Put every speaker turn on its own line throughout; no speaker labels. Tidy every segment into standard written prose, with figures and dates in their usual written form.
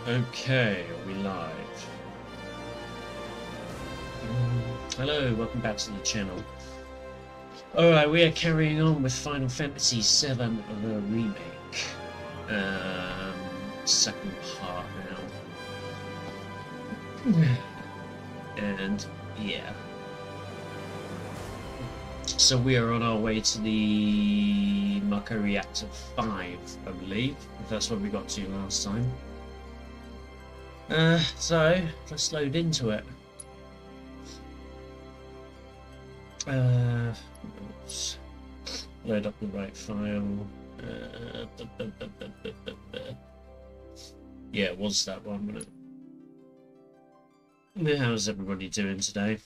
Okay, are we live? Hello, welcome back to the channel. Alright, we are carrying on with Final Fantasy VII the Remake. Second part now. And, yeah. So we are on our way to the Mako Reactor 5, I believe. If that's what we got to last time. So, let's load into it. Let's load up the right file. Yeah, it was that one, wasn't it? How's everybody doing today?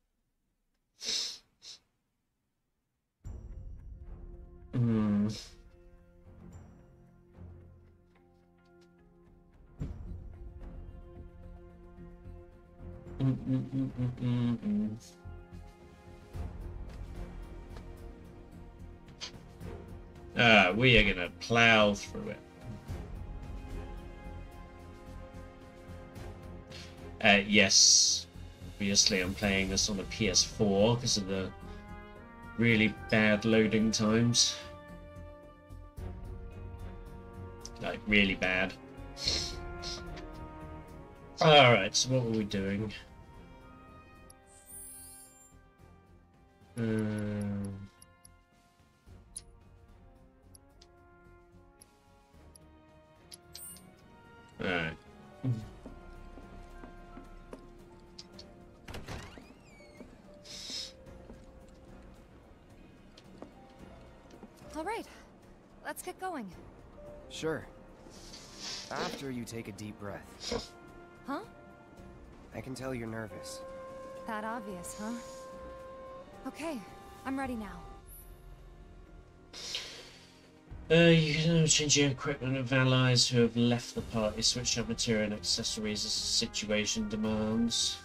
We are gonna plow through it. Yes, obviously I'm playing this on a PS4 because of the really bad loading times. Like, really bad. Alright, so what were we doing? Alright.
Alright, let's get going.
Sure. After you take a deep breath.
Huh?
I can tell you're nervous.
That obvious, huh? Okay, I'm ready now.
You can change your equipment of allies who have left the party, switch up material and accessories as the situation demands.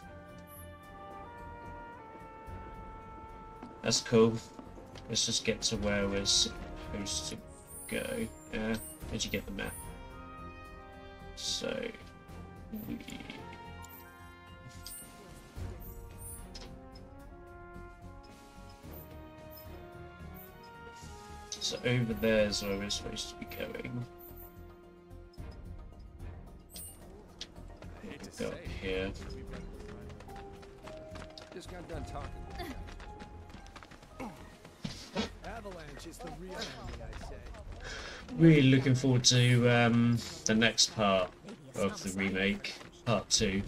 That's cool. Let's just get to where we're supposed to go. Where'd you get the map? So, So over there is where we're supposed to be going. Go up here.
Just got done talking. Avalanche is the real enemy, I say.
Really looking forward to the next part of the remake, part 2.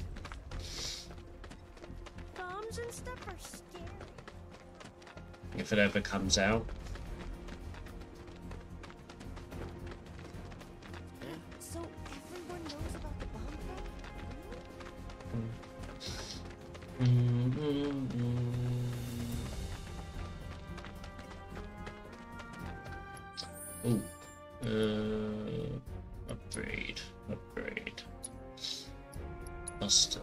Bombs and stuff are scary.
If it ever comes out.
So everyone knows about the bomb
thing? Upgrade. Buster.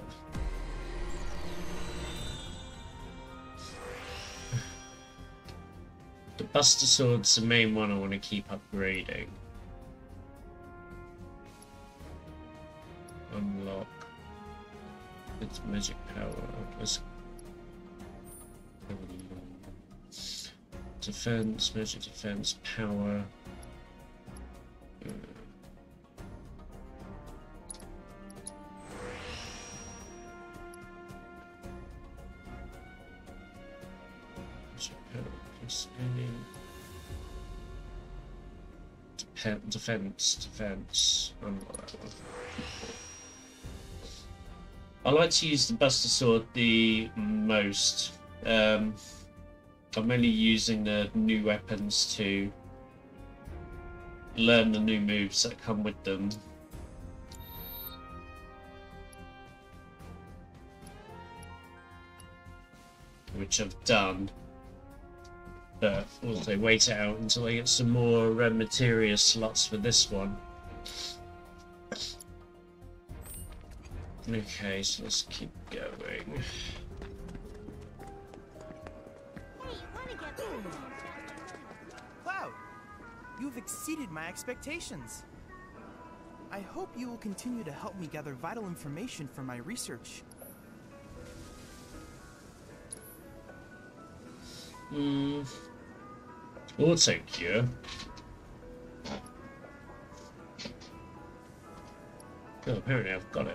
The Buster Sword's the main one I want to keep upgrading. Unlock its magic power. Defense, magic defense, power. Defense. I like to use the Buster Sword the most. I'm only using the new weapons to learn the new moves that come with them. Which I've done. But also wait it out until I get some more materia slots for this one. Okay, so let's keep going.
Cloud, you've exceeded my expectations. I hope you will continue to help me gather vital information for my research.
Also cure. Oh, apparently I've got it.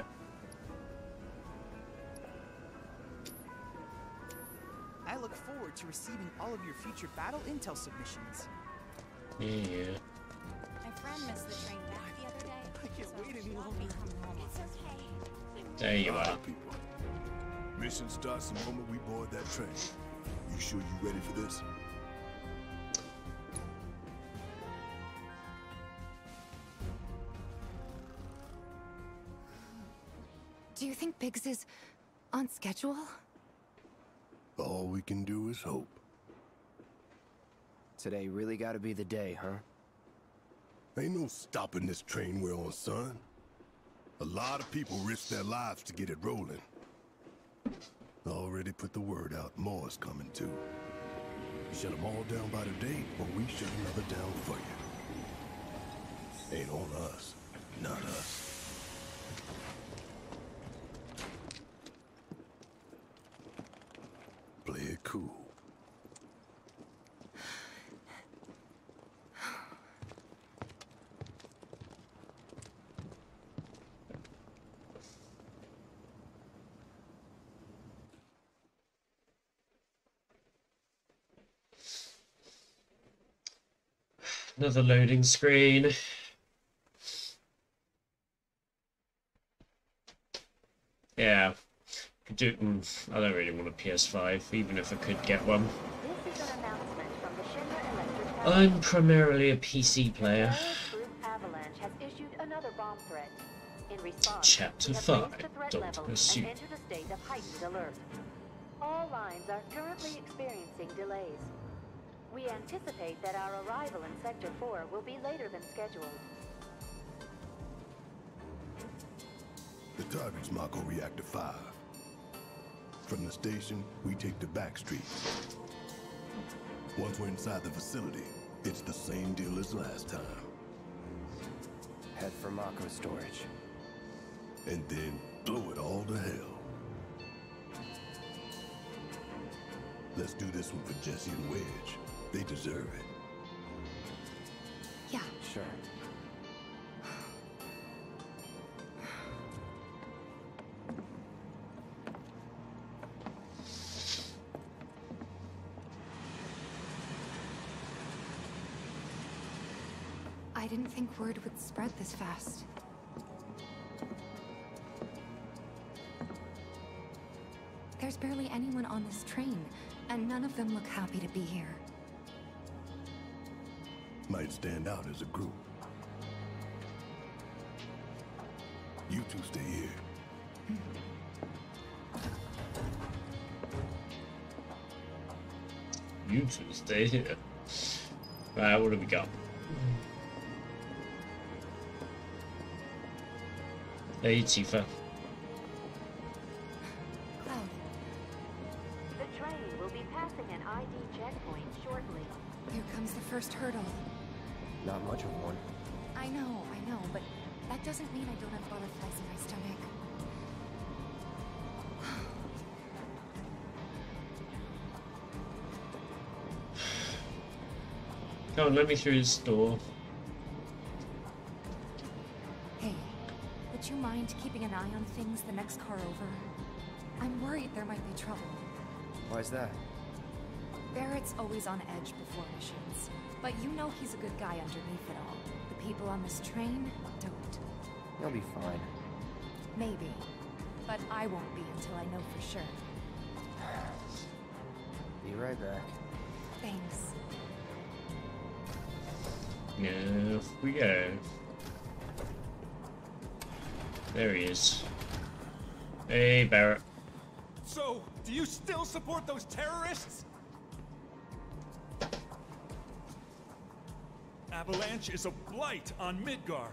I look forward to receiving all of your future battle intel submissions.
Yeah.
My friend missed the train back the other day.
I can't
so
wait
she
any
won't be
longer.
coming home.
It's okay.
There you are.
People. Mission starts the moment we board that train. You sure you ready for this?
Do you think Biggs is on schedule?
All we can do is hope.
Today really gotta be the day, huh?
Ain't no stopping this train we're on, son. A lot of people risk their lives to get it rolling. Already put the word out, more is coming too. Shut them all down by today, or we shut another down for you. Ain't on us, not us. Play it cool.
Another loading screen. Yeah. Could do. I don't really want a PS5, even if I could get one.
This is an announcement from the Schindler Electric.
I'm primarily a PC player.
Terrorist group Avalanche has issued another bomb threat. In response,
Chapter
we have
5,
raised the threat
Don't
level
Pursue.
and entered a state of heightened alert. All lines are currently experiencing delays. We anticipate that our arrival in Sector 4 will be later than scheduled.
The target's Mako Reactor 5. From the station, we take the back streets. Once we're inside the facility, it's the same deal as last time.
Head for Mako storage.
And then blow it all to hell. Let's do this one for Jesse and Wedge. They deserve it.
Yeah.
Sure.
I didn't think word would spread this fast. There's barely anyone on this train, and none of them look happy to be here.
Might stand out as a group. You two stay here.
You two stay here. Right, what have we got? Hey, Tifa.
Cloud,
The train will be passing an ID checkpoint shortly.
here comes the first hurdle.
Not much of one.
I know, but that doesn't mean I don't have butterflies in my stomach.
Come on, let me through this door.
Hey, would you mind keeping an eye on things the next car over? I'm worried there might be trouble.
Why's that?
Barrett's always on edge before missions, but you know he's a good guy underneath it all. The people on this train don't.
You'll be fine.
Maybe, but I won't be until I know for sure.
Be right back.
Thanks.
Yeah, off we go. There he is. Hey, Barrett.
So, do you still support those terrorists? Avalanche is a blight on Midgar.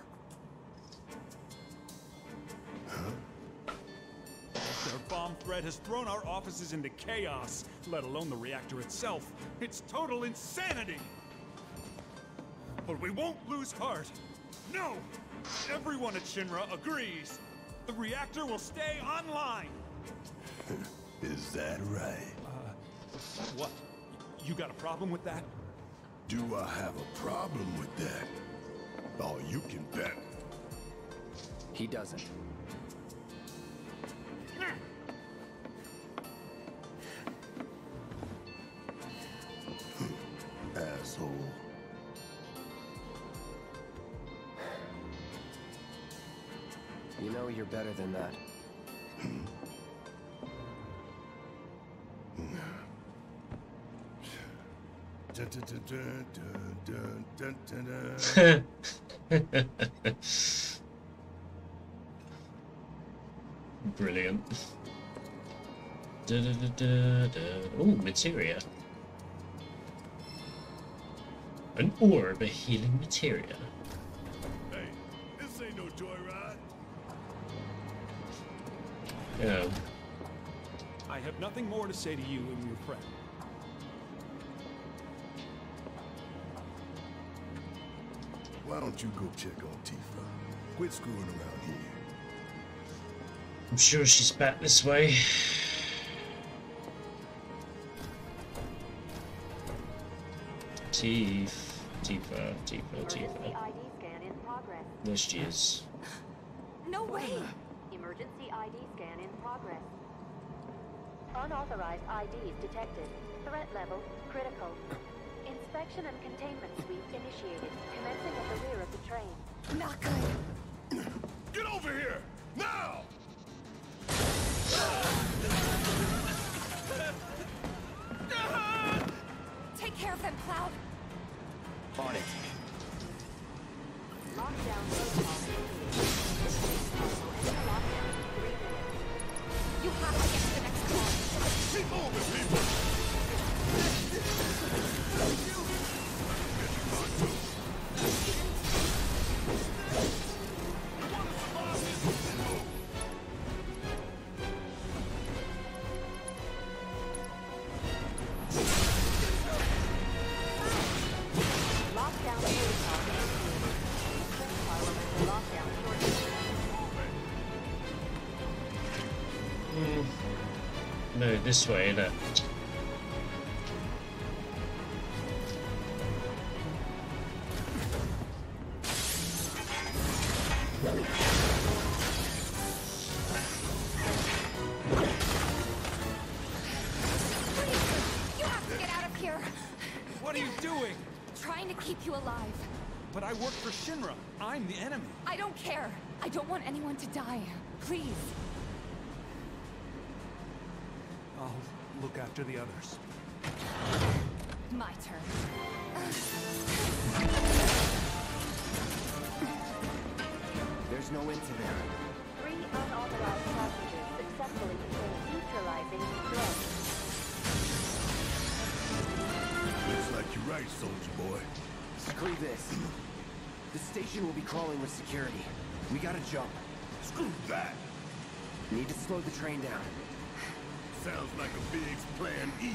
Their bomb threat has thrown our offices into chaos, let alone the reactor itself. It's total insanity! But we won't lose heart. No! Everyone at Shinra agrees. The reactor will stay online.
Is that right?
What? You got a problem with that?
Do I have a problem with that? Oh, you can bet.
He doesn't.
Asshole.
You know you're better than that.
Dun, dun, dun, dun, dun, dun, dun, dun.
Brilliant. Da, da, da, da, da. Oh, materia. An orb, a healing materia.
Hey, this ain't no joyride.
Yeah.
I have nothing more to say to you and your friend.
Why don't you go check on Tifa? Quit screwing around here.
I'm sure she's back this way. Tifa.
Emergency ID scan in progress.
There she is.
No way!
Emergency ID scan in progress. Unauthorized IDs detected. Threat level critical. Inspection and containment sweep initiated, commencing at the rear of the train.
Not good.
Get over here! Now!
Take care of them, Cloud.
On it.
Lockdown protocol initiated. Enter lockdown in 3 minutes.
You have to get to the next call.
Keep moving, people!
Lockdown protocol initiated. Train car will enter lockdown shortly.
No, this way, look.
You have to get out of here.
What are you doing?
Trying to keep you alive.
But I work for Shinra. I'm the enemy.
I don't care. I don't want anyone to die. Please.
I'll look after the others.
My turn.
There's no end to there.
3 unauthorized passengers successfully contained, neutralizing threat.
Looks like you're right, soldier boy.
Screw this. The station will be crawling with security. We gotta jump.
Screw that!
Need to slow the train down.
Sounds like a big plan E.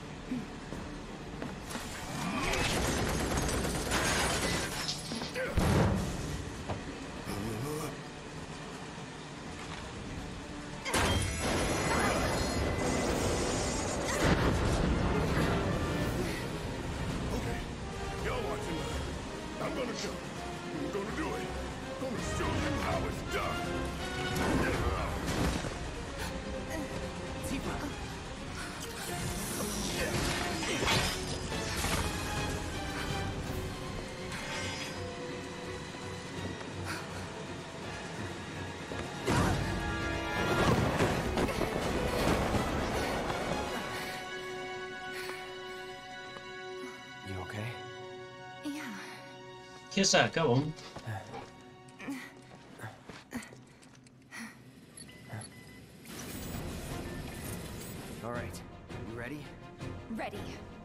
Okay, y'all watching. I'm gonna go. I'm gonna do it. Gonna show you how it's done.
Tifa! You okay?
Yeah.
Kiss her, go on.
All right. You ready?
Ready.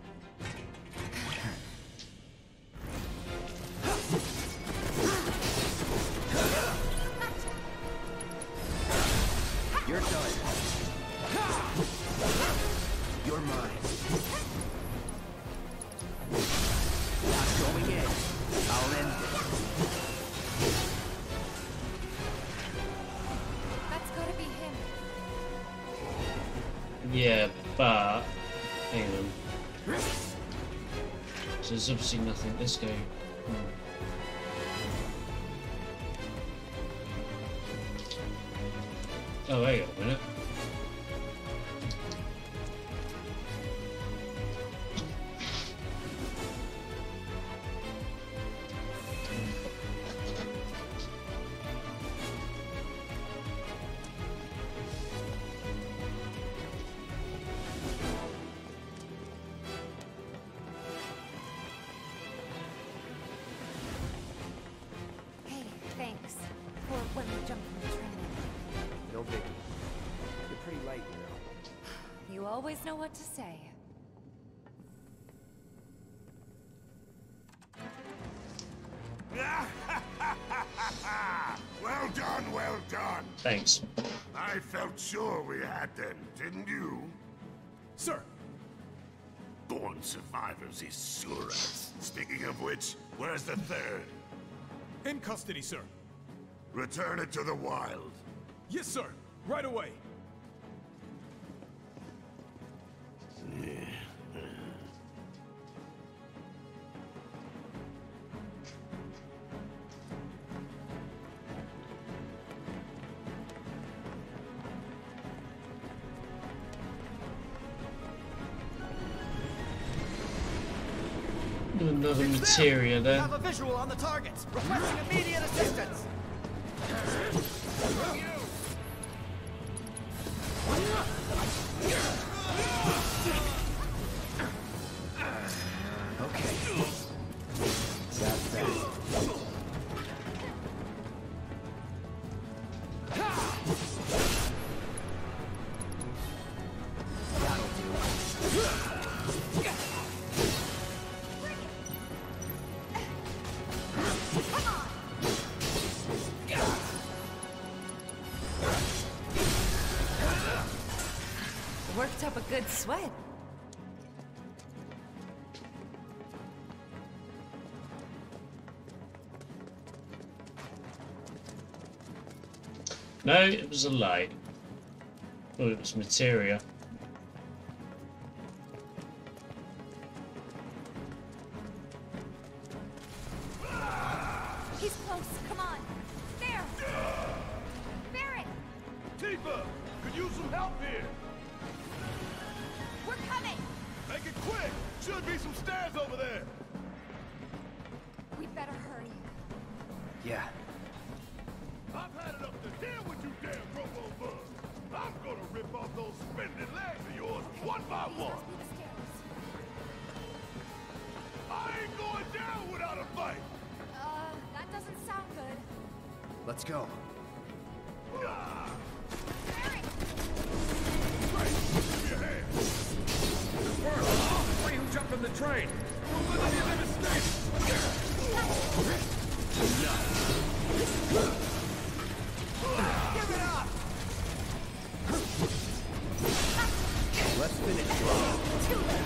You're done. You're mine. Not going in. I'll end it.
So there's obviously nothing. Let's go. Oh, hang on a minute.
Hey, thanks. For when we jump from the train.
No biggie. You're pretty light, you know.
You always know what to say.
Well done, well done.
Thanks.
I felt sure we had them, didn't you?
Sir,
Born survivors is sure as. Speaking of which, where's the third?
in custody, sir.
Return it to the wild.
Yes, sir. Right away.
Another materia
We
there.
have a visual on the targets. Requesting immediate assistance.
Okay. That's that.
Worked up a good sweat.
No, it was a lie. Thought it was materia.
He's close. Come on. There. Barrett,
Tifa, could use some help here.
we're coming.
Make it quick. Should be some stairs over there.
We better hurry.
Yeah.
I've had it up to here with you damn robo bugs. I'm gonna rip off those spindly legs of yours one by
These
one.
must be the stairs.
I ain't going down without a fight.
That doesn't sound good.
Let's go.
Ah!
Barrett!
Great, give me a hand.
Three who jumped from the train.
Give it up.
Let's finish.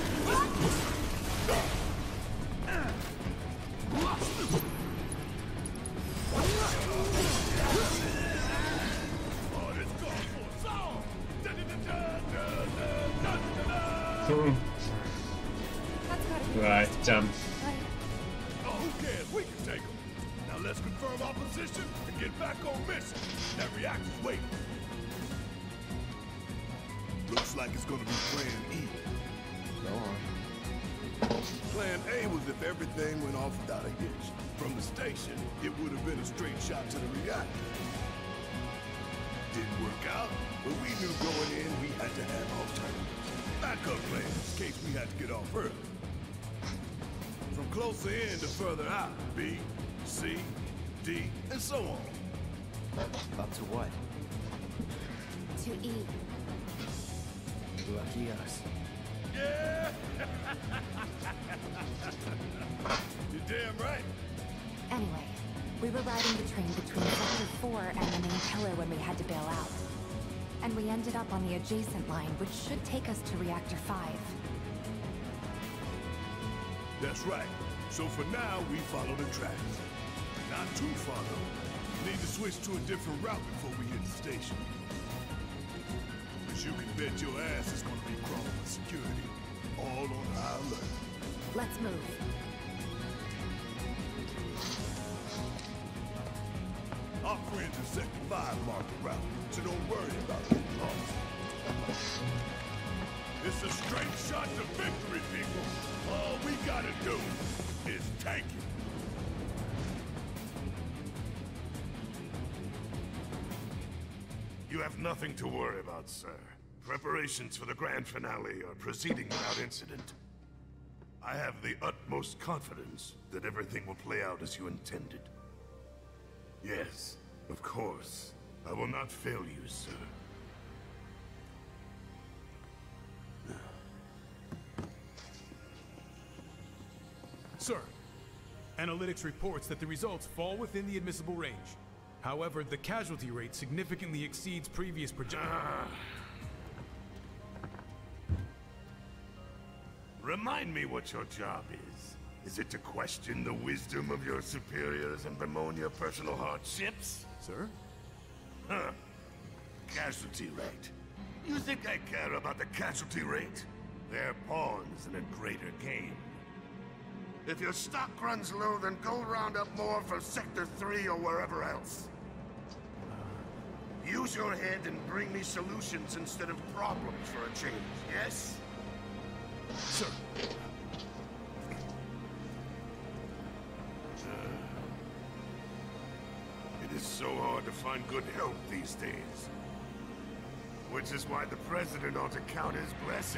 Oh, this calls for a song.
That's gotta be
Right,
Right.
Oh, who cares? We can take them. Now let's confirm our position and get back on mission. That reactor's waiting. Looks like it's gonna be Plan E.
Go on.
Plan A was if everything went off without a hitch. From the station, it would have been a straight shot to the reactor. Didn't work out, but we knew going in we had to have alternatives. Backup plans in case we had to get off early. From closer in to further out, B, C, D, and so on.
Up to what?
To E.
Lucky us.
Yeah! You're damn right.
Anyway, we were riding the train between Sector 4 and the main pillar when we had to bail out. And we ended up on the adjacent line, which should take us to Reactor 5.
That's right. So for now, we follow the tracks. Not too far, though. Need to switch to a different route before we hit the station. But you can bet your ass is gonna be crawling with security. All on high alert.
Let's move.
Our friends in Sector 5 marked the route, so don't worry about getting lost. It's a straight shot to victory, people. All we gotta do is tank it. You have nothing to worry about, sir. Preparations for the grand finale are proceeding without incident. I have the utmost confidence that everything will play out as you intended. Yes, of course. I will not fail you, sir.
Sir, analytics reports that the results fall within the admissible range. However, the casualty rate significantly exceeds previous projections.
Remind me what your job is. Is it to question the wisdom of your superiors and bemoan your personal hardships?
Sir?
Huh. Casualty rate. You think I care about the casualty rate? They're pawns in a greater game. If your stock runs low, then go round up more from Sector 3 or wherever else. Use your head and bring me solutions instead of problems for a change, yes?
Sir.
It is so hard to find good help these days. Which is why the President ought to count his blessings.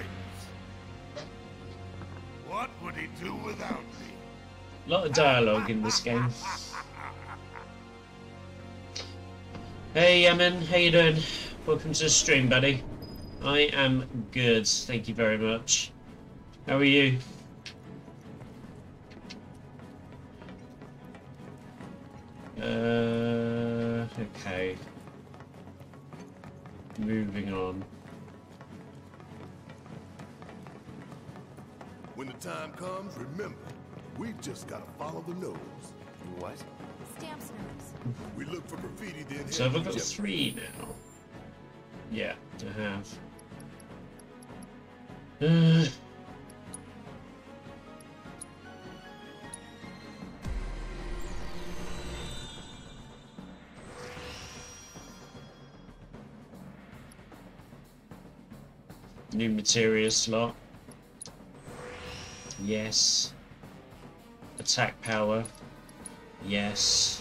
What would he do without me?
A lot of dialogue in this game. Hey Yemen, how you doing? Welcome to the stream, buddy. I am good, thank you very much. How are you? Okay. Moving on.
When the time comes, remember, we've just gotta follow the nose.
What?
Stamps notes.
We look for graffiti, then
So
head
have I
to
got
Jeff-
3 now? Yeah, to have. New material slot. Yes. Attack power. Yes.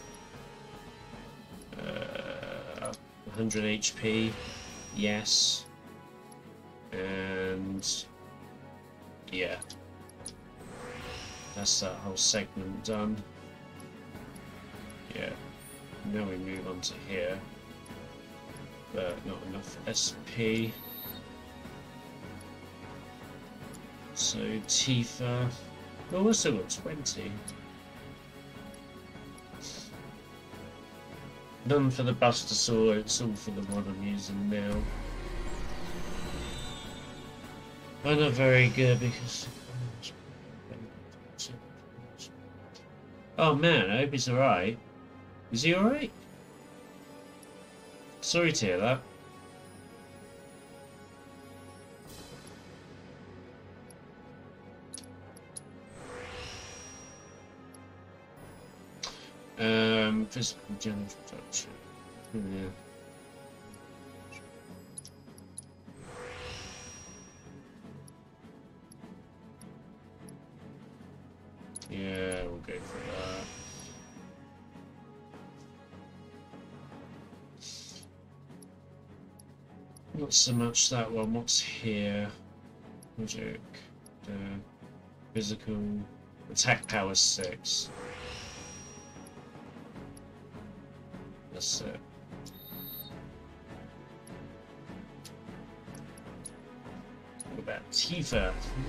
100 HP. Yes. And yeah. That's that whole segment done. Yeah. Now we move on to here. But not enough SP. So Tifa. Oh, we've still got 20. None for the Buster Sword, it's all for the one I'm using now. I'm not very good because... Oh man, I hope he's alright. Is he alright? Sorry to hear that. Physical general structure. Yeah. Yeah, we'll go for that. Not so much that one. What's here? Logic. Physical. Attack power 6. That's it. What about Tifa?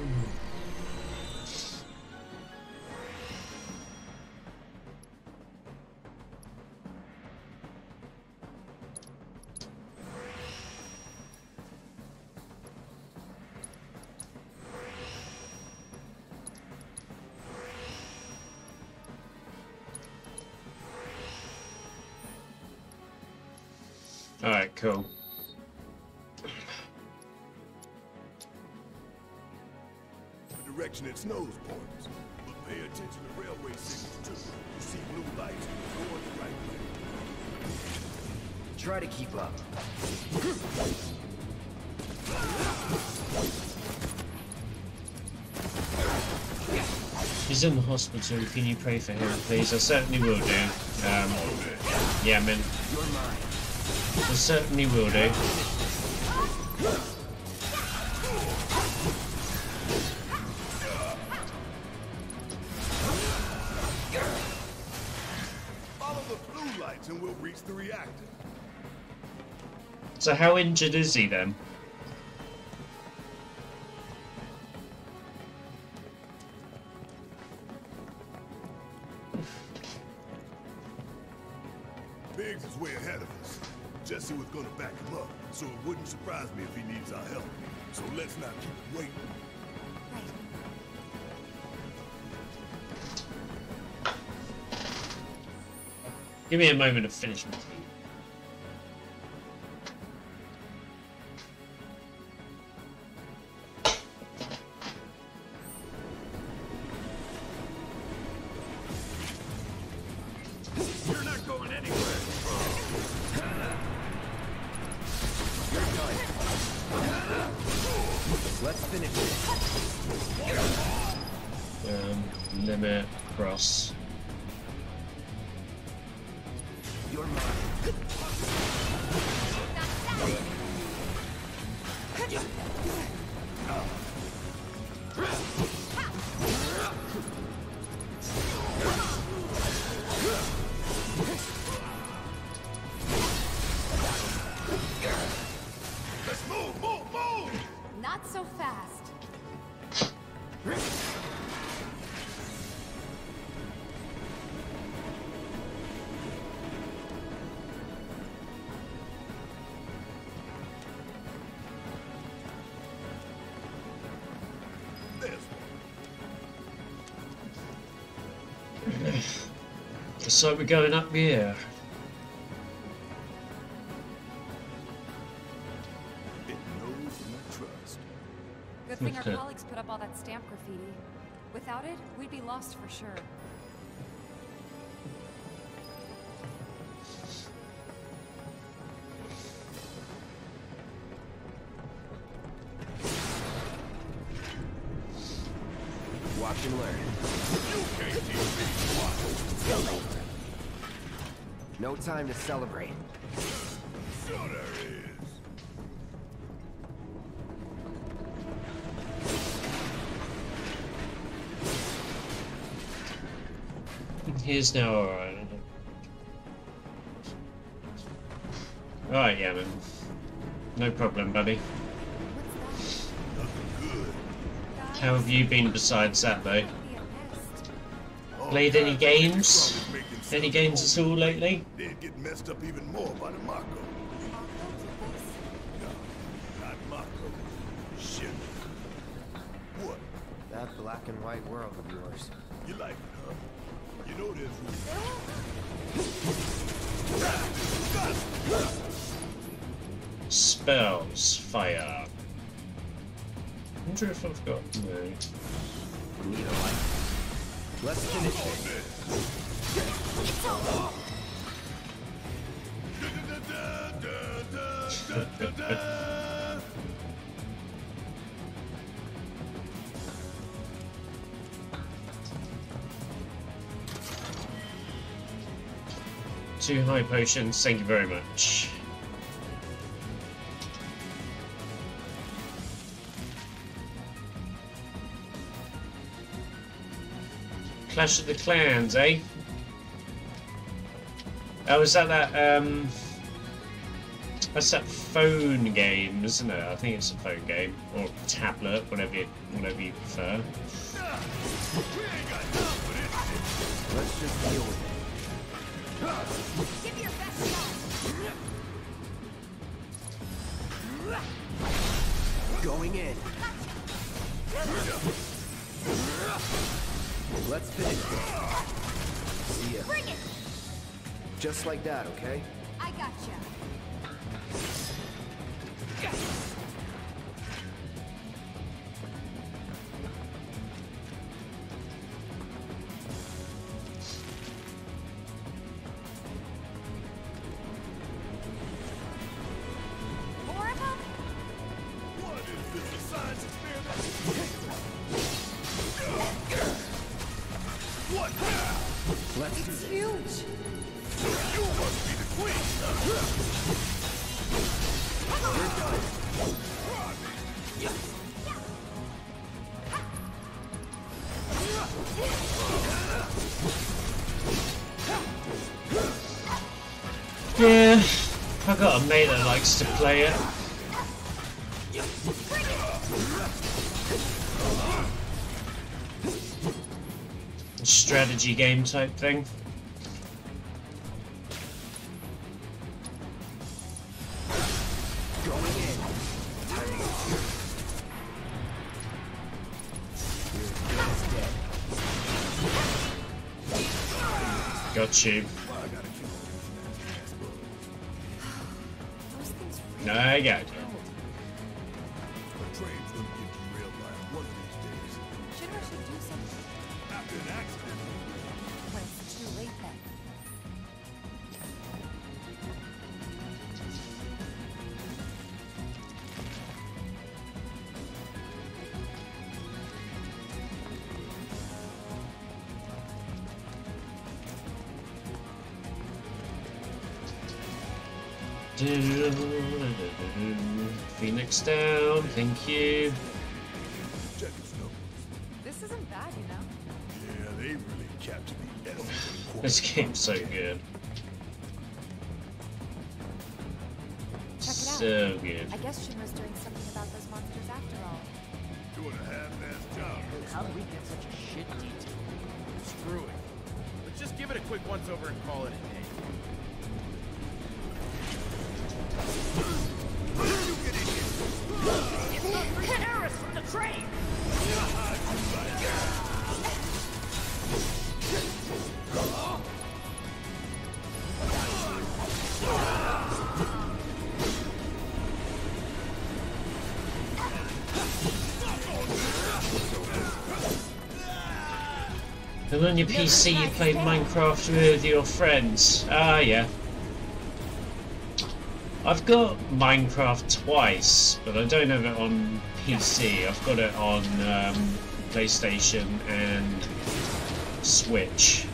Alright, cool.
The direction
its nose points. But pay attention to railway signals too. You see blue lights, go in the right way.
Try to keep up.
He's in the hospital. Can you pray for him, please? I certainly will do. Yeah, man. I certainly will do.
Follow the blue lights and we'll reach the reactor.
So how injured is he then?
Biggs is way ahead of us. Jesse was gonna back him up, so it wouldn't surprise me if he needs our help. So let's not keep him waiting.
Give me a moment to finish my tea.
You're not going anywhere.
Let's finish it.
Limit, cross.
You're mine.
Let's move!
Not so fast.
So we're going up here.
It knows and I trust.
Good thing
Okay.
our colleagues put up all that stamp graffiti. Without it, we'd be lost for sure.
Watch and learn. No time to celebrate.
Sure there is.
Here's now alright. Alright, yeah, man. No problem, buddy. How have you been besides that, though? Played any games? Any games at all lately?
They'd get messed up even more by the Mako. No, not Mako. Shit. What?
That black and white world of yours.
You like it, huh? You know there's
Spells, fire. I wonder if I've got no.
Need a light. Let's finish it.
Two high potions, thank you very much. Clash of the Clans, eh? Oh, is that that's that phone game, isn't it? I think it's a phone game. Or tablet, whatever you prefer.
Let's just deal with it.
Give me your best shot.
Going in. Let's finish this. See ya.
Bring it!
Just like that, okay?
I gotcha.
What now?
Let's do
It's
this.
huge.
So you must be the queen.
We're done.
Yeah, I've got a mate that likes to play it. Strategy game type thing.
Going in.
Got you.
Those things
No, I got you.
The train's gonna get derailed by one of these days.
Shinra should do something
After an accident.
when it's too late then.
Phoenix down, thank you.
Check his numbers.
This isn't bad, you know.
Yeah, they really captured the essence of the
This game's so good.
Check it out.
So good.
I guess Shinra's doing something about those monsters after all.
Doing a half-assed job.
How did we get such a shit detail? Screw it. Let's just give it a quick once-over and call it a day. It's the freaking terrorists from the train!
And on your PC you played Minecraft with your friends. Ah, yeah. I've got Minecraft twice, but I don't have it on PC. I've got it on PlayStation and Switch.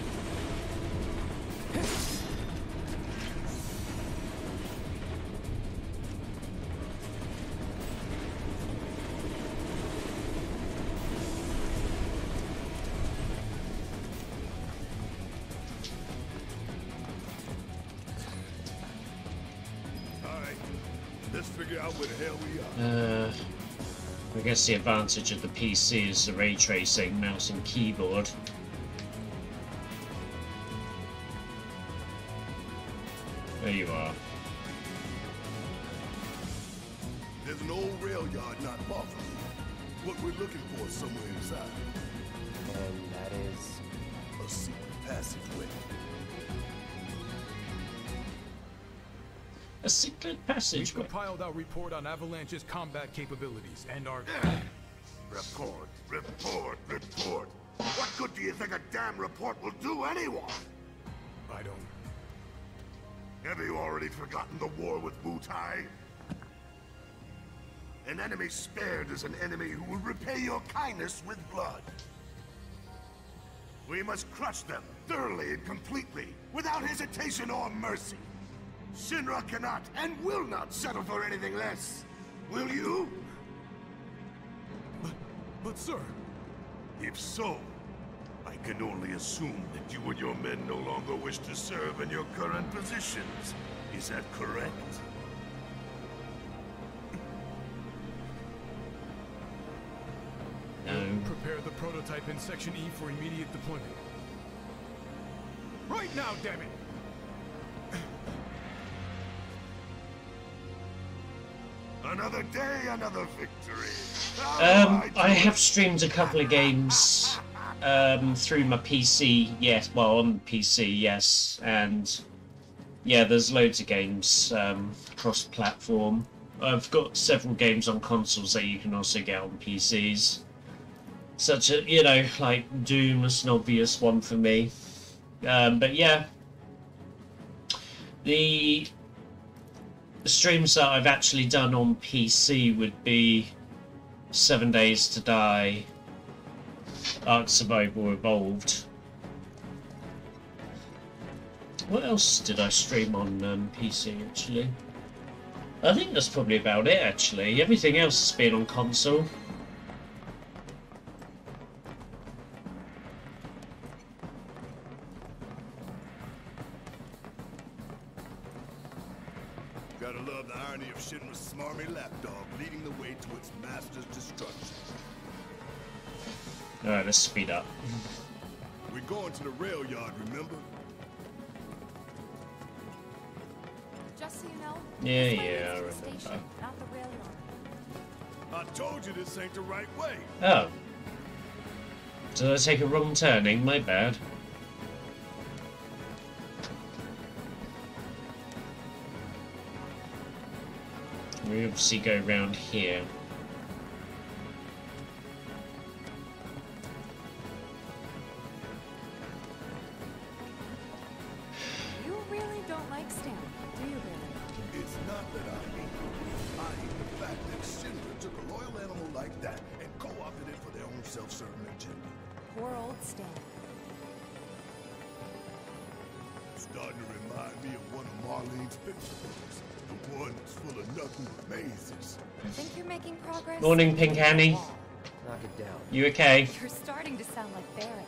Let's figure out where the hell we are.
I guess the advantage of the PC is the ray tracing, mouse and keyboard. There you are.
There's an old rail yard not far from here. What we're looking for is somewhere inside.
And that is...
A secret passageway.
A secret
We've
passageway.
compiled our report on Avalanche's combat capabilities and our...
Report, report, report. What good do you think a damn report will do anyone?
I don't...
Have you already forgotten the war with Wutai? An enemy spared is an enemy who will repay your kindness with blood. We must crush them thoroughly and completely, without hesitation or mercy. Shinra cannot and will not settle for anything less. Will you?
But sir...
If so, I can only assume that you and your men no longer wish to serve in your current positions. Is that correct?
No.
Prepare the prototype in Section E for immediate deployment. Right now, damn it!
Another day, another victory.
I have streamed a couple of games through my PC, yes, well, on PC, yes, and yeah, there's loads of games cross-platform. I've got several games on consoles that you can also get on PCs, such as, you know, like Doom is an obvious one for me, but yeah, the streams that I've actually done on PC would be 7 Days to Die, Ark Survival Evolved, What else did I stream on PC, actually? I think that's probably about it, actually. Everything else has been on console.
Gotta love the irony of Shinra's smarmy lapdog leading the way to its master's destruction.
Alright, let's speed up.
We're going to the rail yard, remember?
Just so you know,
Yeah,
this way
yeah,
leads
I
to the
remember.
station, not the rail yard.
I told you this ain't the right way.
Oh. Did I take a wrong turning? My bad. We obviously go round here.
You really don't like Stan, do you, Billy?
It's not that I hate you. I hate the fact that Shinra took a loyal animal like that and co-opted it for their own self-serving agenda.
Poor old Stan.
Starting to remind me of one of Marlene's picture books. The one that's full of nothing but mazes.
Think you're making progress?
Morning, Pink Annie.
Knock it down.
You okay?
You're starting to sound like Barrett.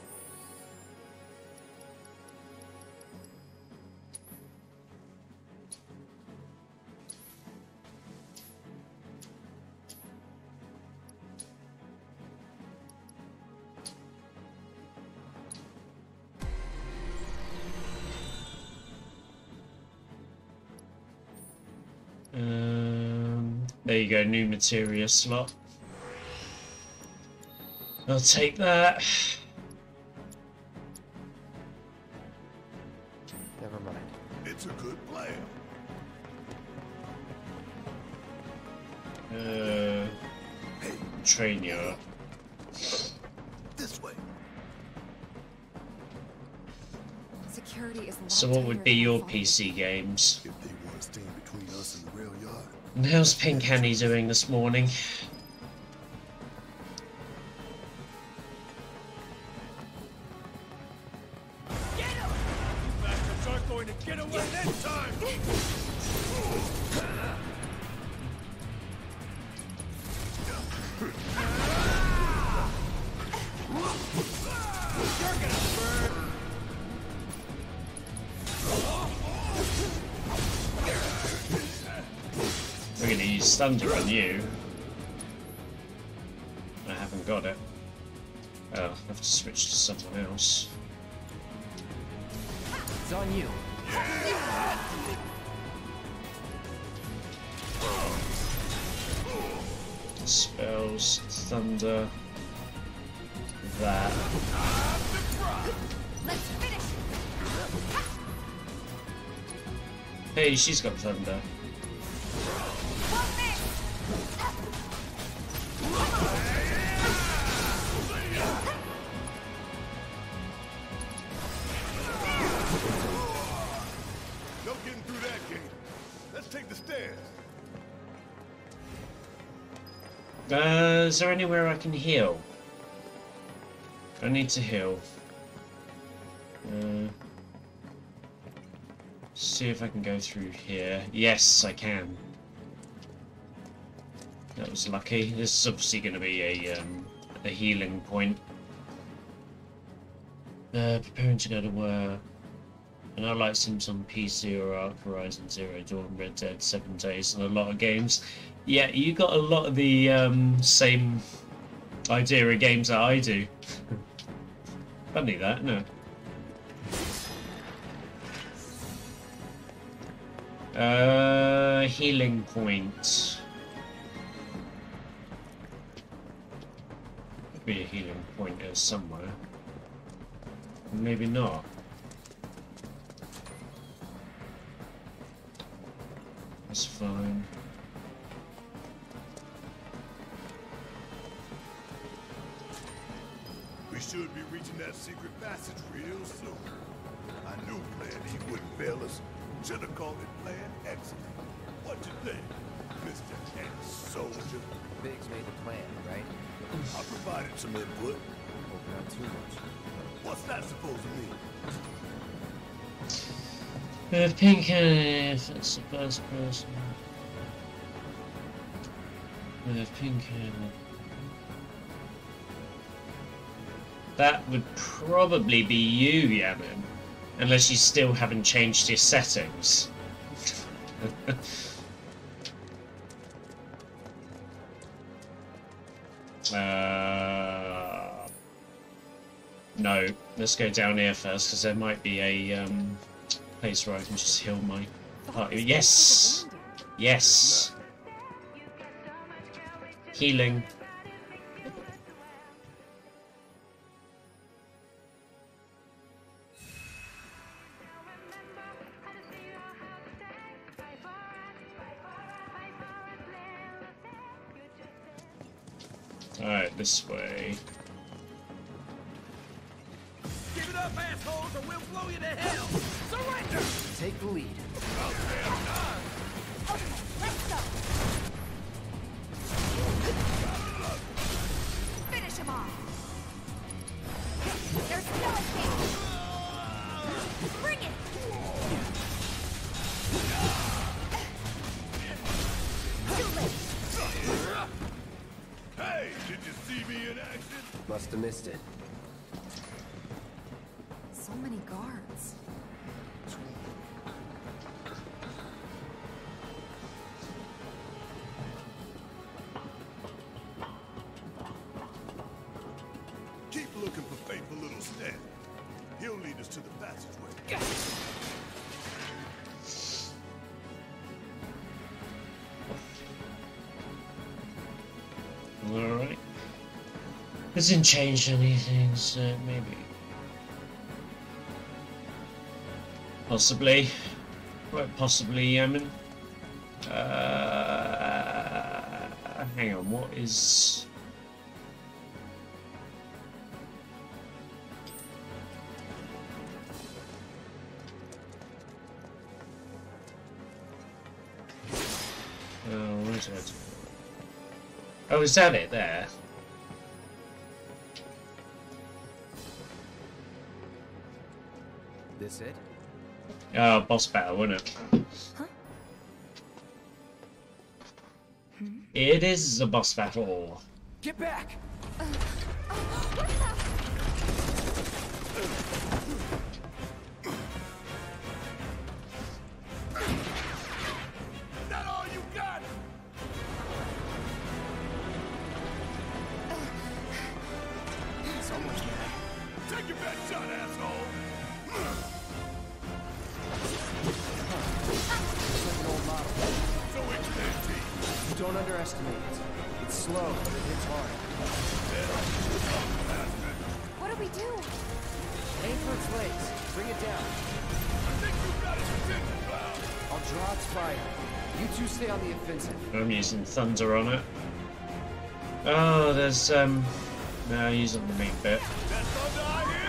There you go, new materia slot. I'll take that.
Never mind.
It's a good plan.
Train yard.
This way.
Security is a lot
So what would
tighter
be
than I
your
thought.
PC games?
If they want to stand between us and the rail yard.
And how's Pink Annie doing this morning?
Bastards aren't going to get away this time!
We're gonna use thunder on you. I haven't got it. Oh, I have to switch to someone else.
It's on you.
Spells, thunder, that.
Let's finish.
Hey, she's got thunder.
No getting through that gate. Let's take the stairs.
Is there anywhere I can heal? I need to heal. See if I can go through here. Yes, I can. That was lucky. This is obviously going to be a healing point. Preparing to go to work. And I like Sims on PC or Arc, Horizon Zero Dawn, Red Dead, 7 Days, and a lot of games. Yeah, you got a lot of the same idea of games that I do. Funny that, no? Healing point. Could be a healing point there somewhere. Maybe not. That's fine.
We should be reaching that secret passage real soon. I knew Plan E wouldn't fail us. Should have called it Plan Excellent. What you think, Mr. Ex-Soldier?
Biggs made the plan, right?
I provided some input.
Hope not too much.
What's that supposed to mean?
Pink if it's the first person. Pink that would probably be you, Yaman. Unless you still haven't changed your settings. No, let's go down here first because there might be a place where I can just heal my. Oh, yes, yes, healing. Alright, this way.
Give it up, assholes, or we'll blow you to hell! Surrender!
Take the lead.
Okay, let's go. Finish him off. There's still a chance. Bring it. Too late.
Hey, did you see me in action?
Must have missed it.
So many guards.
Keep looking for faithful little Stan. He'll lead us to the passageway.
Alright. Hasn't changed anything, so maybe. Possibly. Quite possibly, Yemen. Hang on, what is... Oh, what is it? Oh, is that it there?
This it?
Oh, boss battle, wasn't it?
Huh?
It is a boss battle.
Get back!
That all you got?
Someone's mad.
Take your best shot, asshole!
It's like an old model.
So HNT.
Don't underestimate it. It's slow, but it hits hard.
What do we do?
Aim for its legs. Bring it down.
I think you've got its attention, pal.
I'll draw its fire. You two stay on the offensive.
I'm using thunder on it. Oh, there's no, using the meat bit.
That thunder I hear?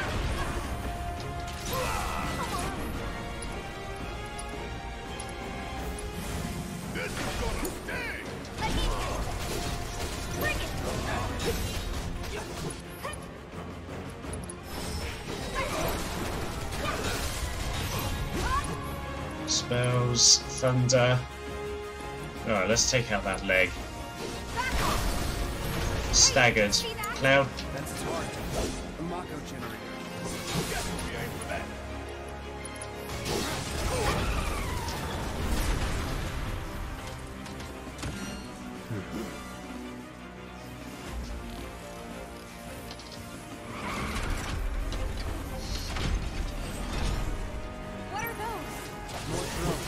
This is gonna sting!
Let me do it. Bring it.
Spells, thunder. Alright, let's take out that leg. Staggered. Cloud.
That's its heart. A Mako generator.
Guess we aim for that.
What are those?
More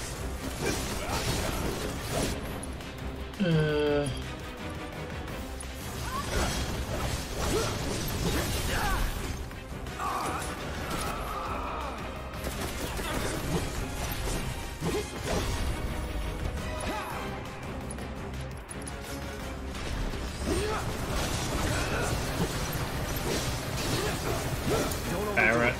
drones.
Barrett.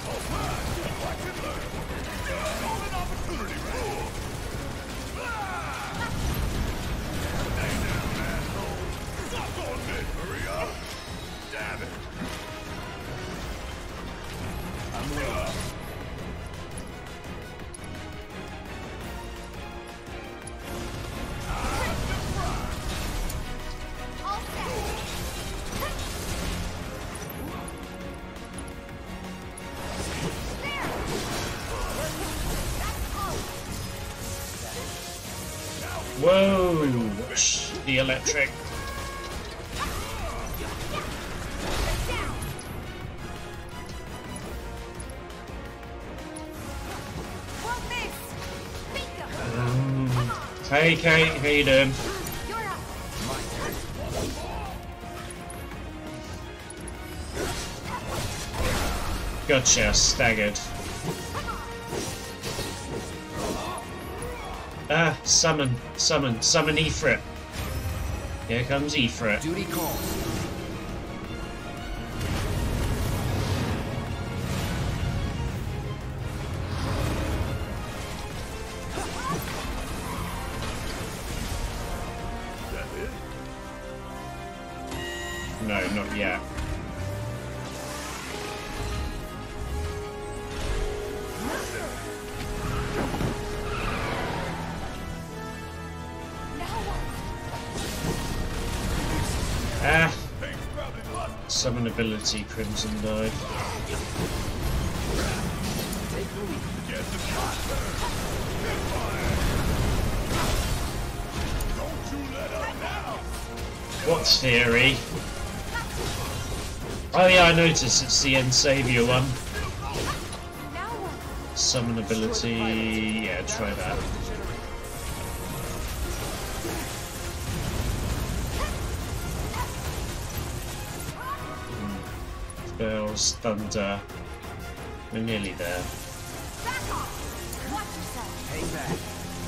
Whoa! The electric. Hey Kate, how you doing? Gotcha, staggered. Ah, summon Ifrit. Here comes Ifrit.
Duty calls.
No, not yet. Ah! Summon ability, Crimson Dive. What theory? Oh yeah, I noticed it's the End Savior one. Summon ability, yeah, try that. Spells, thunder. We're nearly there.
Hang back.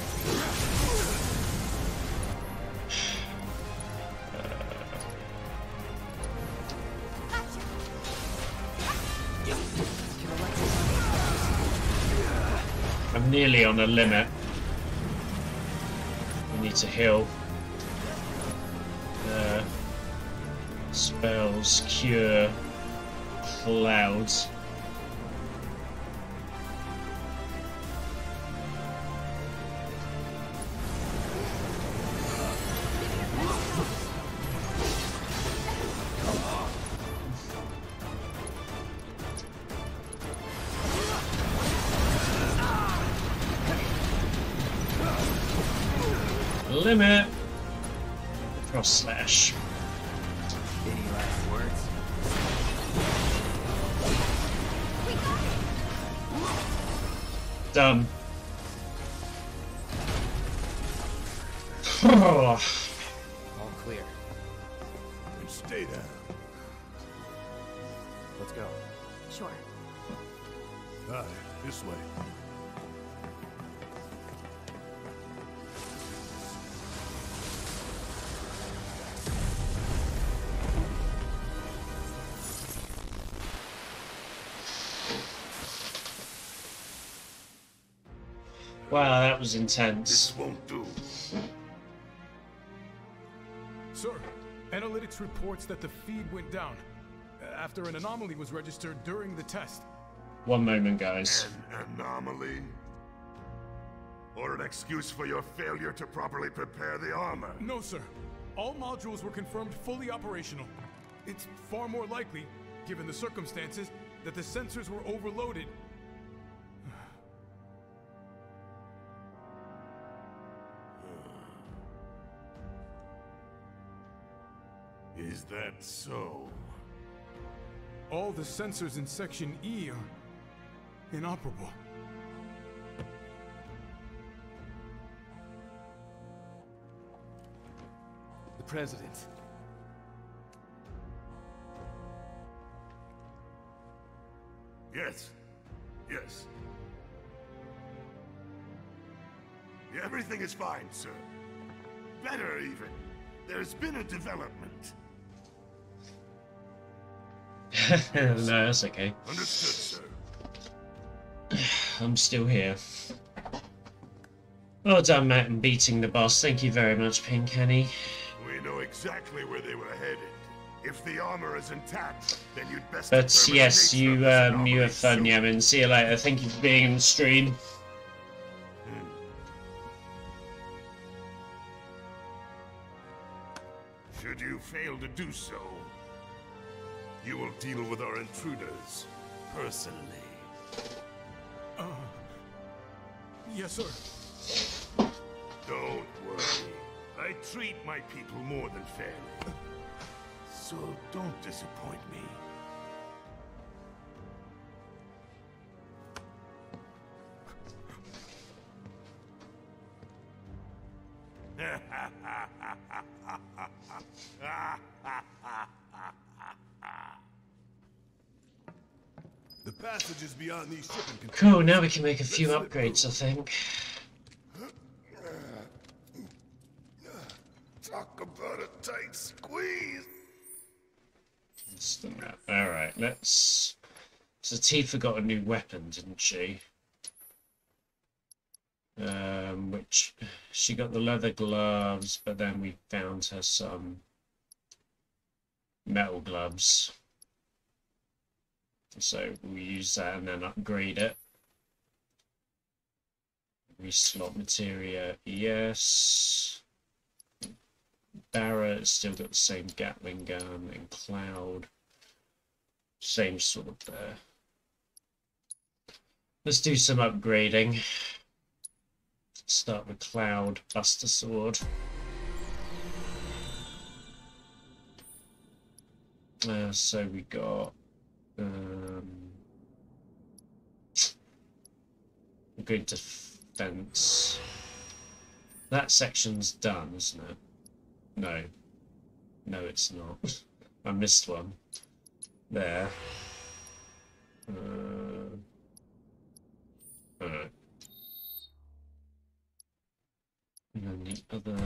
I'm nearly on a limit. I need to heal. Spells, cure, clouds. Limit. Cross slash.
Any last words?
Done. Oh.
All clear.
And stay down.
Let's go.
Sure.
All right, this way.
Wow, that was intense.
This won't do.
Sir, analytics reports that the feed went down after an anomaly was registered during the test.
One moment, guys.
An anomaly? Or an excuse for your failure to properly prepare the armor?
No, sir. All modules were confirmed fully operational. It's far more likely, given the circumstances, that the sensors were overloaded.
Is that so?
All the sensors in Section E are inoperable.
The President.
Yes. Yes. Everything is fine, sir. Better, even. There's been a development.
No, that's okay.
Understood, sir.
I'm still here. Well done, Matt, in beating the boss. Thank you very much, Pinkenny.
We know exactly where they were headed. If the armor is intact, then you'd best.
But yes,
determine the
you
nature of this anomaly
have fun,
soon.
Yamin. See you later. Thank you for being in the stream.
Should you fail to do so, you will deal with our intruders personally.
Yes, sir.
Don't worry. I treat my people more than fairly. So don't disappoint me.
The passages beyond these shipping containers.
Cool, now we can make a few upgrades, I think.
Talk about a tight squeeze.
Alright, let's... So Tifa got a new weapon, didn't she? Which... She got the leather gloves, but then we found her some metal gloves. So we'll use that and then upgrade it. Reslot materia, yes. Barrett's still got the same Gatling gun, and Cloud, same sort of there. Let's do some upgrading. Start with Cloud, Buster Sword. So we got good defense. That section's done, isn't it? No. No, it's not. I missed one. There. Alright. And then the other...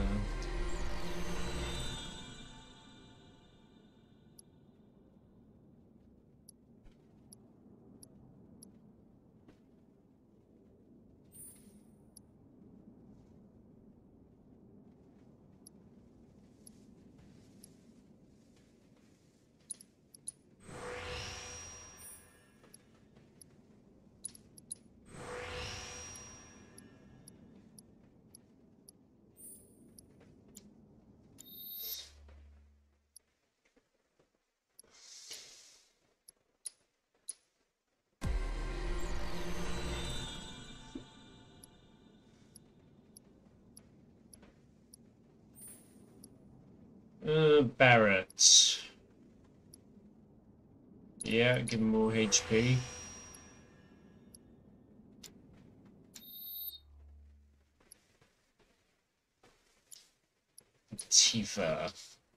Barrett. Yeah, give him more HP. Tifa.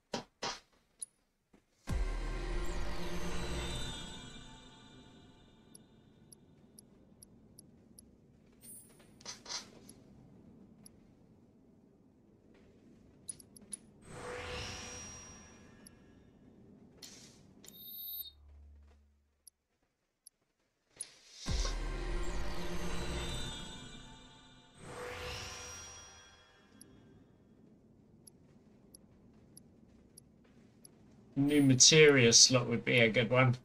New materia slot would be a good one.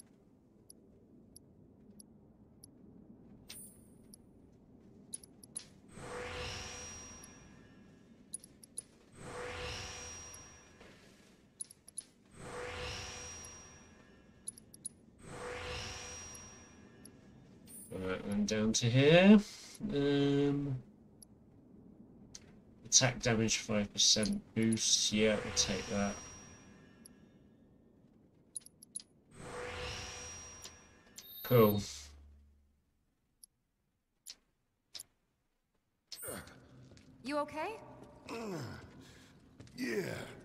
Alright, and down to here. Attack damage 5% boost. Yeah, we'll take that. Cool.
You okay?
Yeah.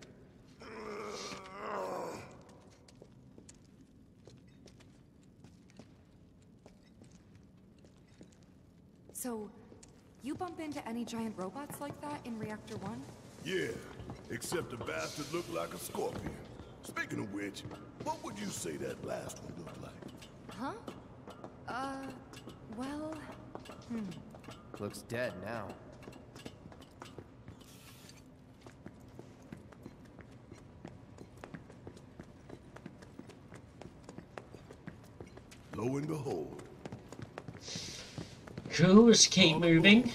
So, you bump into any giant robots like that in Reactor 1?
Yeah, except the bastard looked like a scorpion. Speaking of which, what would you say that last one looked like?
Huh? Well...
Looks dead now.
Lo and behold.
Cool, let's keep moving.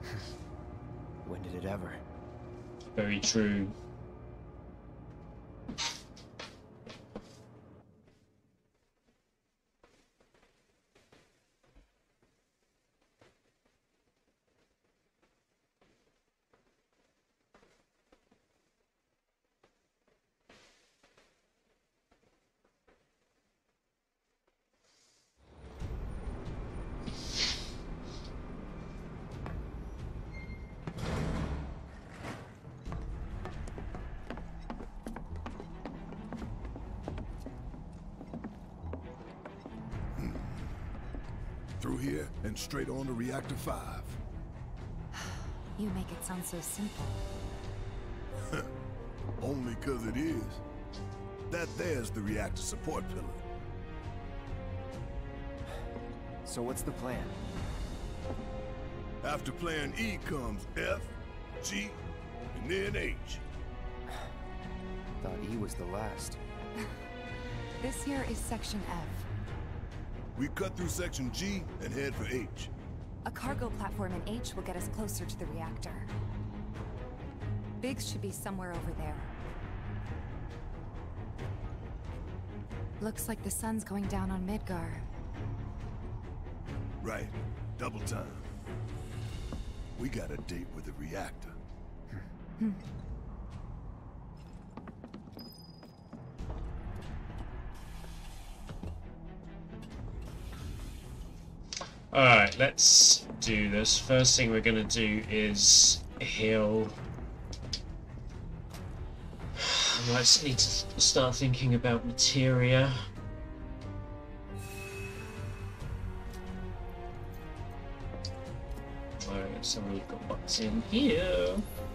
When did it ever?
Very true.
Through here and straight on to Reactor 5.
You make it sound so simple.
Only 'cause it is. That there's the reactor support pillar.
So what's the plan?
After plan E comes F, G, and then H.
Thought E was the last.
This here is Section F.
We cut through section G and head for H.
A cargo platform in H will get us closer to the reactor. Biggs should be somewhere over there. Looks like the sun's going down on Midgar.
Right. Double time. We got a date with the reactor.
Alright, let's do this. First thing we're gonna do is heal. I just need to start thinking about materia. Alright, so we've got what's in here.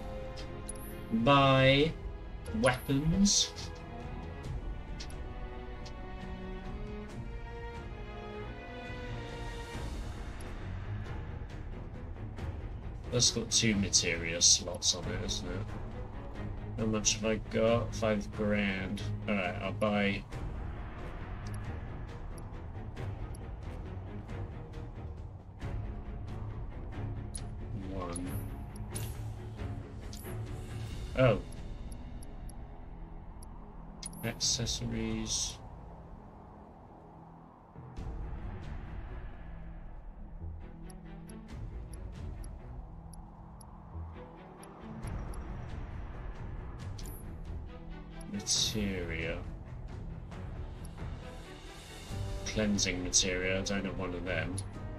Buy weapons. That's got 2 materia slots on it, isn't it? How much have I got? 5 grand. Alright, I'll buy... one. Oh. Accessories. Materia. Cleansing materia, I don't have one of them.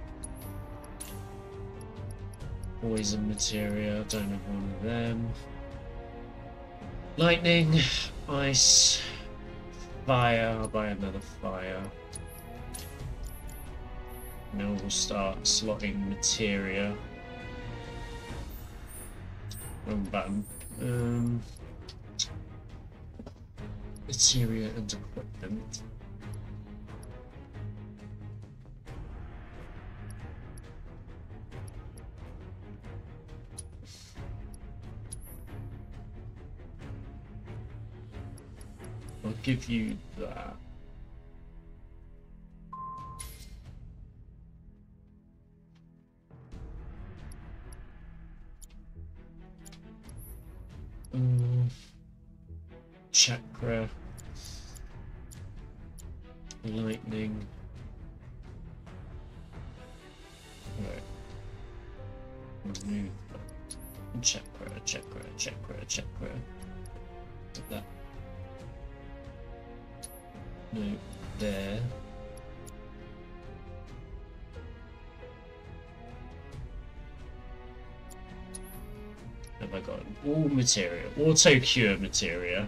Poison materia, I don't have one of them. Lightning, ice, fire, I'll buy another fire. Now we'll start slotting materia. Wrong button. Materia and equipment. I'll give you that. Chakra. Lightning. Right. Remove that. Chakra. Put that. No, there. Have I got all materia? Auto cure materia.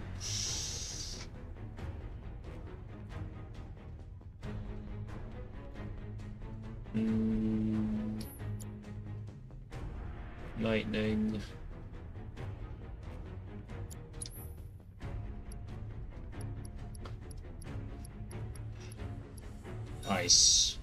Lightning. Ice.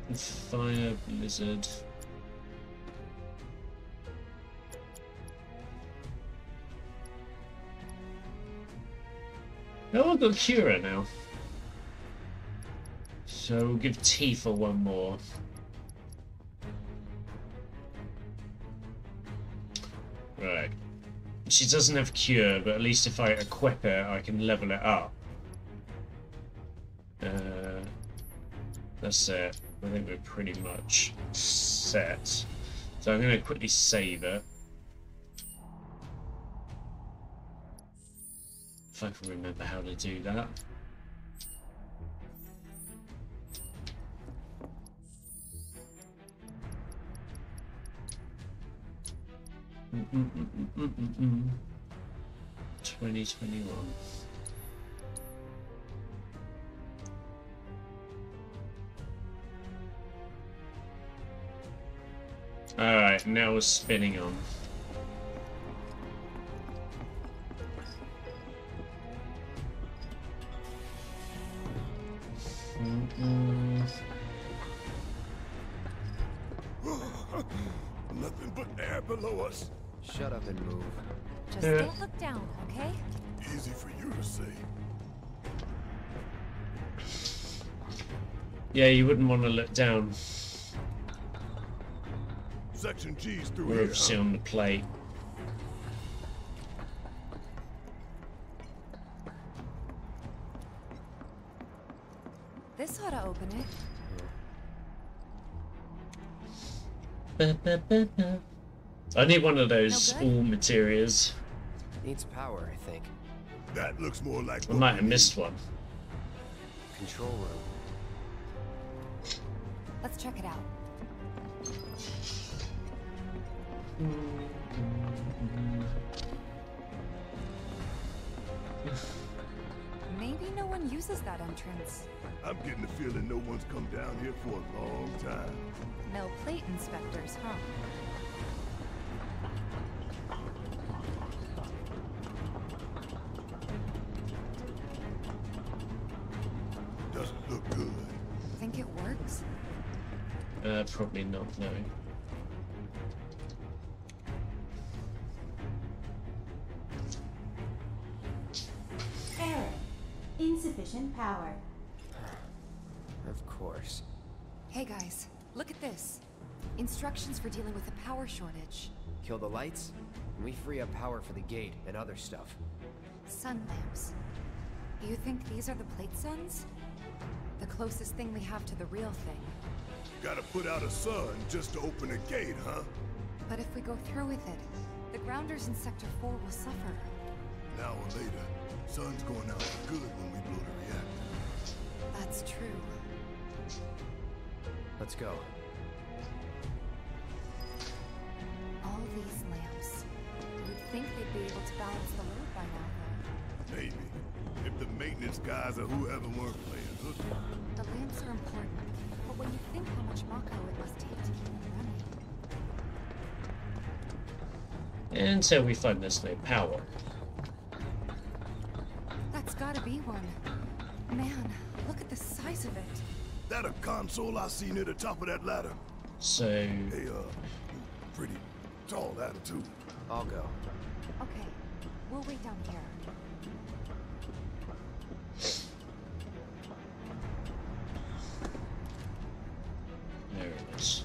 Fire blizzard. Oh, I've got Cura now. So we'll give Tifa one more. Right. She doesn't have Cure, but at least if I equip it, I can level it up. That's it. I think we're pretty much set. So I'm going to quickly save it. If I can remember how to do that. Mm-mm-mm-mm-mm-mm. 2021. Alright, now we're spinning on.
Nothing but air below us.
Shut up and move.
Just don't look down, okay?
Easy for you to say.
Yeah, you wouldn't want to look down.
Section G's through
We're
here.
obviously on the plate.
This ought to open it.
I need one of those
No good?
all materials.
Needs power, I think.
That looks more like
I
what
might
we
have missed one.
Control room.
Let's check it out. Maybe no one uses that entrance.
I'm getting the feeling no one's come down here for a long time.
No plate inspectors, huh?
Doesn't look good.
Think it works?
Probably not, no.
Error. Insufficient power.
Of course.
Hey guys, look at this. Instructions for dealing with a power shortage.
Kill the lights, and we free up power for the gate and other stuff.
Sun lamps. You think these are the plate suns? The closest thing we have to the real thing.
Gotta put out a sun just to open a gate, huh?
But if we go through with it, the grounders in Sector 4 will suffer.
An hour later, sun's going out for good when we blow the reactor.
That's true.
Let's go.
All these lamps. You'd think they'd be able to balance the load by now, though.
Maybe. If the maintenance guys or whoever weren't playing hooky.
The lamps are important, but when you think how much Mako it must take to keep them running.
Until we find there's no power.
That's gotta be one. Man, look at the size of it.
That a console I see near the top of that ladder?
So...
Hey, pretty tall ladder too.
I'll go.
Okay, we'll wait down here.
There it is.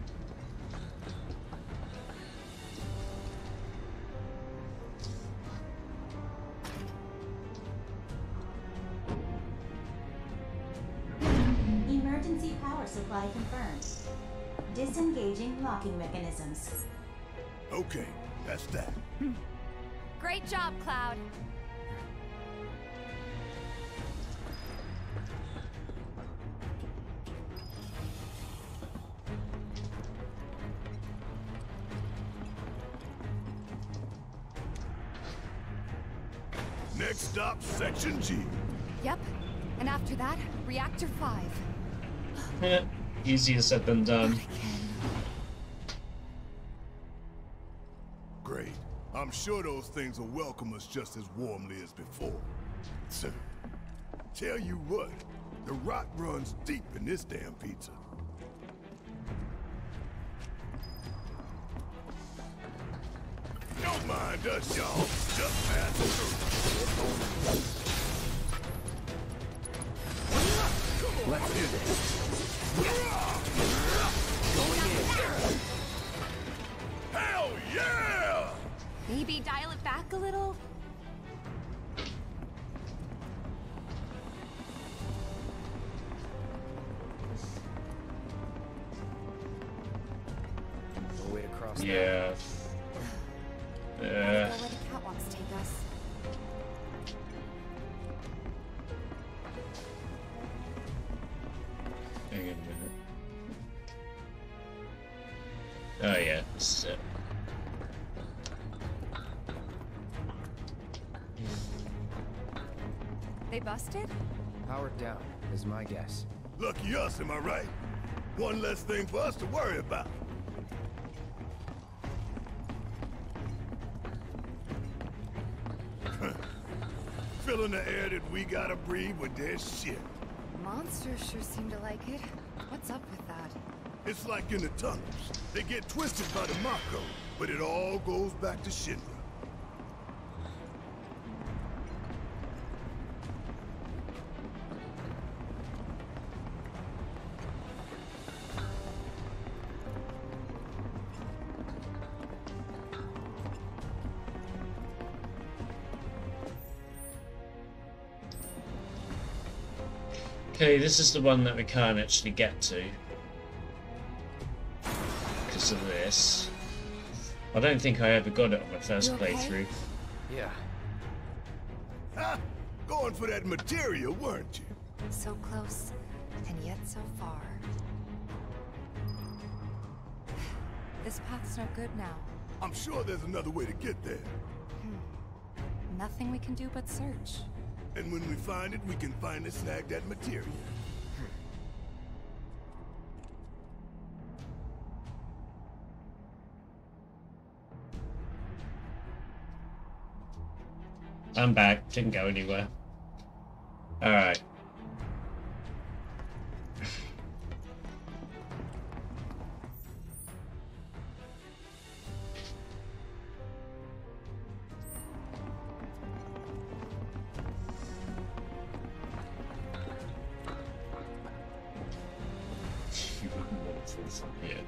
Emergency power supply confirmed. Disengaging locking mechanisms.
Okay, that's that.
Great job, Cloud.
Next stop, Section G.
Yep, and after that, Reactor 5.
Easier said than done.
Great. I'm sure those things will welcome us just as warmly as before. So, tell you what, the rot runs deep in this damn pizza. dust, y'all. Just pass it through.
Let's do this.
Hell yeah!
Maybe dial it back a little?
No way to cross that.
Yeah.
Let's go where the catwalks take us.
Hang on a minute. Oh yeah, this is it.
They busted?
Powered down is my guess.
Lucky us, am I right? One less thing for us to worry about. Filling the air that we gotta breathe with their shit.
Monsters sure seem to like it. What's up with that?
It's like in the tunnels. They get twisted by the Mako, but it all goes back to Shinra.
Okay, this is the one that we can't actually get to because of this. I don't think I ever got it on my first
You okay?
playthrough.
Yeah.
Ha! Going for that material, weren't you?
So close, and yet so far. This path's no good now.
I'm sure there's another way to get there.
Nothing we can do but search.
And when we find it, we can finally snag that material.
I'm back. Didn't go anywhere. Alright. Yeah.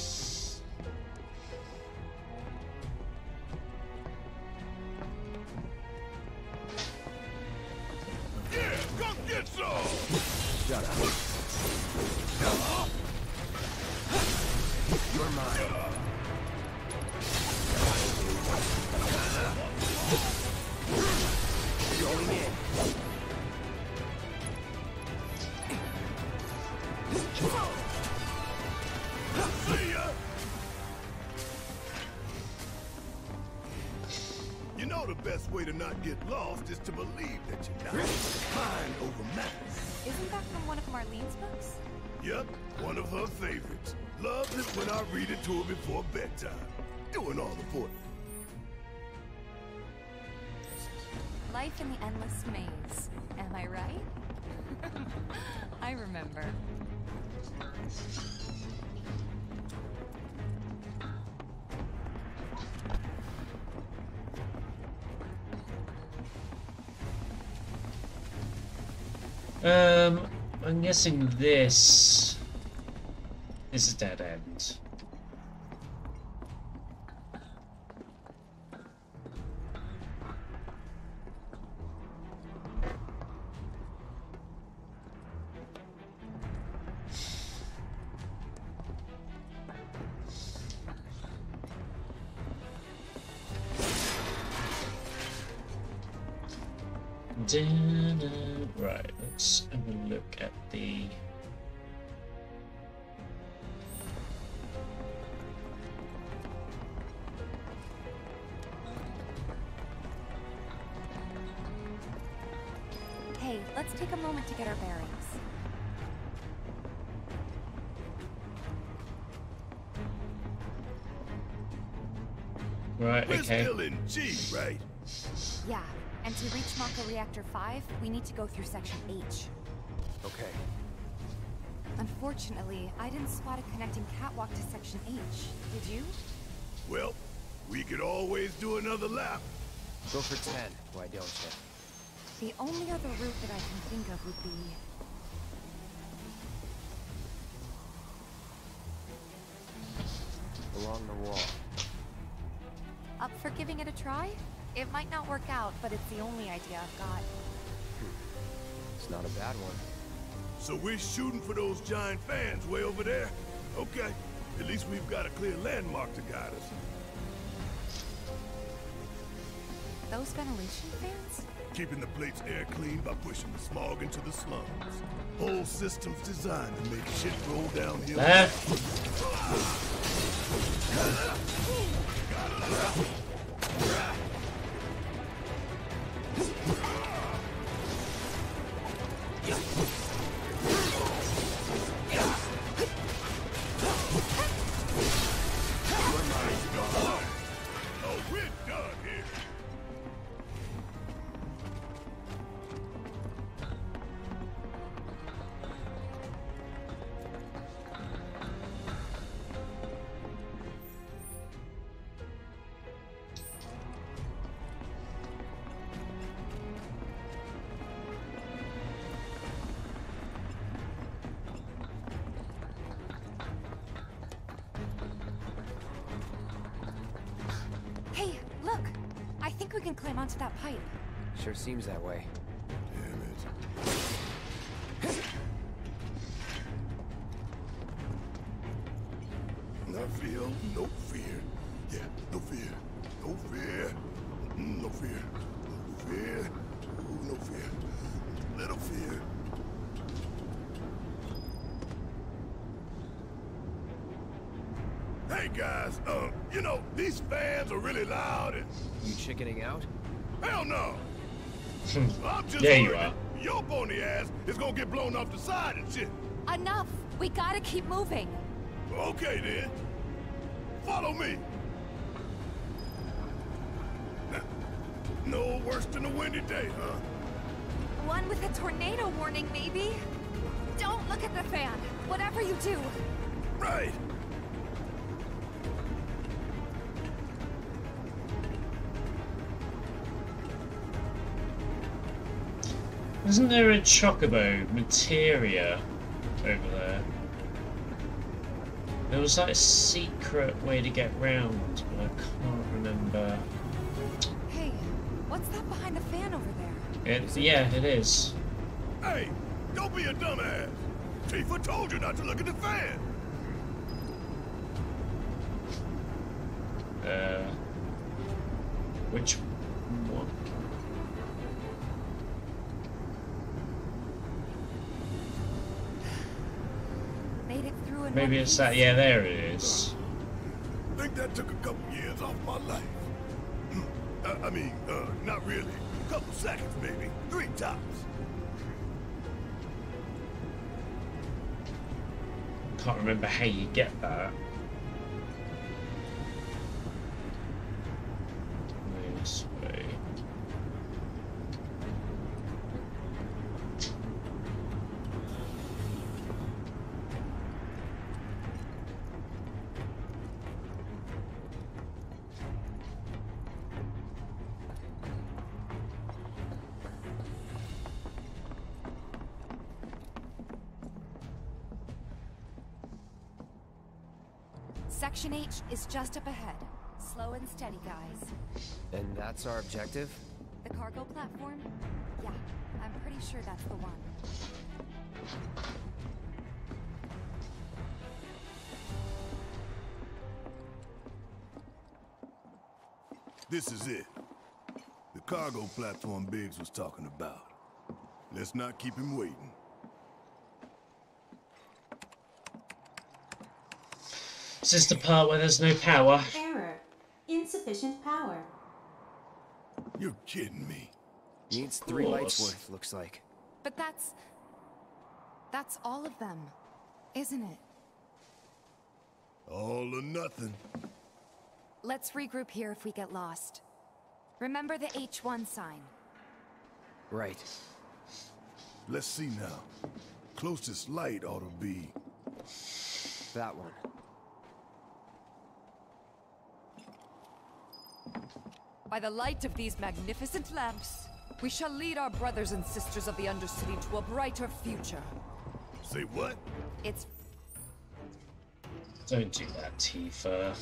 Yeah, come get some!
Shut up. You're mine. Going in.
See ya! You know the best way to not get lost is to believe that you're not. Mind over matter.
Isn't that from one of Marlene's books?
Yep, one of her favorites. Loves it when I read it to her before bedtime. Doing all the footing.
Life in the Endless Maze. Am I right? I remember.
I'm guessing this is a dead end. Right, let's have a look at the...
Hey, let's take a moment to get our bearings.
Right,
We're
okay.
still in G, right?
Yeah, and to reach Mako Reactor 5, we need to go through Section H.
Okay.
Unfortunately, I didn't spot a connecting catwalk to Section H. Did you?
Well, We could always do another lap.
Go for 10, why don't you?
The only other route that I can think of would be...
Along the wall.
Up for giving it a try? It might not work out, but it's the only idea I've got.
It's not a bad one.
So we're shooting for those giant fans way over there? Okay. At least we've got a clear landmark to guide us.
Those ventilation fans?
Keeping the plate's air clean by pushing the smog into the slums. Whole system's designed to make shit roll downhill.
Hey, look! I think we can climb onto that pipe.
Sure seems that way.
Damn it. I feel no fear. Yeah, no fear. No fear. No fear. No fear. Ooh, no fear. Little fear. Hey guys, you know, these fans are really loud and...
You chickening out?
Hell no! I'm just
There you
worried
are.
that your pony ass is gonna get blown off the side and shit.
Enough! We gotta keep moving!
Okay then. Follow me. No worse than a windy day, huh?
One with a tornado warning, maybe? Don't look at the fan! Whatever you do!
Right.
Isn't there a chocobo materia over there? There was like a secret way to get round, but I can't remember.
Hey, what's that behind the fan over there?
Yeah, it is.
Hey, don't be a dumbass. Tifa told you not to look at the fan.
Which one?
Made it through in
Maybe
one
it's
piece.
that. Yeah, there it is.
Think that took a couple years off my life. I mean, not really. A couple seconds, maybe. 3 tops.
Can't remember how you get that. This way.
Section H is just up ahead. Slow and steady, guys.
And that's our objective?
The cargo platform? Yeah, I'm pretty sure that's the one.
This is it. The cargo platform Biggs was talking about. Let's not keep him waiting.
Is this the part where there's no power?
Error. Insufficient power.
You're kidding me.
Needs 3 lights worth, looks like.
But that's all of them, isn't it?
All or nothing.
Let's regroup here if we get lost. Remember the H1 sign.
Right.
Let's see now. Closest light ought to be...
That one.
By the light of these magnificent lamps, we shall lead our brothers and sisters of the Undercity to a brighter future.
Say what?
It's...
Don't do that, Tifa.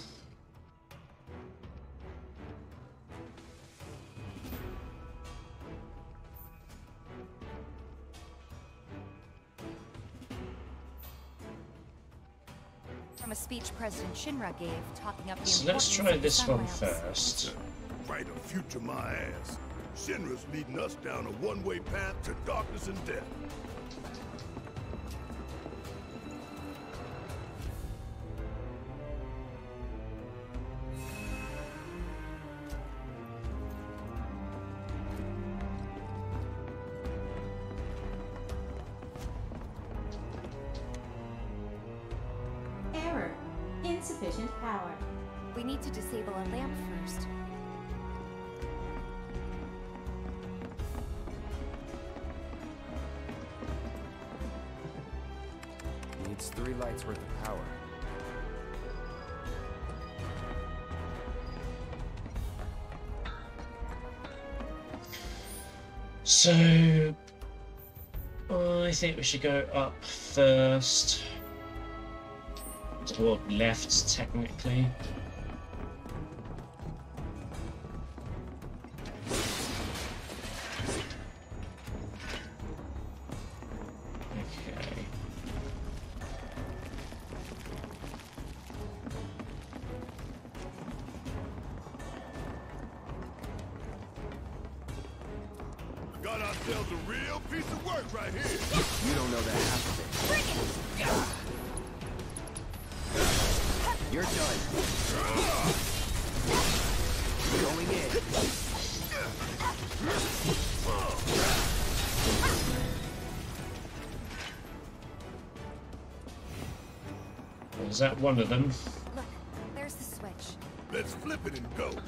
From a speech President Shinra gave, talking up the
So let's
importance
try
of the
this
sun
one
lamps.
first.
Brighter future, my ass. Shinra's leading us down a one-way path to darkness and death.
Error. Insufficient power.
We need to disable a lamp first.
Needs 3 lights worth of power.
So I think we should go up first. Or left, technically. Okay.
Got ourselves a real piece of work right here.
You don't know that half of it.
Bring it!
You're done. Going in.
Is that one of them?
Look, there's the switch.
Let's flip it and go.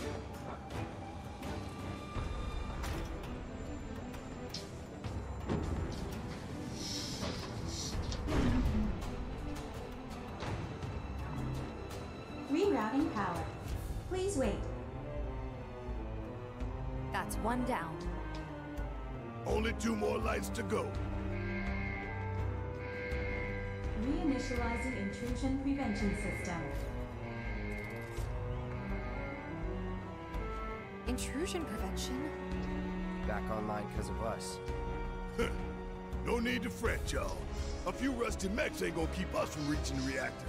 Rerouting power. Please wait.
That's one down.
Only 2 more lights to go.
Reinitializing intrusion prevention system.
Intrusion prevention?
Back online because of us.
No need to fret, y'all. A few rusty mechs ain't gonna keep us from reaching the reactor.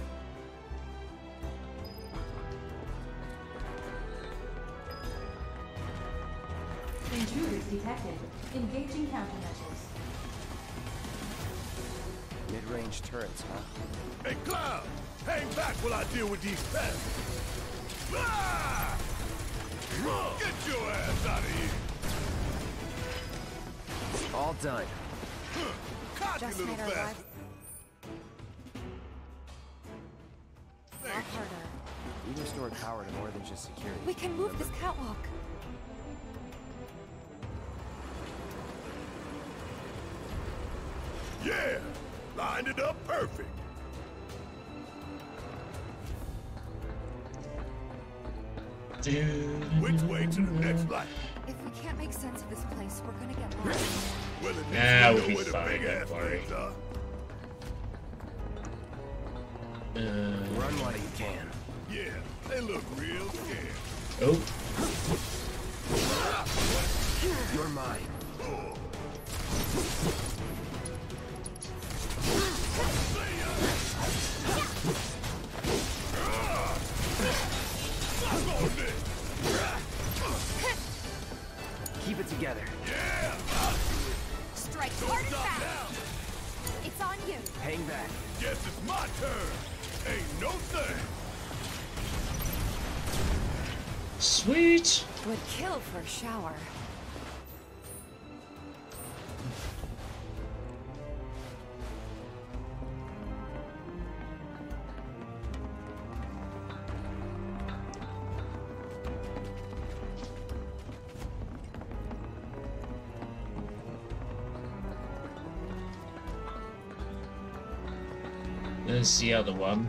Intruders detected. Engaging countermeasures.
Mid-range turrets, huh?
Hey, Cloud! Hang back while I deal with these pests! Ah! Get your ass out of here!
All done.
Cocky
Just
little
made our
bastard!
lives a lot harder.
We restored power to more than just security.
We can move this catwalk.
Yeah! Lined it up perfect! Which way to the next light?
If we can't make sense of this place, we're gonna get lost.
Well, at least
We'll
we know
be
where the
fine,
big ass
don't worry.
things are.
Run while you can.
Yeah, they look real scared.
Oh,
You're mine. Keep it together.
Yeah!
Strike
Don't
hard and
stop
fast.
now!
It's on you.
Hang back.
Guess it's my turn! Ain't no thing!
sweet.
Would kill for a shower.
There's the other one.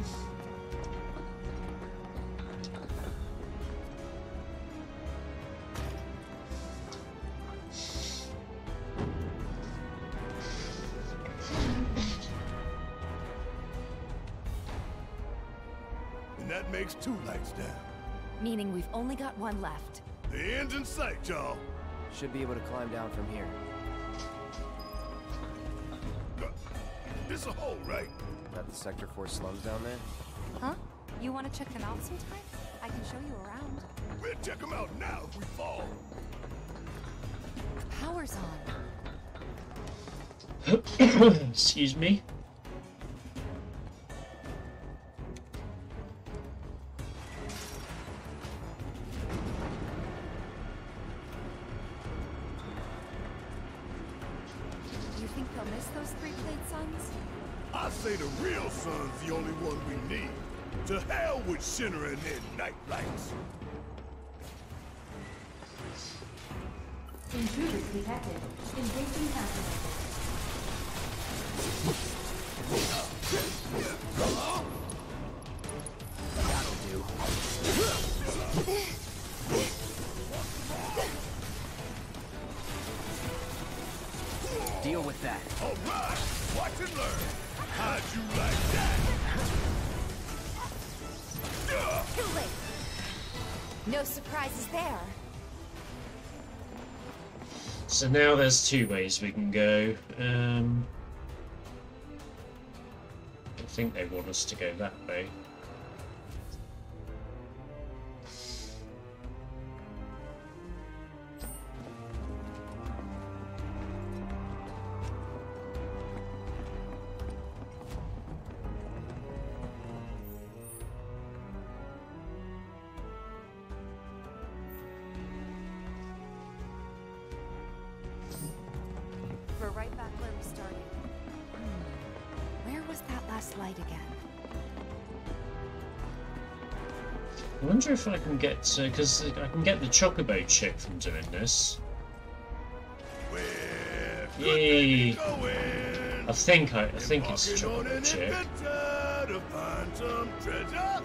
makes 2 lights down.
Meaning we've only got one left.
The end's in sight, y'all.
Should be able to climb down from here.
This a hole, right?
Got the Sector 4 slums down there?
Huh? You want to check them out sometime? I can show you around.
We'll check them out now if we fall.
Power's
on. Excuse me.
You think they'll miss those 3-plate suns?
I say the real sun's the only one we need. To hell with Shinra and their night lights.
Intruders detected. Engaging countermeasures.
That'll do. Deal with that.
All right, watch and learn. How'd you like that?
Too late. No surprises there.
So now there's 2 ways we can go. I think they want us to go that way.
We're right back where we started. Where was that last light again?
I wonder if I can get because I can get the Chocobo chip from doing this. Yay! I think it's the Chocobo chip.
To find some treasure.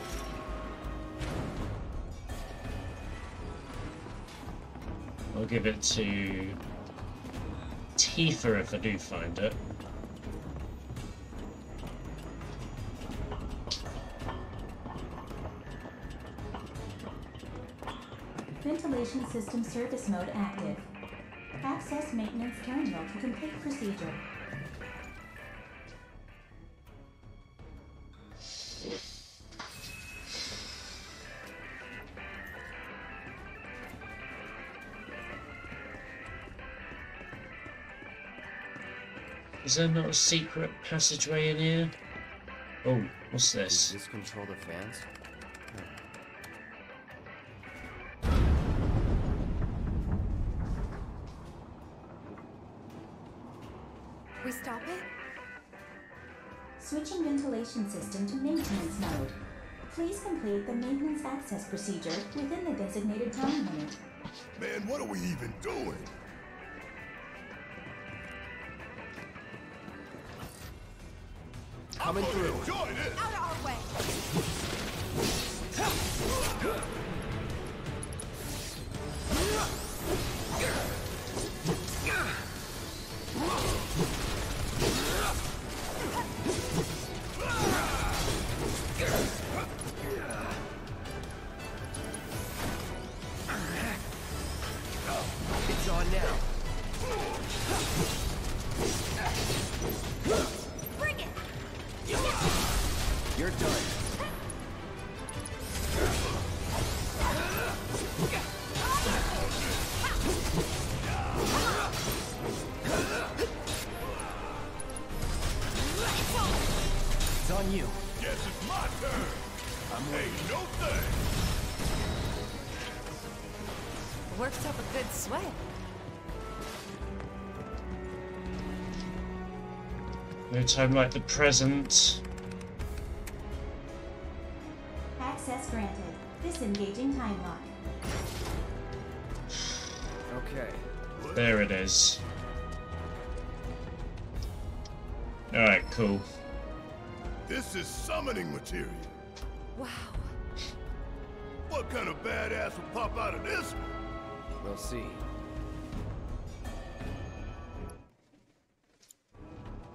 I'll give it to Tifa if I do find it.
Ventilation system service mode active. Access maintenance terminal to complete procedure.
Is there not a secret passageway in here? Oh, what's
Does
this?
this control the fans?
We stop it?
Switching ventilation system to maintenance mode. Please complete the maintenance access procedure within the designated time limit.
Man, what are we even doing?
Coming through.
Enjoy this.
Out of our way!
It's on now.
Bring it!
You're done. It's on you.
Guess it's my turn.
I'm waiting.
Ain't no thing.
Works up a good sweat.
No time like the present.
Access granted. Disengaging time lock.
Okay.
There it is. Alright, cool.
This is summoning material.
Wow.
What kind of badass will pop out of this one?
We'll see.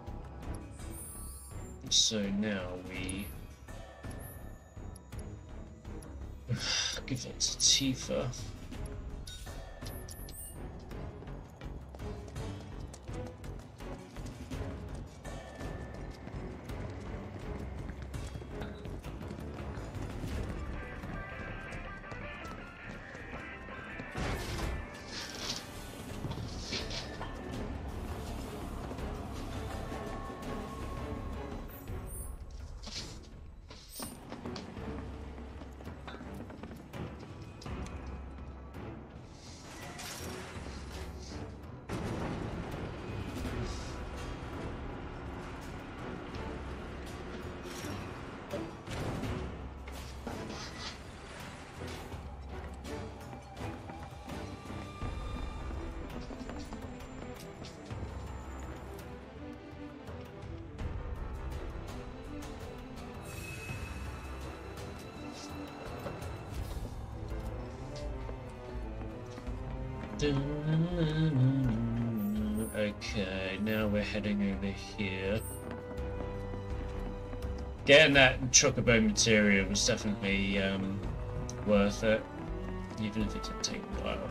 So now we... Give it to Tifa. Okay, now we're heading over here. Getting that chocobo material was definitely worth it, even if it did take a while.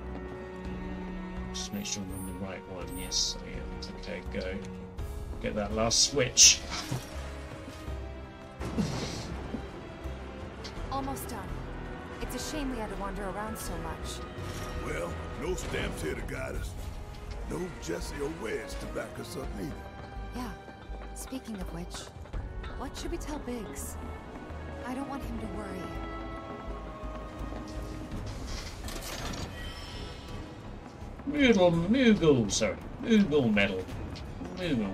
Just make sure I'm on the right one. Yes, I am. Okay, go. Get that last switch.
Almost done. It's a shame we had to wander around so much.
Well, no stamps here to guide us. No Jesse or Wedge to back us up neither.
Yeah. Speaking of which, what should we tell Biggs? I don't want him to worry.
Moogle medal. Moogle.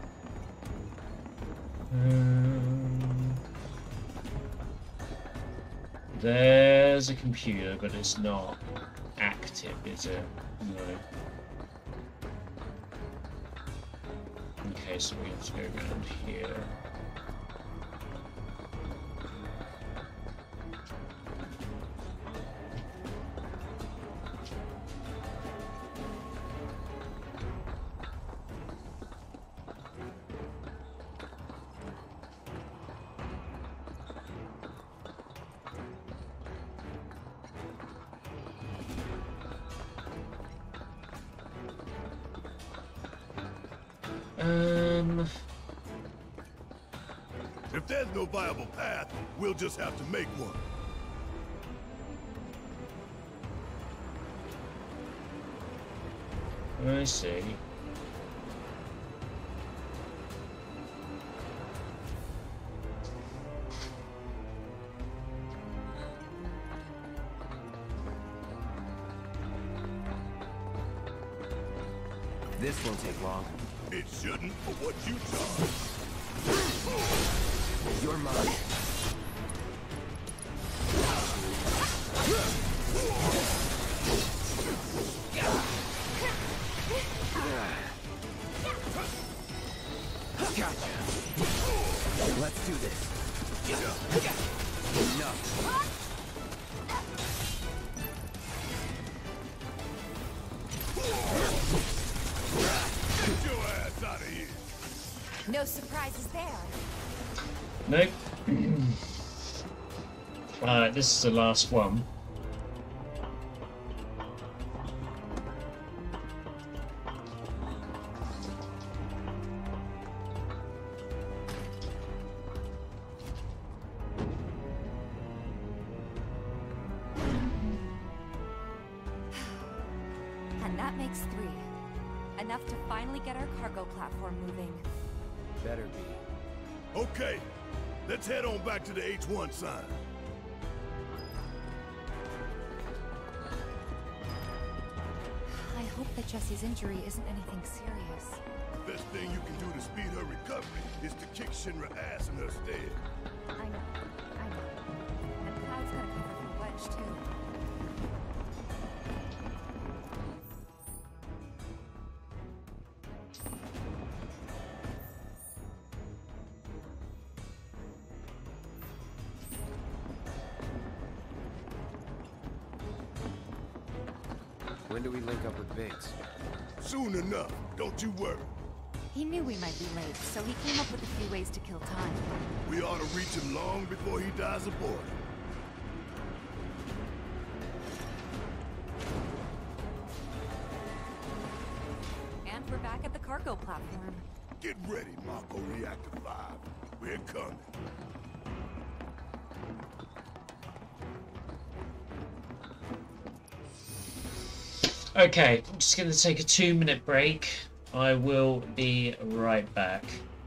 There's a computer, but it's not active, is it? No. Okay, so we have to go around here.
If there's no viable path, we'll just have to make one.
I see.
This won't take long.
It shouldn't, for what you charge.
You're mine. Gotcha. Let's do this. Enough.
Get your ass out of here.
No surprises there.
Nope. Alright, this is the last one.
And that makes 3. Enough to finally get our cargo platform moving.
Better be.
Okay, let's head on back to the H1 sign.
I hope that Jessie's injury isn't anything serious.
The best thing you can do to speed her recovery is to kick Shinra ass in her stead.
I know. And Cloud's gotta cover for Wedge, too.
When do we link up with Biggs?
Soon enough, don't you worry.
He knew we might be late, so he came up with a few ways to kill time.
We ought to reach him long before he dies aboard.
cargo platform.
Get ready, Mako Reactor 5. We're coming.
Okay, I'm just going to take a 2-minute break. I will be right back.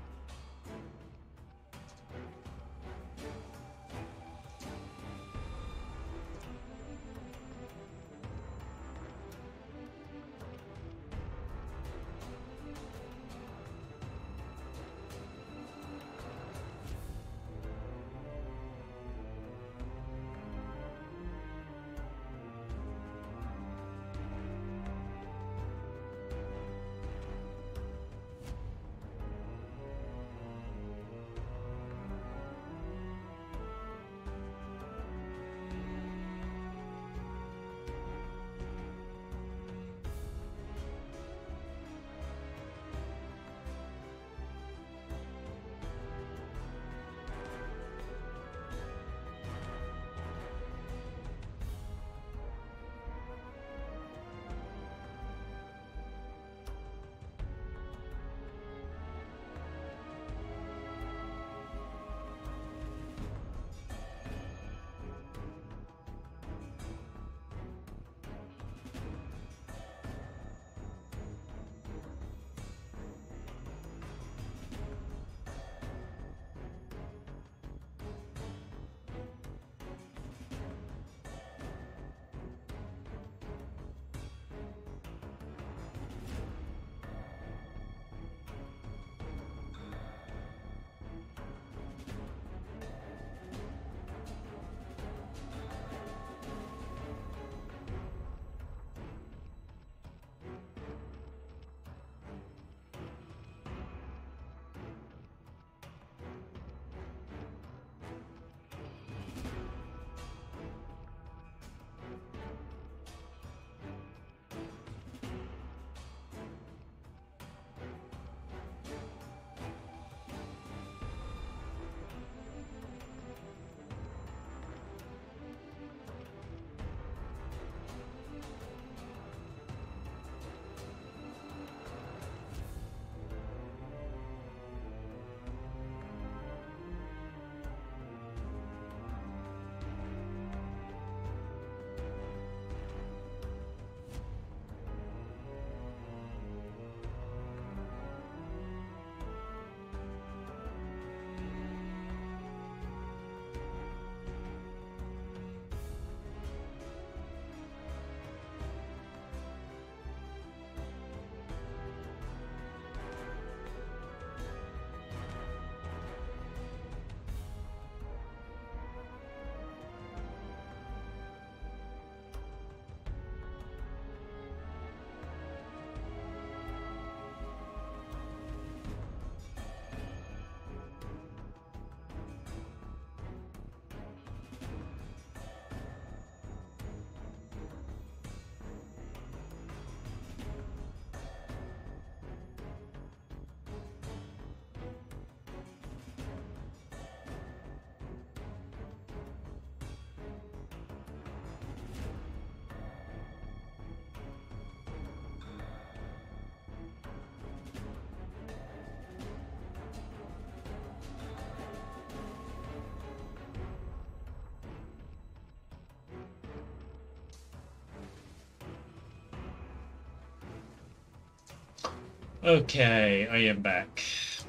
Okay, I am back.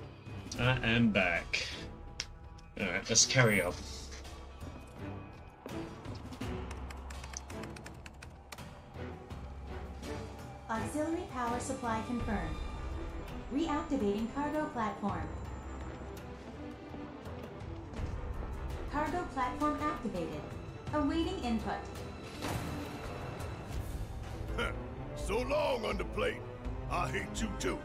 I am back. Alright, let's carry on.
Auxiliary power supply confirmed. Reactivating cargo platform. Cargo platform activated. Awaiting input.
So long, underplate. I hate you too.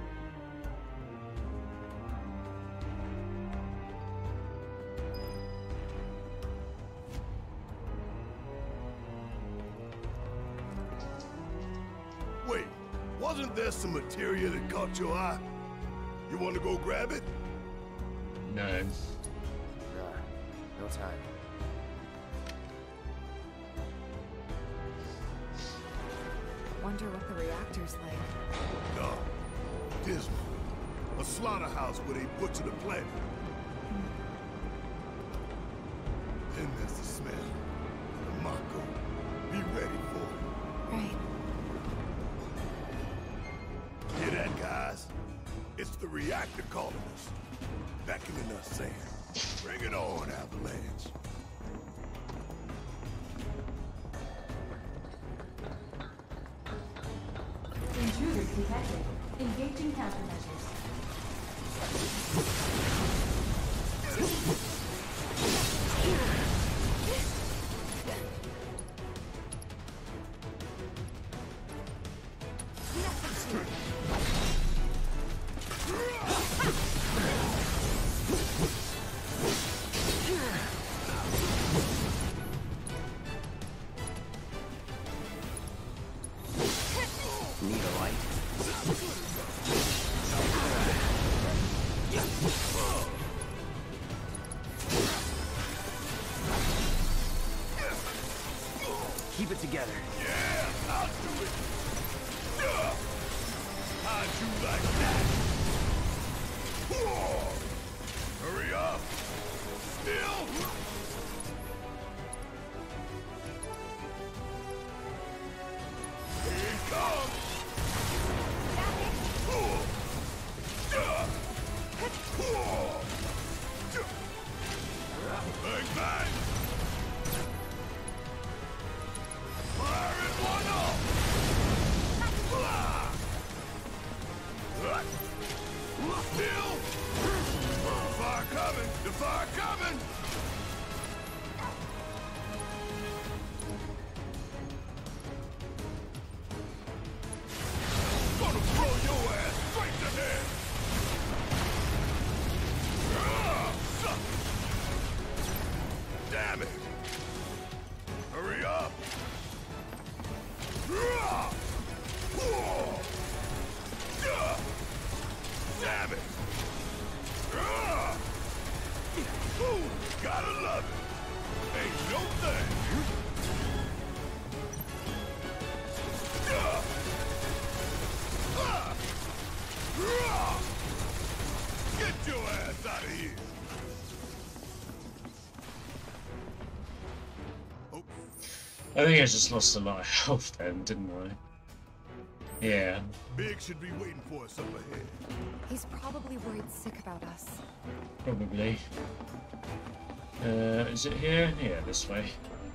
Wait, wasn't there some materia that caught your eye? You want to go grab it?
No.
Nah, no time.
Wonder what the reactor's like.
No. dismal. A slaughterhouse where they butcher the planet. Then there's the smell. The Mako. Be ready for it.
Right.
Hear that, guys? It's the reactor calling us. Beckoning us, saying, bring it on, Avalanche.
Intruders detected. Engaging countermeasures.
Need a light? Keep it together.
Yeah, I'll do it. How'd you like that? Whoa. Hurry up. Still. Here it comes. Bang, bang. Fire it one off. Still. The fire coming. The fire coming. Gonna throw your ass straight to hell. Damn it! Hurry up! Damn it! Ooh, gotta love it! Ain't no thing! Get your ass out of here!
I think I just lost a lot of health then, didn't I? Yeah.
Big should be waiting for us up ahead.
He's probably worried sick about us.
Probably. Is it here? Yeah, this way.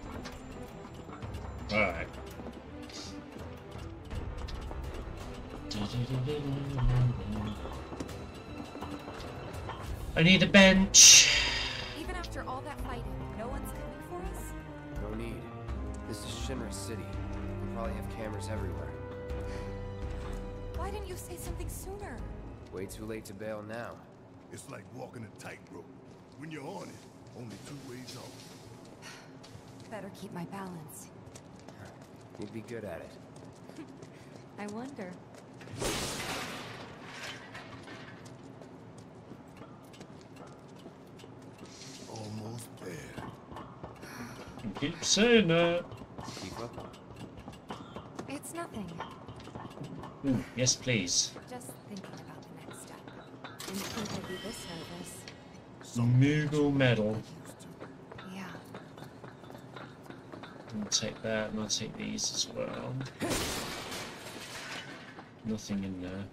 Alright. I need a bench.
Even after all that fighting, no one's coming for us?
No need. This is Shinra City. We probably have cameras everywhere.
Why didn't you say something sooner?
Way too late to bail now.
It's like walking a tightrope. When you're on it, only two ways off.
Better keep my balance.
You'd be good at it.
I wonder.
Almost there.
You keep saying that.
Keep up.
It's nothing.
Ooh, yes, please.
Just thinking about the next step. Didn't think I'd be this nervous.
Moogle medal.
Yeah.
I'll take that, and I'll take these as well. Nothing in there.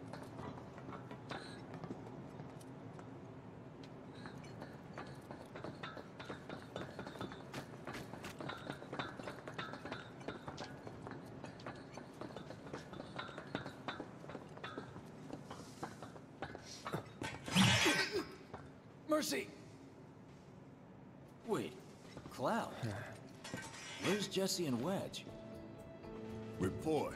Mercy! Wait, Cloud. Where's Jesse and Wedge?
Report.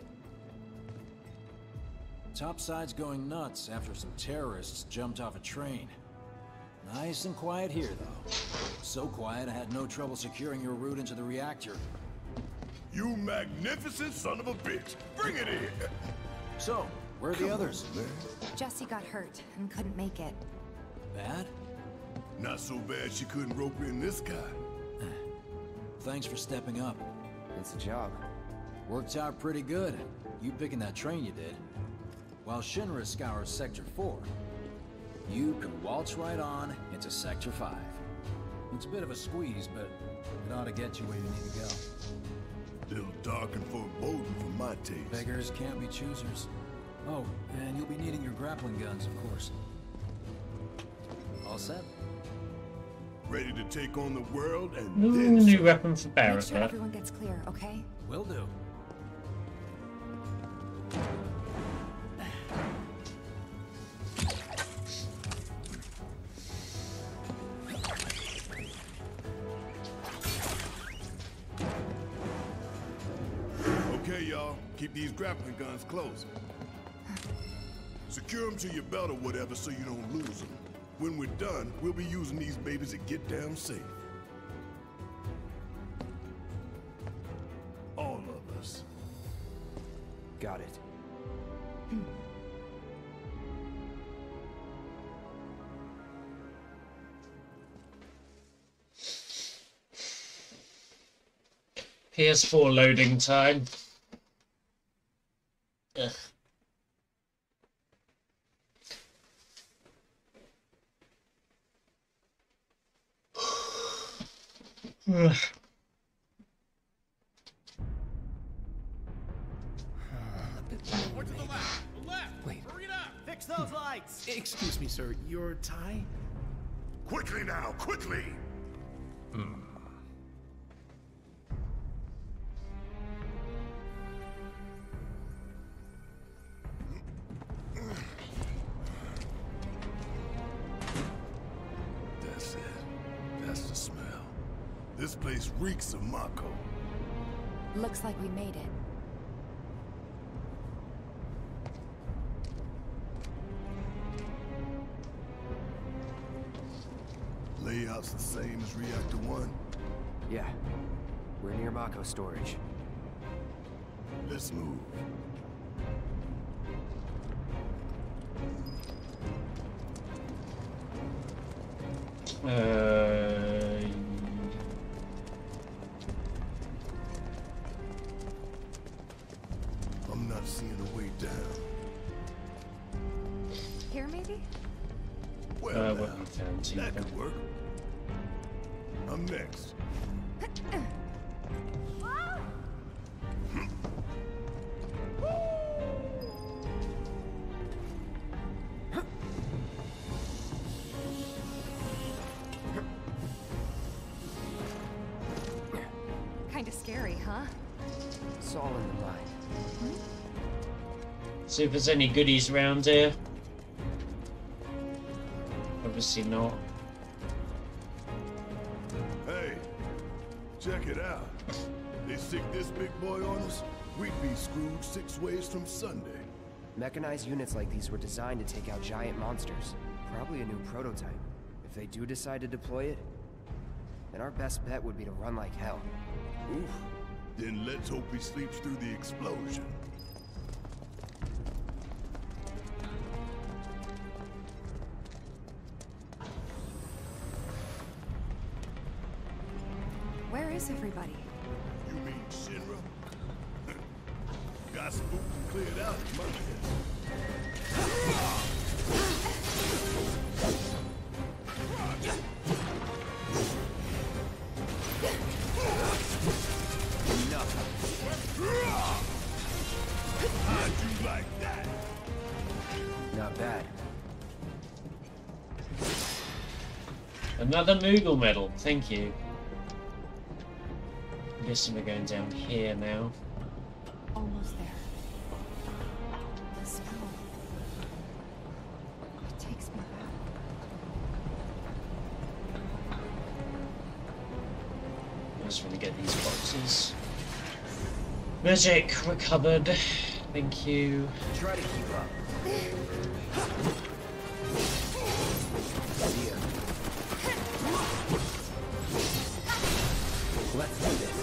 Topside's going nuts after some terrorists jumped off a train. Nice and quiet here, though. So quiet I had no trouble securing your route into the reactor.
You magnificent son of a bitch! Bring it in!
So, where are the others?
Jesse got hurt and couldn't make it.
Bad?
Not so bad she couldn't rope in this guy.
Thanks for stepping up.
It's a job.
Worked out pretty good. You picking that train you did. while Shinra scours Sector 4, you can waltz right on into Sector 5. It's a bit of a squeeze, but it ought to get you where you need to go.
Little dark and foreboding for my taste.
Beggars can't be choosers. Oh, and you'll be needing your grappling guns, of course. All set?
Ready to take on the world and
Ooh,
then
new
some.
weapon for Barrett.
Make sure everyone gets clear, okay?
Will do.
Okay, y'all. Keep these grappling guns close. Secure them to your belt or whatever so you don't lose them. When we're done, we'll be using these babies to get down safe. All of us.
Got it.
PS4 loading time. Ugh. Ugh.
More to the left! The left!
Wait.
Hurry it up!
Fix those lights! Excuse me, sir. Your tie?
Quickly now, quickly! That's it. That's the smell. This place reeks of Mako.
Looks like we made it.
Layout's the same as Reactor 1.
Yeah. We're near Mako storage.
Let's move. I'm not seeing a way down.
Here, maybe?
Well,
what
now,
we found here.
that could work. I'm next.
Kinda scary, huh?
It's all in the mind.
See if there's any goodies around here. Obviously not.
Hey, check it out. They stick this big boy on us, we'd be screwed 6 ways from Sunday.
Mechanized units like these were designed to take out giant monsters. Probably a new prototype. If they do decide to deploy it, then our best bet would be to run like hell.
Oof. Then let's hope he sleeps through the explosion.
Where is everybody?
You mean Shinra? Got spooked and cleared out at my How'd you like that?
Not bad.
Another Moogle medal, thank you. I'm guessing we're going down here now.
Almost there. The smell. It takes me back.
I just want to get these boxes. Magic recovered. Thank you.
Try to keep up. See ya. Let's do this.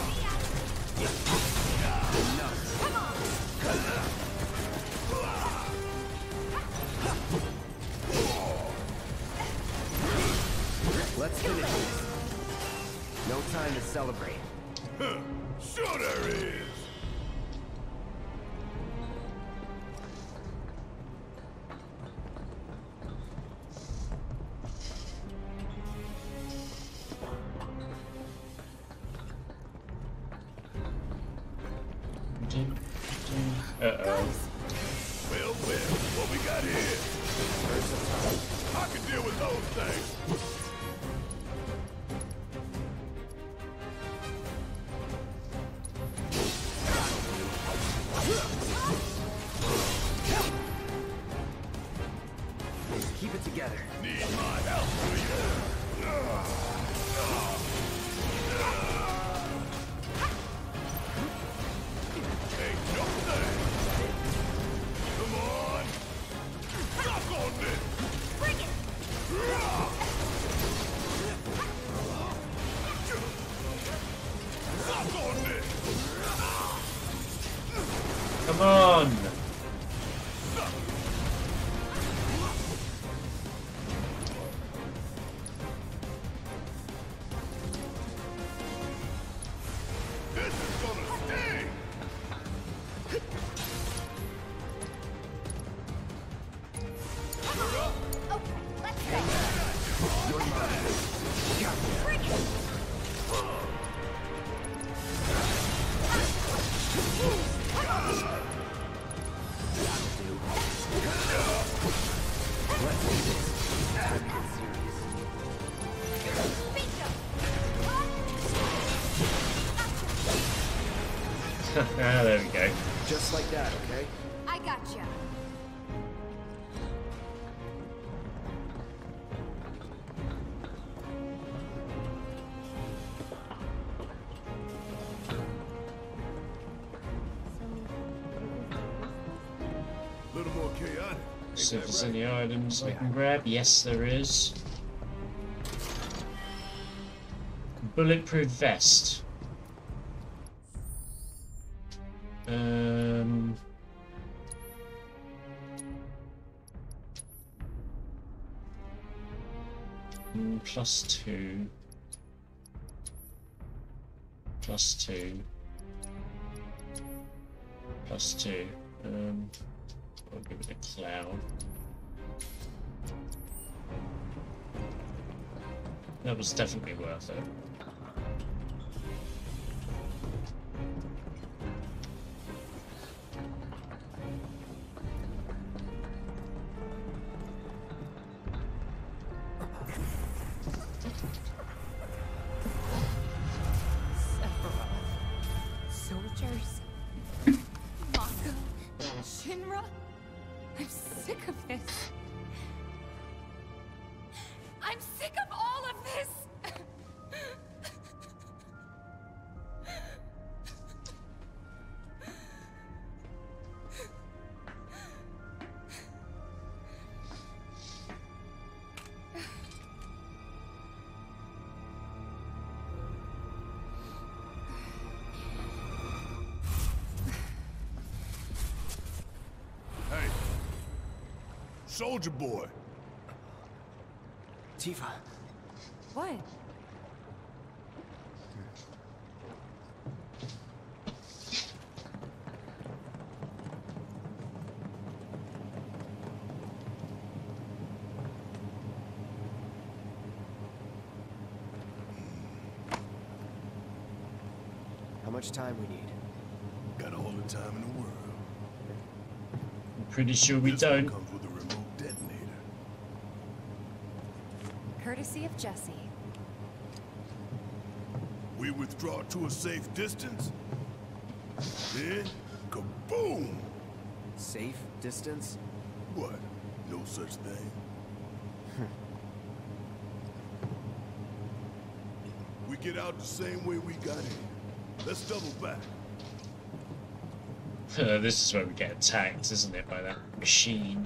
Let's finish this. No time to celebrate.
Sure there is.
Uh-oh.
Well, what we got here? I can deal with those things.
Keep it together.
Need my help, do you? Ain't no thing. Come on. Suck on this.
Bring it!
Suck on this.
Come on!
This is gonna sting. You're up.
Okay, let's go.
You're mine.
Bring it! Bingo!
Ah, there we go.
Just like that, okay?
I gotcha.
A little more chaotic.
So if there's any items I can grab, yes there is. Bulletproof vest. +2. +2. +2. I'll give it a cloud. That was definitely worth it.
Soldiers. Mako. Shinra. I'm sick of this. I'm sick of all of this!
Hey. Soldier boy.
Tifa.
What?
How much time we need?
Got all the time in the world.
I'm pretty sure we
This one
don't.
comes with a remote detonator.
Courtesy of Jesse.
We withdraw to a safe distance. Then, kaboom!
Safe distance?
What? No such thing. We get out the same way we got in. Let's double back.
This is where we get attacked, isn't it, by that machine?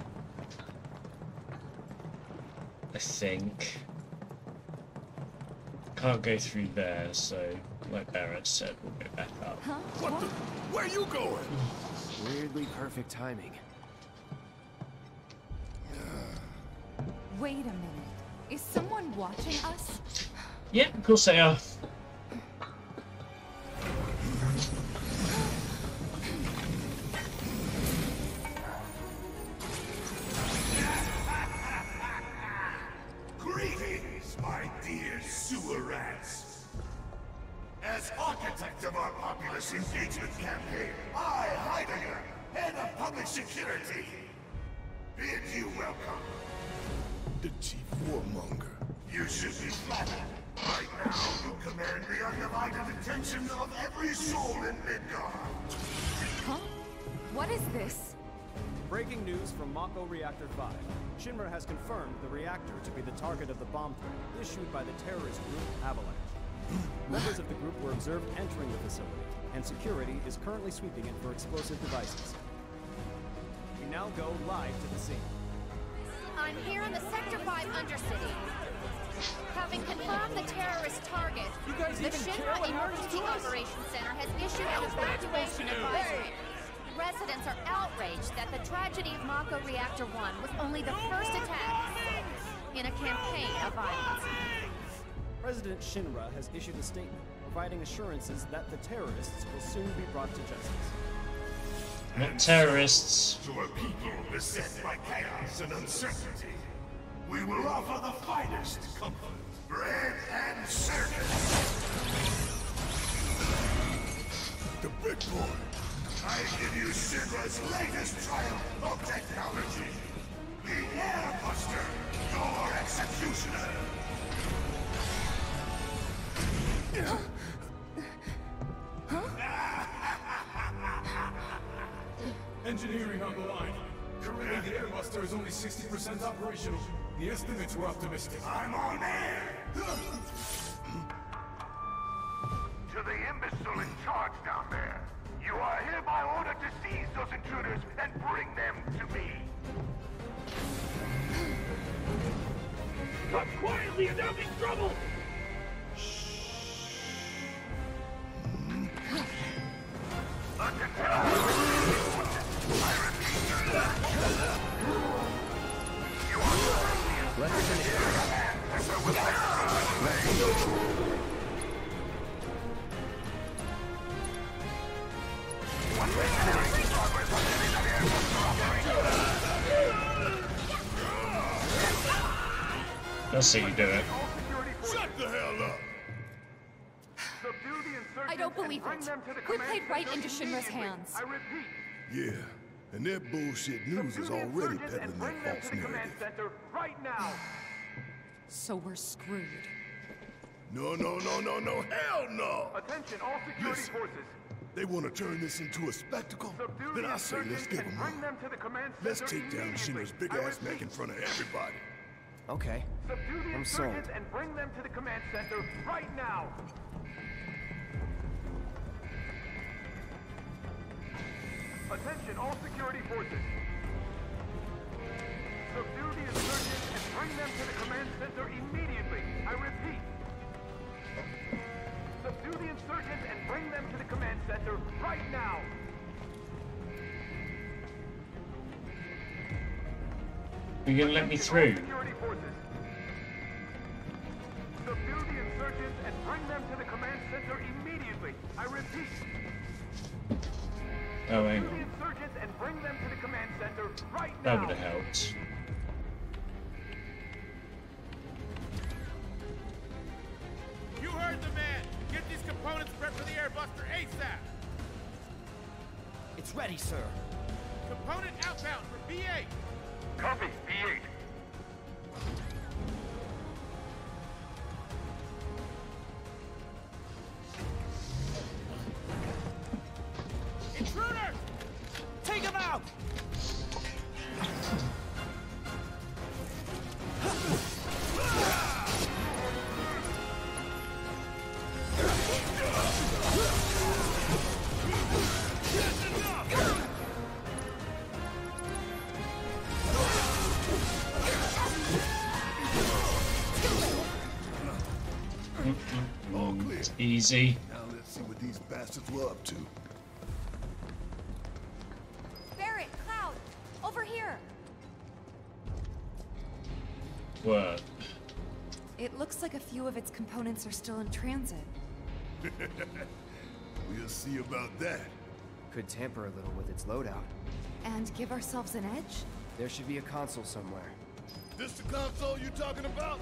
I think. Can't go through there, so like Barrett said, we'll go back up.
Huh?
What the? Where you going?
Weirdly perfect timing.
Wait a minute. Is someone watching us?
Yeah, of course they are.
Greetings, my dear sewer rats. As architect of our populace engagement campaign, I, Heidegger, head of public security. Bid you welcome.
The chief warmonger.
You should be flattered. Right now, you command the undivided attention of every soul in Midgard.
Huh? What is this?
Breaking news from Mako Reactor 5. Shinra has confirmed the reactor to be the target of the bomb threat issued by the terrorist group Avalanche. Members of the group were observed entering the facility, and security is currently sweeping it for explosive devices. We now go live to the scene.
I'm here in the Sector 5 Undercity. Having confirmed the terrorist target, the Shinra Emergency Operations Center has issued an evacuation advisory. Residents are outraged that the tragedy of Mako Reactor 1 was only the first attack in a campaign of violence.
President Shinra has issued a statement providing assurances that the terrorists will soon be brought to justice.
Not terrorists.
To a people beset by chaos and uncertainty, we will offer the finest comfort, bread and circus.
The big boy.
I give you Shinra's latest triumph of technology. The Airbuster, your executioner.
Engineering on the line. Currently, the Airbuster is only 60% operational. The estimates were optimistic.
I'm on air! To the imbecile in charge down there, you are hereby ordered to seize those intruders and bring them to me. Come quietly and there'll be trouble!
Let's see you do it.
Shut the hell up!
I don't believe it. We played right into Shinra's hands.
Yeah, and their bullshit news is already peddling their false narrative.
Right now!
So we're screwed.
No, hell no!
Attention, all security forces.
They want to turn this into a spectacle? Then I say let's give them one. Let's take down Shinra's big-ass neck in front of everybody.
Okay, I'm sold.
And bring them to the command center right now. Attention, all security forces. Subdue the insurgents and bring them to the command center immediately. I repeat. Subdue the insurgents and bring them to the command center right now.
You're gonna let me through?
Security forces. Subdue the insurgents and bring them to the command center immediately. I repeat.
Oh, hang
The
on.
insurgents and bring them to the command center right
That
now.
would have helped.
You heard the man! Get these components prepped for the Airbuster ASAP!
It's ready, sir.
Component outbound for B8!
Copy, B8.
Intruder!
Take him out!
All clear.
Easy.
Now let's see what these bastards were up to.
Barrett, Cloud, over here.
What?
It looks like a few of its components are still in transit.
We'll see about that.
Could tamper a little with its loadout.
And give ourselves an edge?
There should be a console somewhere.
This the console you talking about?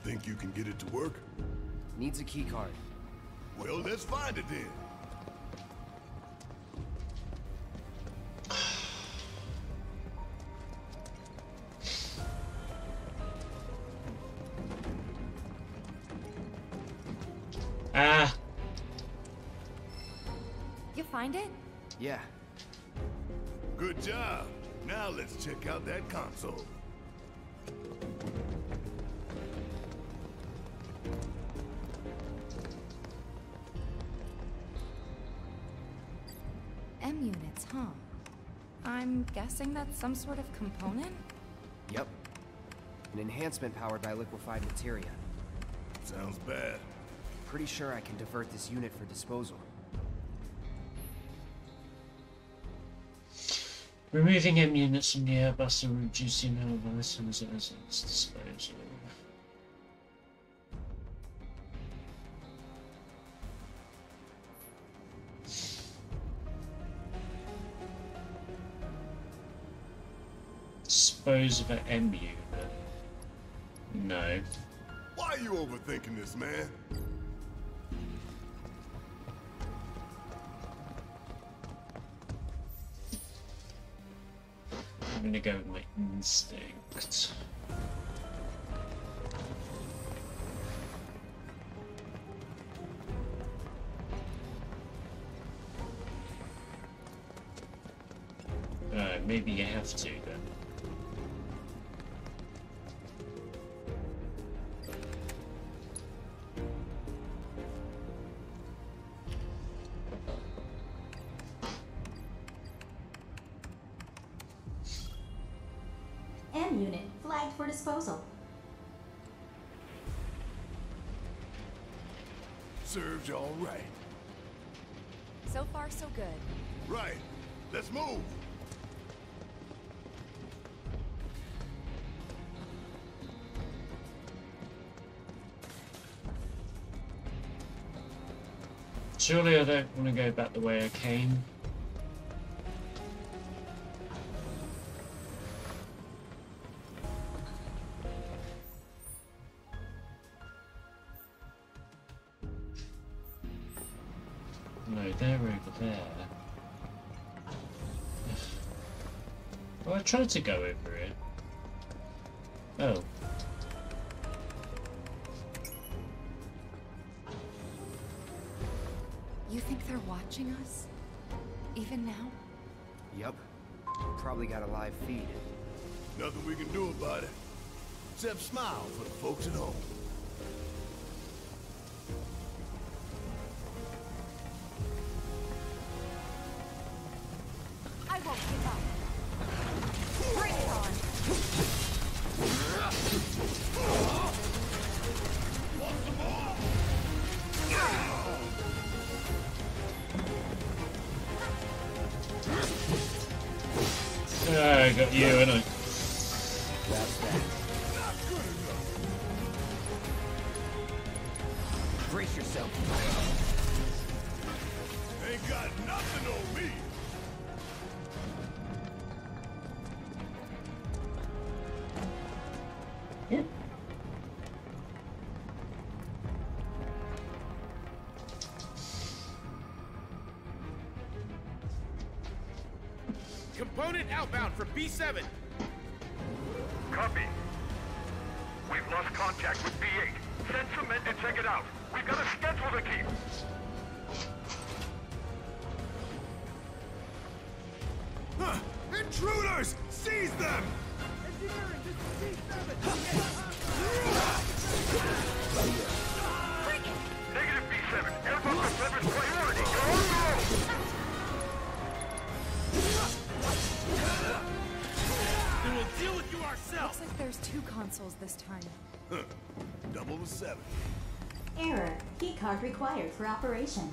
Think you can get it to work?
Needs a key card.
Well, let's find it then.
Ah.
You find it?
Yeah.
Good job. Now let's check out that console.
M units, huh? I'm guessing that's some sort of component?
Yep. An enhancement powered by liquefied materia.
Sounds bad.
Pretty sure I can divert this unit for disposal.
Removing M units from the Airbus and reducing how of items at its disposal. Dispose of an M unit. No.
Why are you overthinking this, man?
I'm gonna go with my instinct. Maybe you have to then.
M unit flagged for disposal.
Serves you all right.
So far, so good.
Right. Let's move.
Surely I don't want to go back the way I came. No, they're over there. Well, I tried to go over it. Oh.
You think they're watching us? Even now?
Yep. Probably got a live feed.
Nothing we can do about it. Except smile for the folks at home.
I won't give up. Bring it on.
I got you, and I.
That's that. Brace yourself.
Ain't got nothing on me.
Component outbound for B7.
Copy. We've lost contact with B8. Send some men to check it out. We've got a schedule to keep.
Huh. Intruders! Seize them!
Engineering, this is B7.
Bring it!
Negative B7. Airbus delivers priority. Go!
Then we'll deal with you ourselves.
Looks like there's two consoles this time.
Huh. Double the 7.
Error. Keycard required for operation.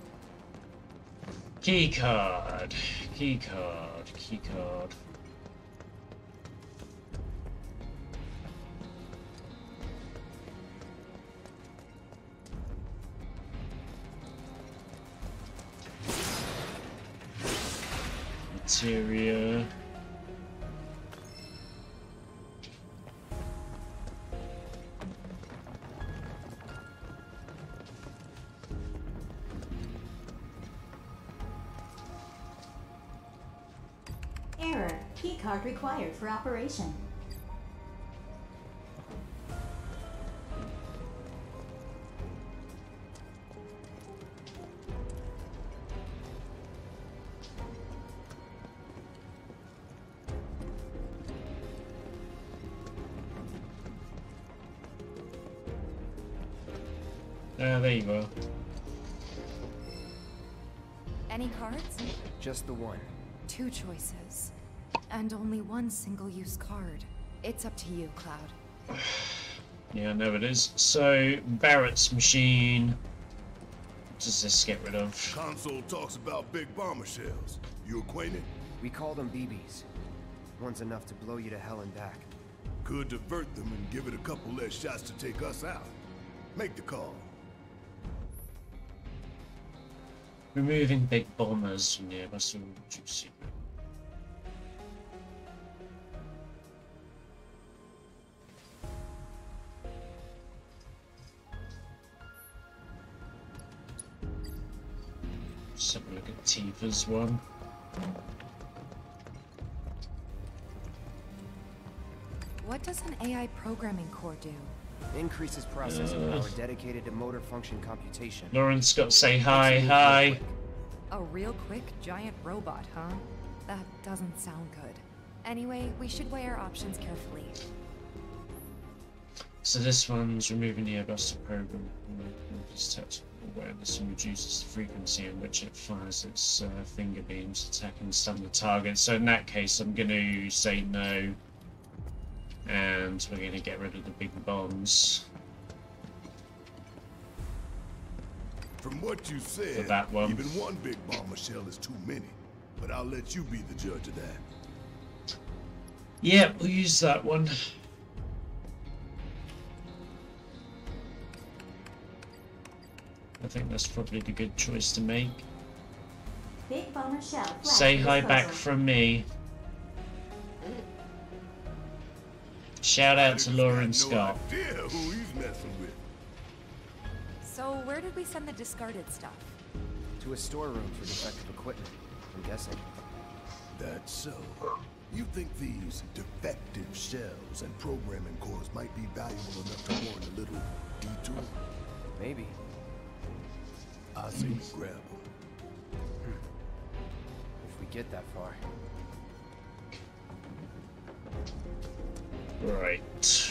Keycard. Keycard. Keycard. Materia.
Keycard required for operation.
There you go.
Any cards?
Just the one.
2 choices. And only 1 single-use card. It's up to you, Cloud.
Yeah, I know it is. So, Barrett's machine. What does this get rid of?
Console talks about big bomber shells. You acquainted?
We call them BBs. One's enough to blow you to hell and back.
Could divert them and give it a couple less shots to take us out. Make the call.
Removing big bombers from nearby will reduce it. Let's have a look at Tifa's one.
What does an AI programming core do?
Increases processing power dedicated to motor function computation.
Lauren's got to say hi, hi.
A real quick giant robot, huh? That doesn't sound good. Anyway, we should weigh our options carefully.
So this one's removing the Augusta program. This tactical awareness and reduces the frequency in which it fires its finger beams, attack and stun the target. So in that case, I'm going to say no. And we're going to get rid of the big bombs.
From what you said,
For that one.
Even one big bomber shell is too many. But I'll let you be the judge of that.
Yeah, we'll use that one. I think that's probably the good choice to make.
Big bomber shell.
Say hi back from me. Shout out to Lauren Scott.
No idea who he's messing with.
So where did we send the discarded stuff?
To a storeroom for defective equipment, I'm guessing.
That's so. You think these defective shells and programming cores might be valuable enough to warrant a little detour?
Maybe.
I say we grab them.
If we get that far.
Right.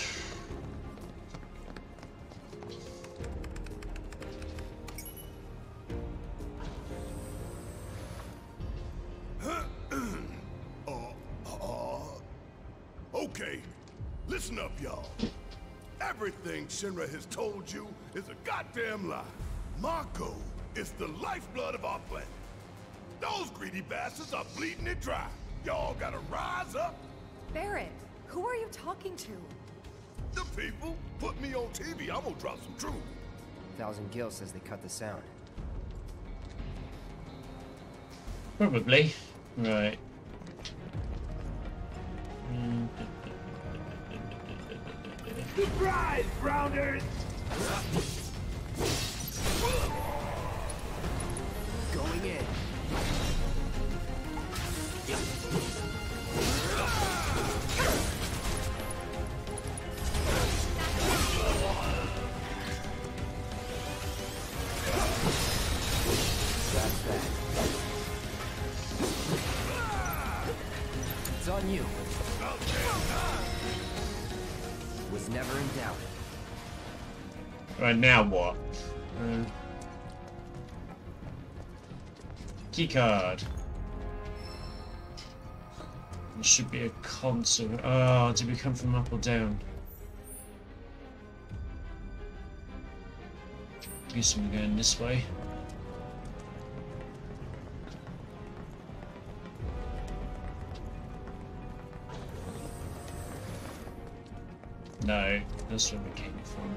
Okay, listen up, y'all. Everything Shinra has told you is a goddamn lie. Mako is the lifeblood of our planet. Those greedy bastards are bleeding it dry. Y'all gotta rise up.
Barrett, who are you talking to?
The people put me on TV. I'm gonna drop some truth.
Thousand Gil says they cut the sound.
Probably. Right.
Surprise, Grounders!
Going in. That's that. It's on you. Was never in doubt.
Right, now what? Keycard. There should be a console. Oh, did we come from up or down? I guess we're going this way. No, that's where we came from.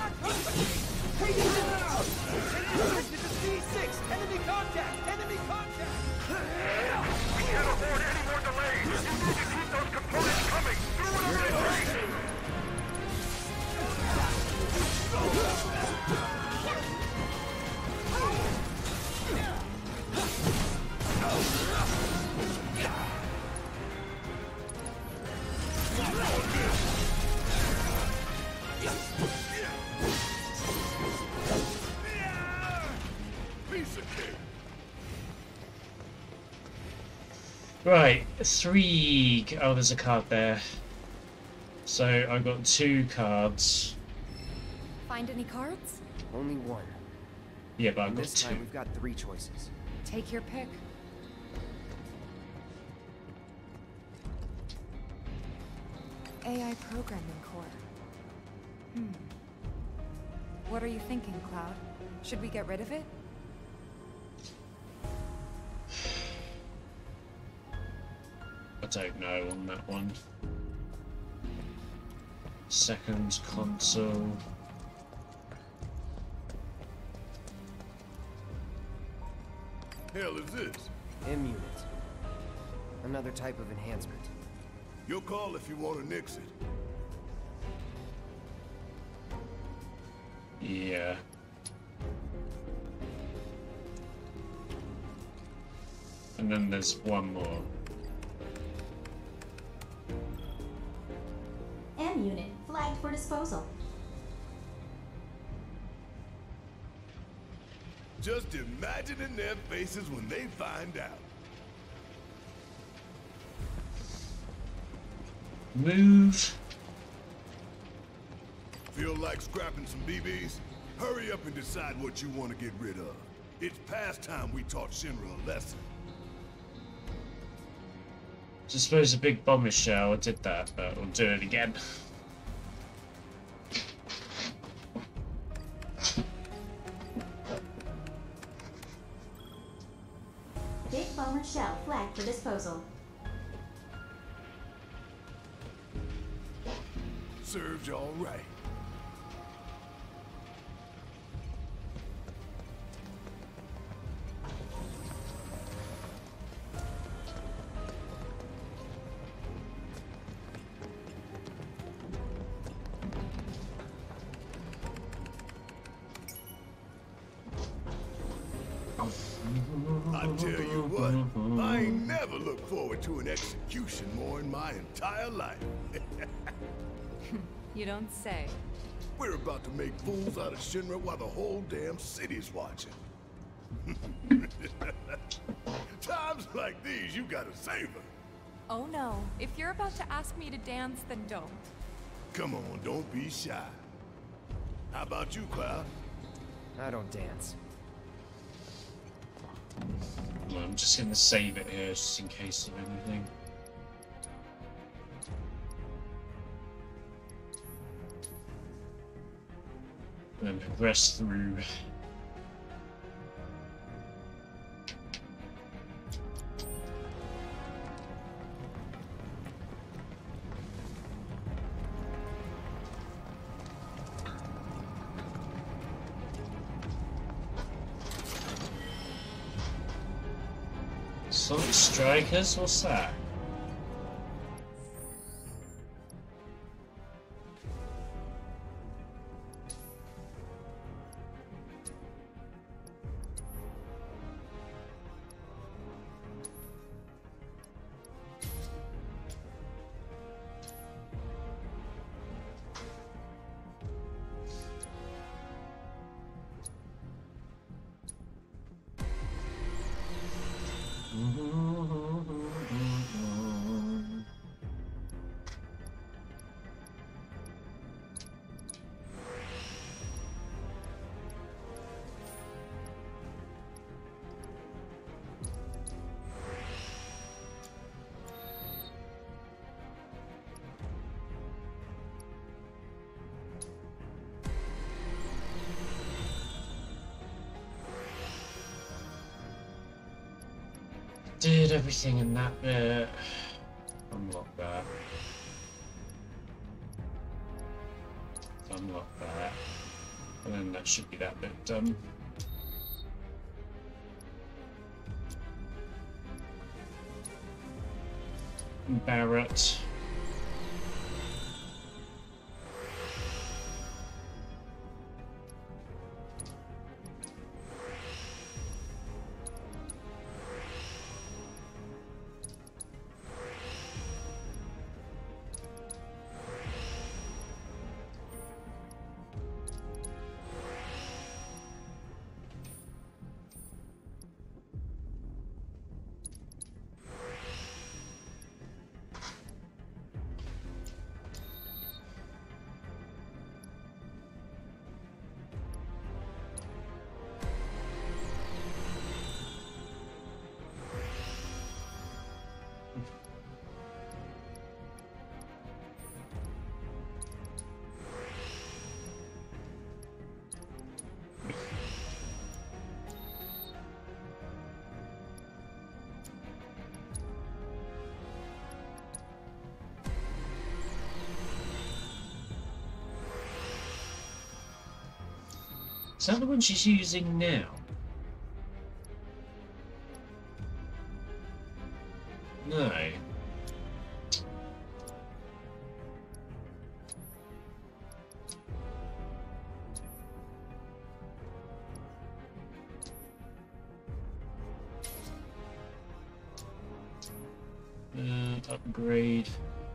D6! Enemy contact! Enemy contact!
We can't afford any more delays! You need to keep those components coming! Through the
Right, 3. Oh, there's a card there. So I got 2 cards.
Find any cards?
Only one.
Yeah, but I've
And
got
this
2.
time we've got 3 choices.
Take your pick. AI programming core. What are you thinking, Cloud? Should we get rid of it?
I don't know on that one. Second console.
Hell is this?
M-Unit. Another type of enhancement.
Your call if you want to nix it.
Yeah. And then there's one more.
M-Unit flagged for disposal.
Just imagining their faces when they find out.
Move.
Feel like scrapping some BBs? Hurry up and decide what you want to get rid of. It's past time we taught Shinra a lesson.
I suppose a big bomber shell. I did that, but we'll do it again.
Big bomber shell flagged for disposal.
Serves you all right. I tell you what, I ain't never looked forward to an execution more in my entire life.
You don't say.
We're about to make fools out of Shinra while the whole damn city's watching. Times like these, you gotta savor.
Oh no. If you're about to ask me to dance, then don't.
Come on, don't be shy. How about you, Cloud?
I don't dance.
Well, I'm just gonna save it here just in case of anything. And then progress through. Sonic Strikers? What's that? Did everything in that bit. Unlock that. Unlock that. And then that should be that bit done. Barrett. Is that the one she's using now? No. Upgrade.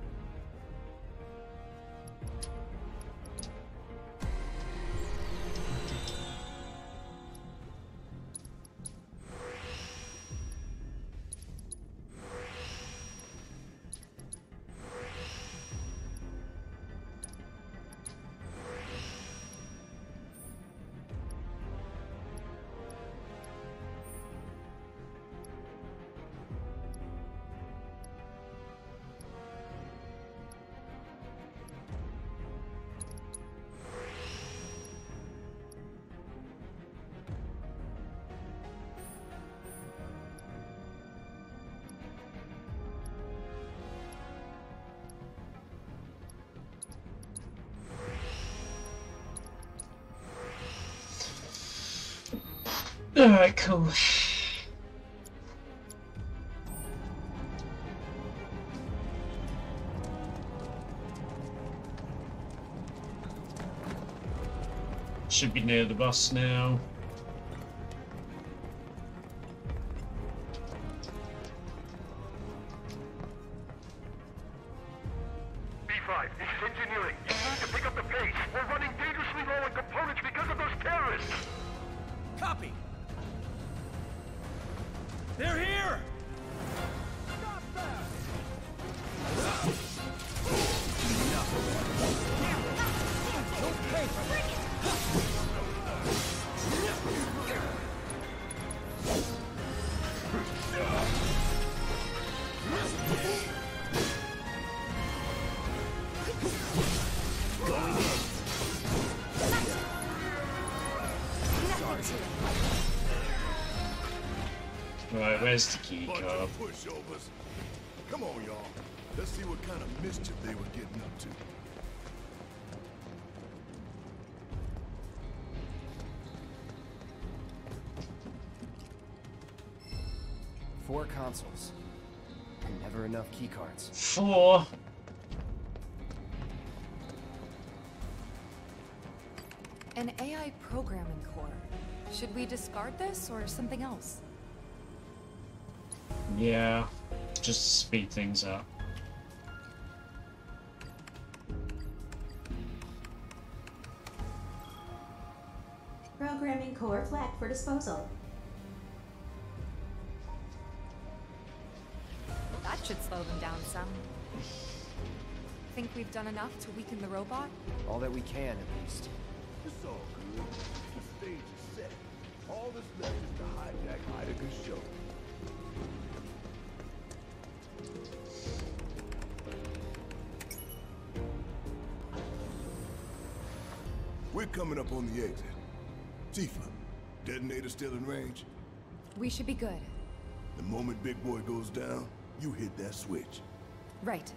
Alright, cool. Should be near the bus now.
B5, this is engineering. You need to pick up the pace. We're running dangerously low on components because of those terrorists.
Copy! They're here! Stop them!
Right, where's the key
Bunch
card?
of pushovers. Come on, y'all. Let's see what kind of mischief they were getting up to.
Four consoles. And never enough keycards.
4.
An AI programming core. Should we discard this or something else?
Yeah, just to speed things up.
Programming core flagged for disposal.
That should slow them down some. Think we've done enough to weaken the robot?
All that we can, at least.
It's all good. The stage is set. All that's left is to hijack Heidegger's show. We're coming up on the exit. Tifa, detonator still in range?
We should be good.
The moment Big Boy goes down, you hit that switch.
Right.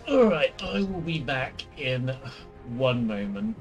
Alright, I will be back in one moment.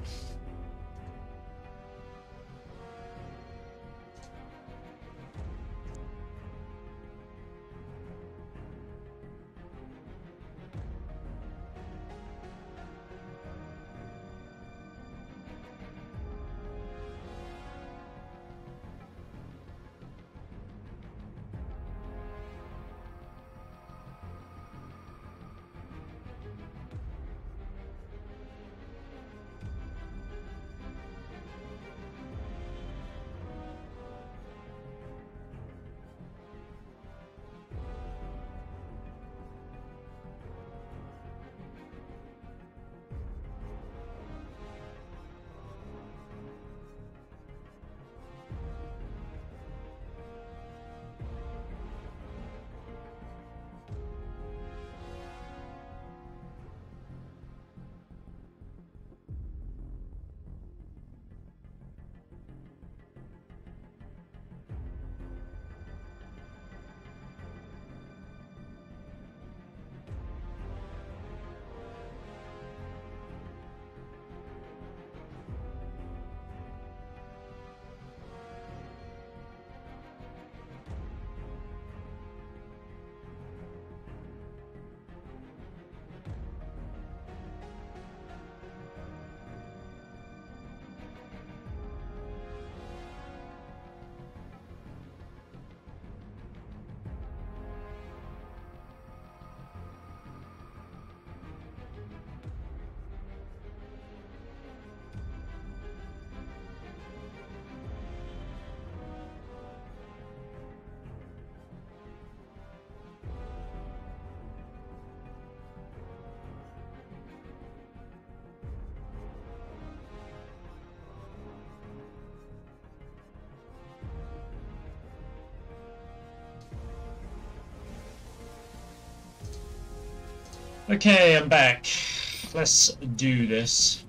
Okay, I'm back. Let's do this.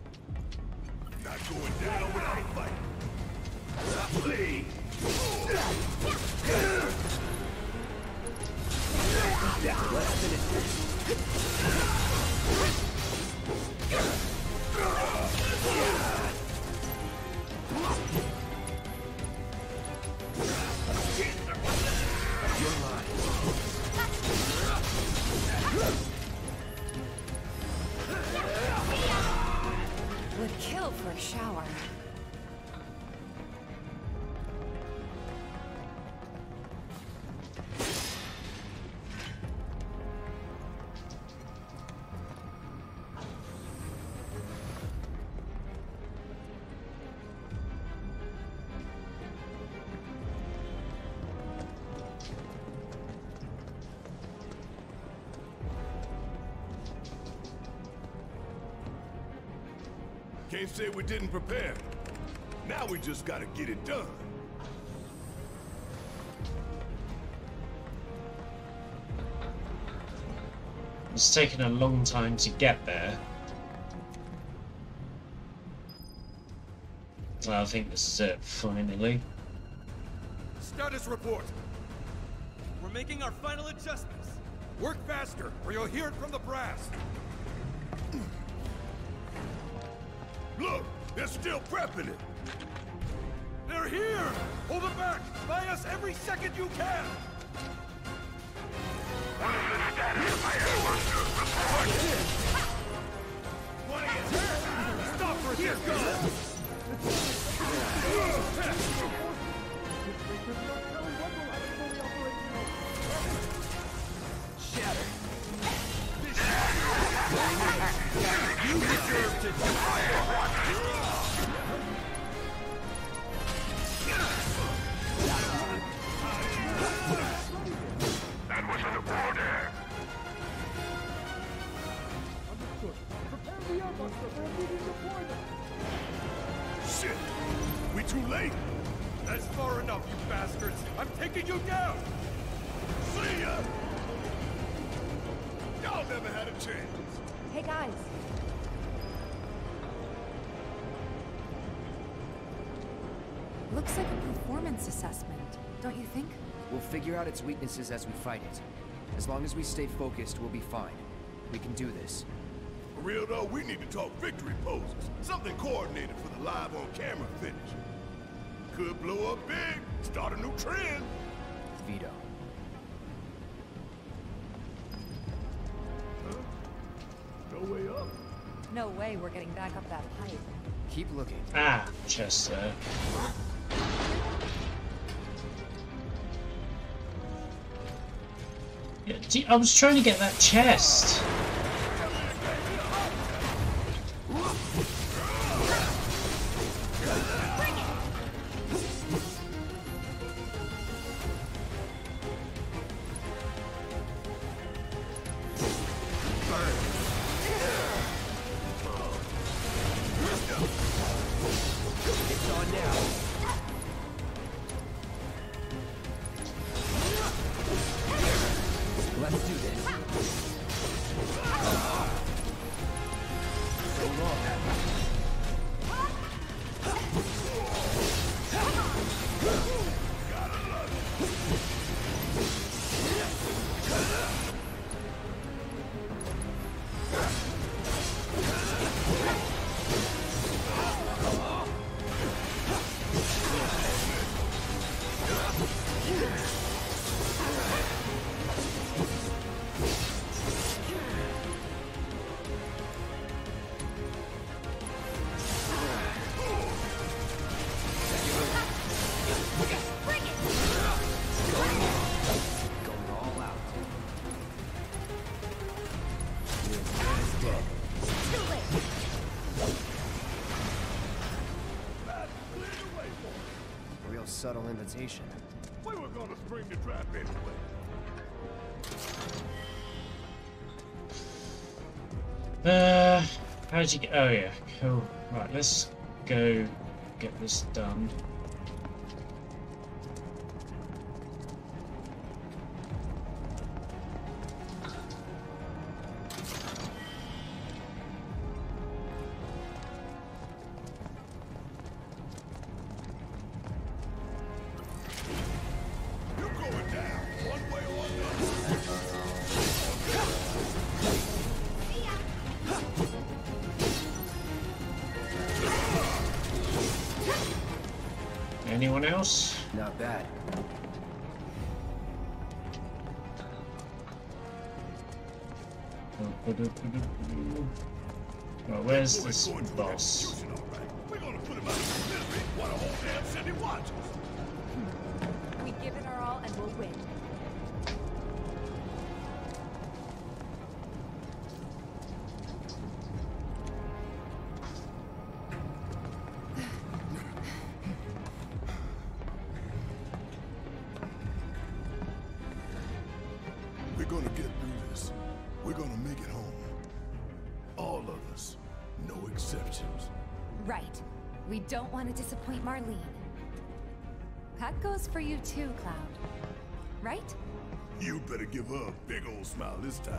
Not going down without a fight. Please.
Let's finish this.
Would kill for a shower.
Can't say we didn't prepare. Now we just gotta get it done.
It's taken a long time to get there. So I think this is it, finally.
Status report. We're making our final adjustments. Work faster, or you'll hear it from the brass.
Look, they're still prepping it.
They're here! Hold it back! Buy us every second you can!
What is the status of my airbuster report?
Stop for a Shatter. You deserve to die.
That was an order.
Prepare the airbuster for immediate deployment.
Shit! We too late?
That's far enough, you bastards! I'm taking you down!
See ya! Y'all never had a chance.
Hey guys.
Looks like a performance assessment, don't you think?
We'll figure out its weaknesses as we fight it. As long as we stay focused, we'll be fine. We can do this.
For real though, we need to talk victory poses. Something coordinated for the live on camera finish. Could blow up big, start a new trend.
Veto.
Huh? No way up.
No way we're getting back up that pipe.
Keep looking.
Ah, chest there. Yeah, gee, I was trying to get that chest.
Let's do this. So long. Real subtle invitation.
We were gonna spring the trap anyway.
How'd you get? Oh yeah, cool. Right, let's go get this done.
You're going down, one way or another.
Anyone else?
Not bad.
Well, where's this boss?
We're gonna put him out of misery. What a whole damn city watches.
We give it our all and we'll win.
We're gonna get through this. We're gonna make it home. All of us. No exceptions.
Right. We don't want to disappoint Marlene. That goes for you too, Cloud. Right?
You better give her a big old smile this time.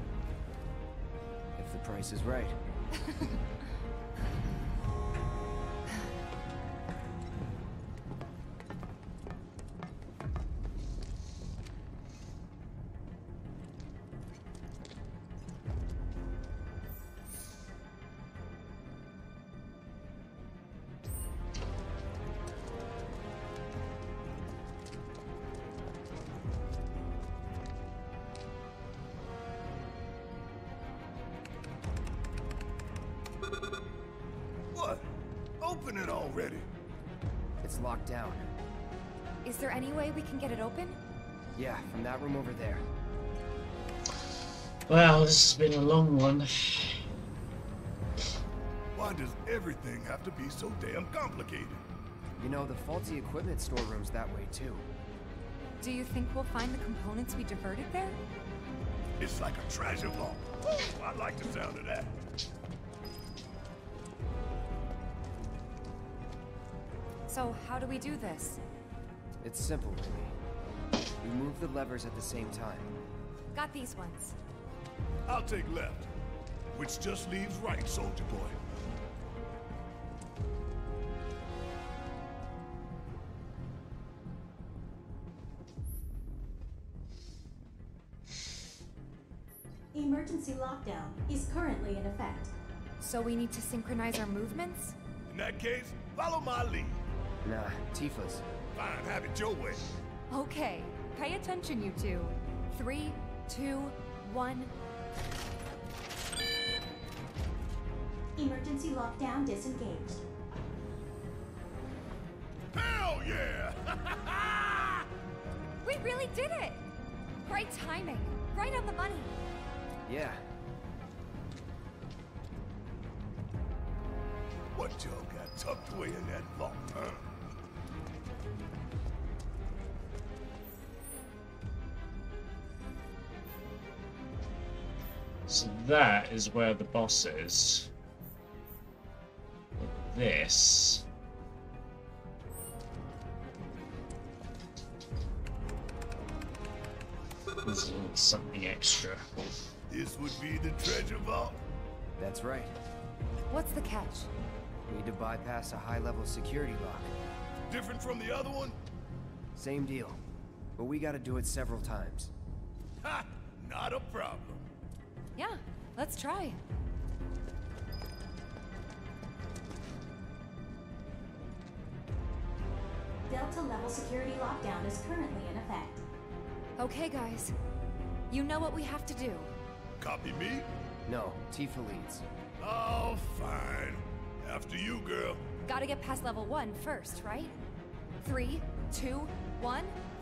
If the price is right.
What? Open it already.
It's locked down.
Is there any way we can get it open?
Yeah, from that room over there.
Well, this has been a long one.
Why does everything have to be so damn complicated?
You know, the faulty equipment storeroom's that way too.
Do you think we'll find the components we diverted there?
It's like a treasure vault. Ooh, I like the sound of that.
So, how do we do this?
It's simple, Lily. We move the levers at the same time.
Got these ones.
I'll take left, which just leaves right, soldier boy.
Emergency lockdown is currently in effect.
So we need to synchronize our movements?
In that case, follow my lead.
Nah, Tifa's.
Fine, have it your way.
Okay, pay attention, you two. 3, 2, 1.
Emergency lockdown disengaged.
Hell yeah!
We really did it! Great timing. Right on the money.
Yeah.
What y'all got tucked away in that vault, huh?
So that is where the boss is. This. There's something extra.
This would be the treasure vault?
That's right.
What's the catch?
Need to bypass a high-level security lock.
Different from the other one?
Same deal. But we gotta do it several times.
Ha! Not a problem.
Yeah, let's try.
Delta level security lockdown is currently in effect.
Okay, guys. You know what we have to do.
Copy me?
No, Tifa leads.
Oh, fine. After you, girl.
Gotta get past level 1 first, right? 3, 2, 1.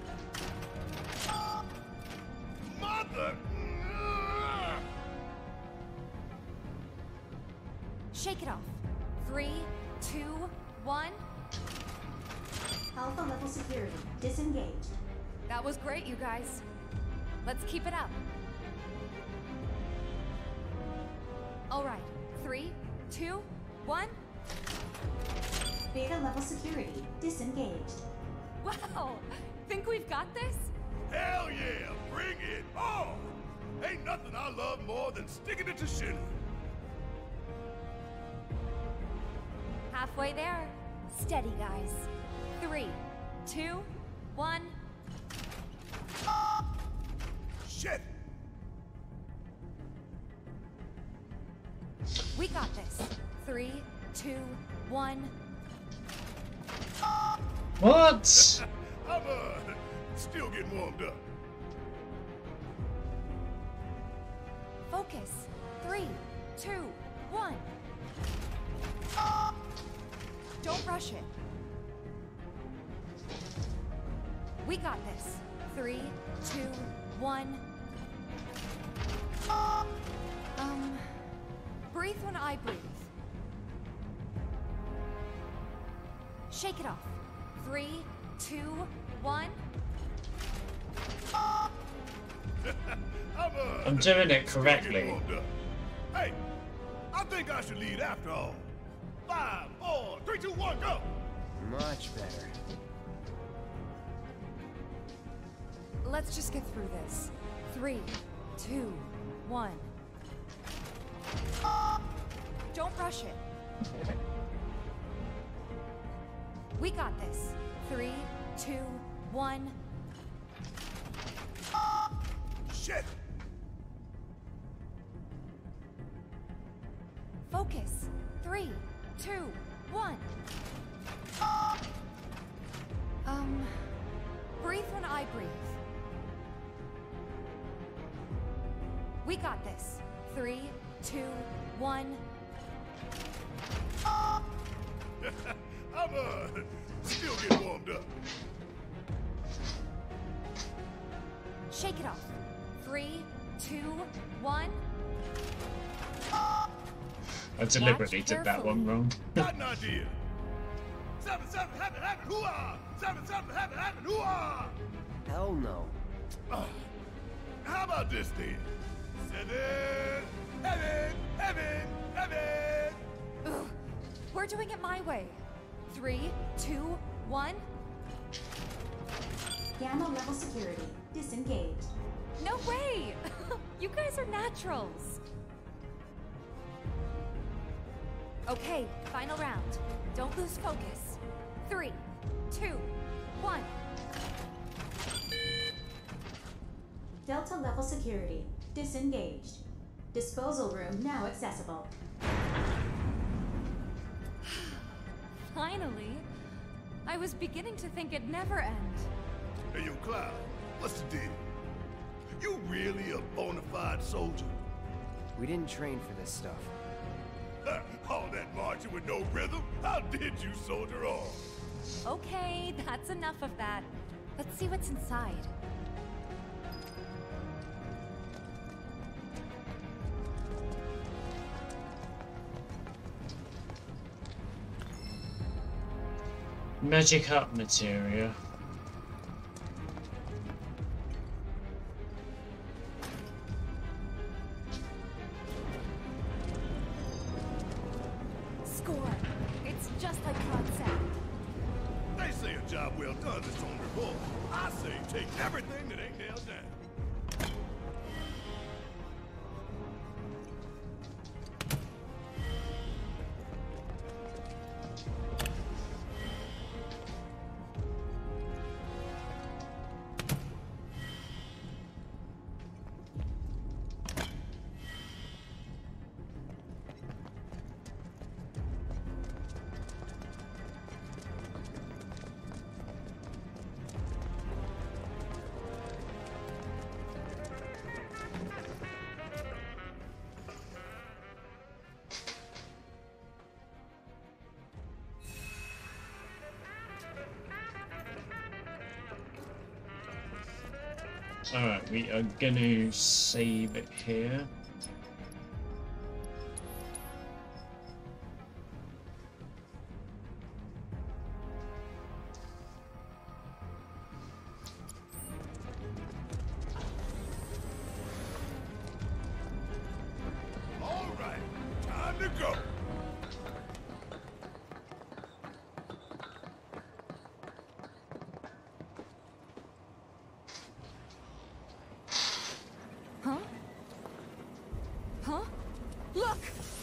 Mother!
Shake it off. 3, 2, 1.
Alpha level security disengaged.
That was great, you guys. Let's keep it up. All right. 3, 2, 1.
Beta level security disengaged.
Wow! Think we've got this?
Hell yeah! Bring it on! Ain't nothing I love more than sticking it to Shinra.
Halfway there. Steady, guys. 3, 2, 1.
Shit!
We got this. 3, 2, 1.
What?
I'm still getting warmed up.
Focus. 3, 2, 1. Don't rush it. We got this. 3, 2, 1. Breathe when I breathe. Shake it off. 3, 2, 1.
I'm doing it correctly.
Hey, I think I should lead after all. 5, 4, 3, 2, 1, go!
Much better.
Let's just get through this. 3, 2, 1. Don't rush it. We got this. 3, 2, 1.
Shit!
Focus. 3, 2, 1. Breathe when I breathe. We got this. 3, 2, 1.
I'm still getting warmed up.
Shake it off. 3, 2, 1.
I deliberately did that one wrong.
Got an idea. 7, 7, heaven, heaven, hoo-ah! 7, 7, heaven, heaven, hoo-ah!
Hell no.
How about this then? 7, heaven, heaven, heaven!
Ugh. We're doing it my way. 3, 2, 1.
Gamma level security disengaged.
No way! You guys are naturals. Okay, final round. Don't lose focus. 3, 2, 1.
Delta level security disengaged. Disposal room now accessible.
Finally. I was beginning to think it'd never end.
Hey, yo, Cloud, what's the deal? You really a bona fide soldier?
We didn't train for this stuff.
All that marching with no rhythm? How did you soldier on?
Okay, that's enough of that. Let's see what's inside.
Magic up materia.
Score. It's just like Claude said.
They say a job well done is on reward. I say take everything that ain't nailed down.
Alright, we are gonna save it here.
All right, time to go.
Huh? Huh? Look!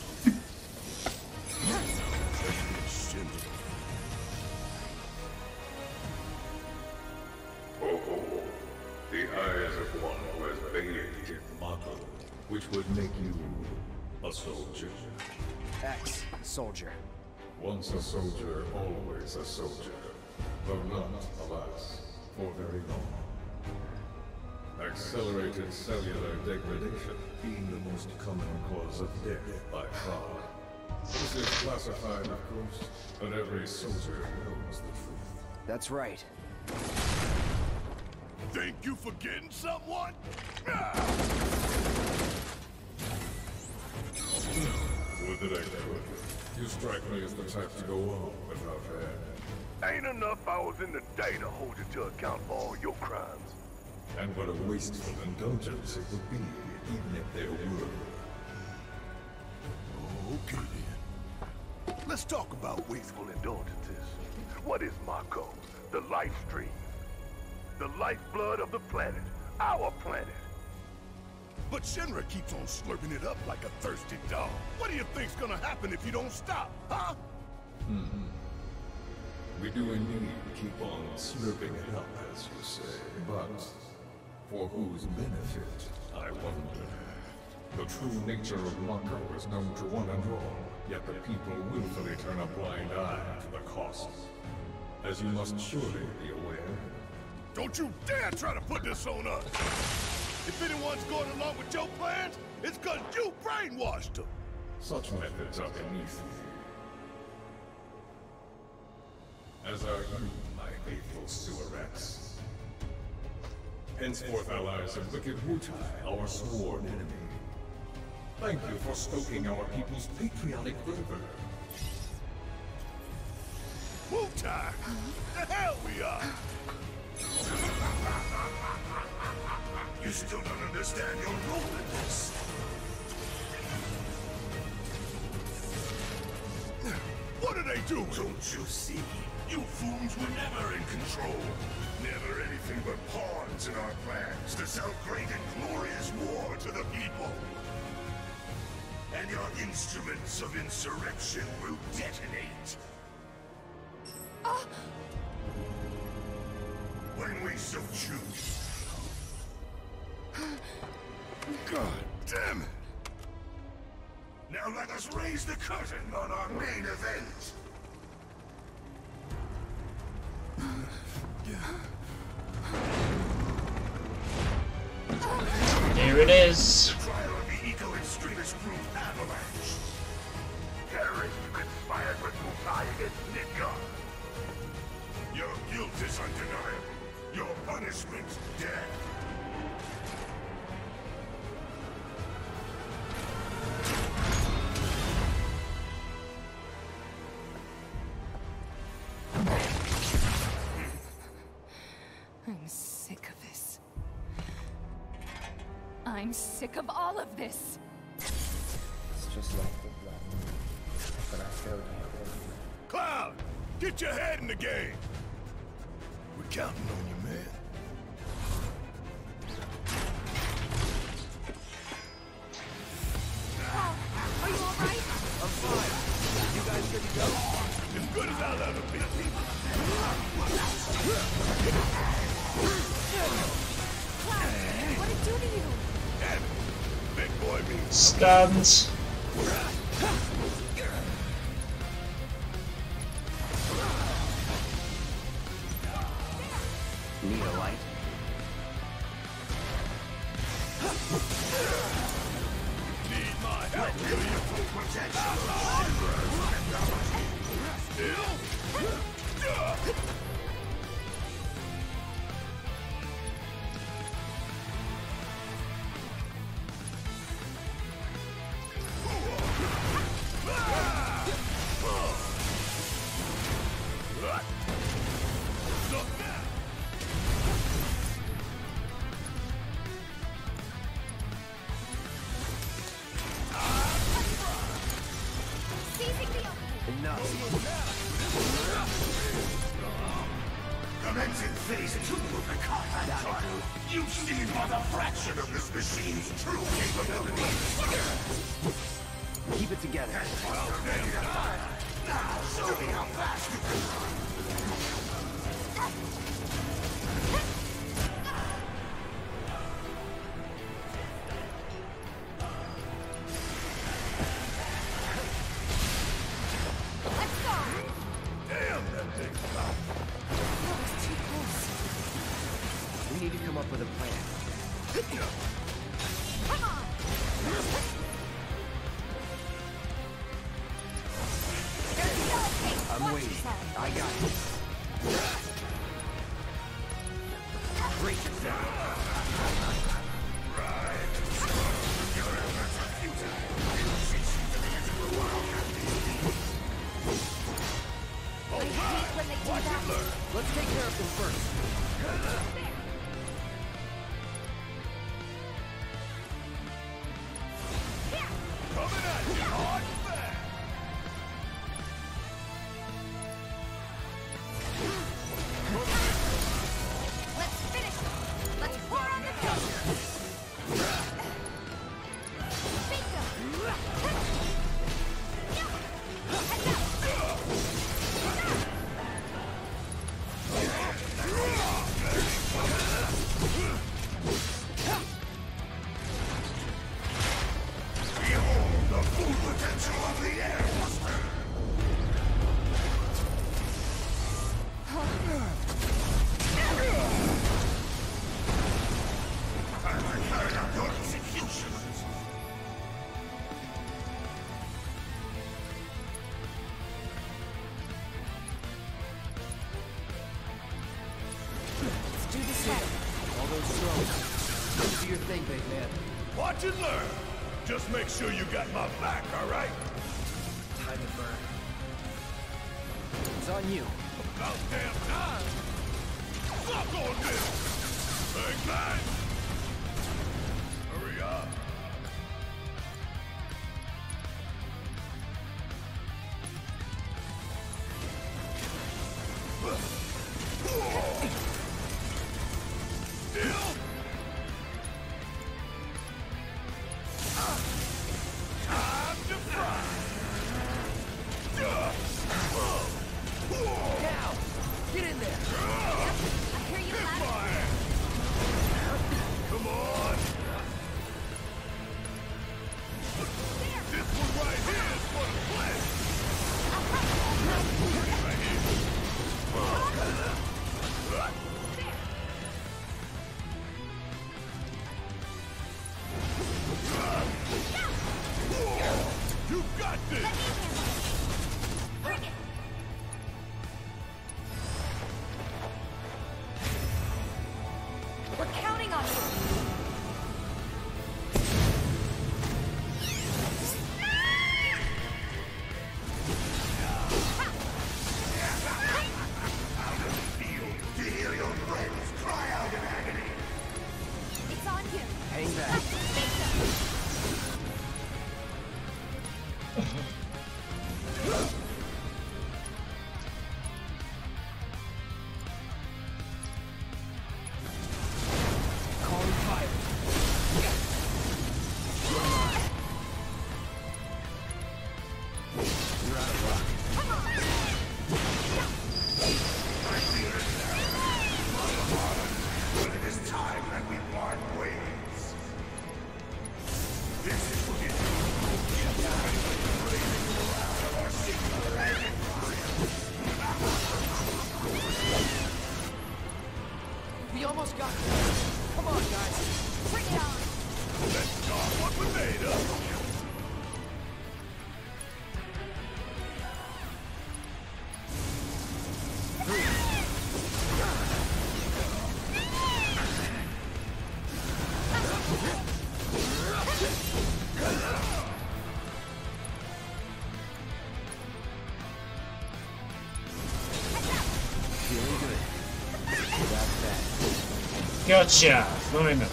Oh, the eyes of one who has bathed in Mako, which would make you a soldier.
X, soldier.
Once a soldier, always a soldier. Though not, alas, for very long. Accelerated cellular degradation being the most common cause of death by far. This is classified, of course, but every soldier knows the truth.
That's right.
Think you forgetting someone?
Would that I could. You strike me as the type to go on without hand.
Ain't enough hours in the day to hold you to account for all your crimes.
And what a wasteful indulgence it would be, even if there were.
Okay then. Let's talk about wasteful indulgences. What is Mako? The life stream. The lifeblood of the planet. Our planet. But Shinra keeps on slurping it up like a thirsty dog. What do you think's gonna happen if you don't stop, huh?
We do indeed keep on slurping it up, as you say. But for whose benefit, I wonder. The true nature of Mako is known to one and all, yet the people willfully turn a blind eye to the cost. As you must surely be aware.
Don't you dare try to put this on us! If anyone's going along with your plans, it's cause you brainwashed them!
Such methods are beneath me. As are you, my faithful sewerettes. Henceforth allies of wicked Wutai, our sworn enemy. Thank you for stoking our people's patriotic fervor.
Wutai! The hell we are!
You still don't understand your role in this.
What are they doing?
Don't you see? You fools were never in control. Never anything but pawns in our plans to sell great and glorious war to the people. And your instruments of insurrection will detonate. When we so choose.
God damn it! Now let us raise the curtain on our main event.
Here it is.
The trial of the eco-extremist group Avalanche. Terrorists conspired with Mutai against Midgard. Your guilt is undeniable. Your punishment, death.
I'm sick of this. I'm sick of all of this.
It's just like the blood. But I still can't believe it.
Cloud, get your head in the game. We're counting on you, man.
Are you alright?
I'm fine. You guys good to go?
As good as I'll ever be.
Cloud, what did it do to you?
Damn it. Big boy means
Stuns.
Need a light?
need my help. Do you full protection? Commencing phase 2 of the combat trial. You see but a fraction of this machine's true capabilities.
Keep it together.
Well, now show me how fast you can run.
Let's go!
Damn, that thing's tough.
That was too close.
We need to come up with a plan.
Come on! There's no case.
I'm
Watch
waiting.
yourself.
I got this. Brace yourself.
Your efforts are futile. Cease to the edge of the world.
I hate when they do that.
Let's take care of them first.
Coming at you hard and fast.
Let's finish it. Let's pour on the pressure. Bingo.
Behold the full potential of the Air Buster. Time to carry out your executions.
Let's do this here. All those strokes. Do your thing, big man.
Watch and learn. Just make sure you got my back, all right?
Time to burn. It's on you.
About damn time. Fuck on this. Bang, bang. Hurry up. Still. Time to fry.
Now! Get in there!
I hear you loud.
Come on.
Gotcha! Finally.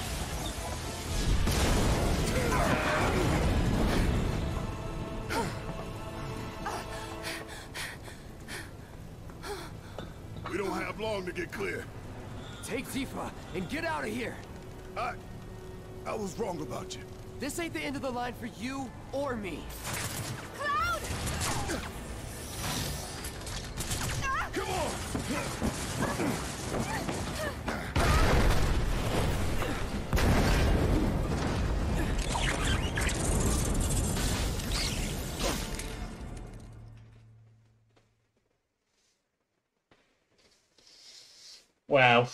We don't have long to get clear.
Take Tifa and get out of here.
I was wrong about you.
This ain't the end of the line for you or me.
Cloud!
Come on!
Wow.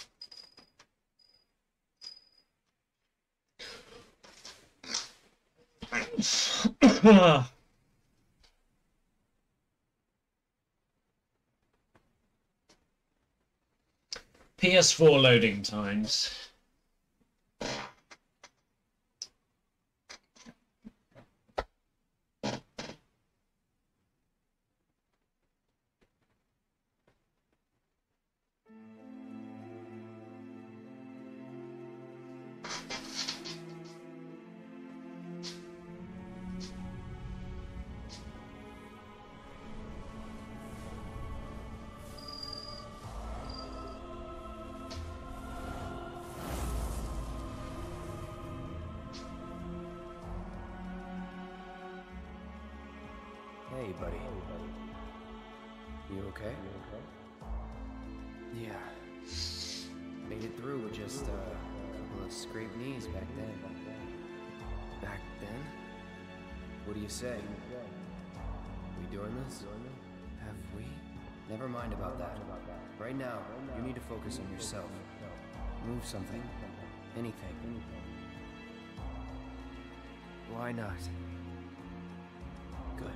PS4 loading times.
Hey, buddy. You okay? Yeah. Made it through with just a couple of scraped knees back then. Back then? What do you say? We doing this? Have we? Never mind about that. Right now, you need to focus on yourself. Move something. Anything. Why not? Good.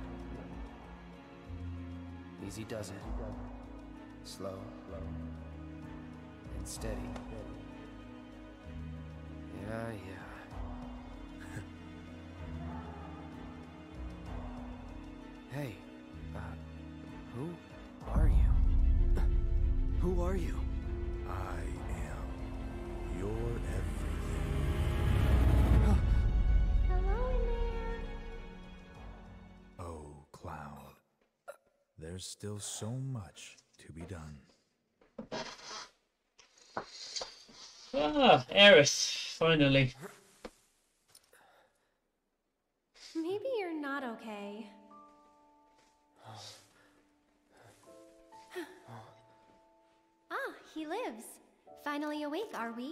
Easy does it. Slow. And steady. Yeah. Hey, who are you? Who are you?
I am your everything.
Hello in there.
Oh, Cloud. There's still so much to be done.
Ah, Aerith, finally.
Maybe you're not okay. Ah, he lives. Finally awake, are we?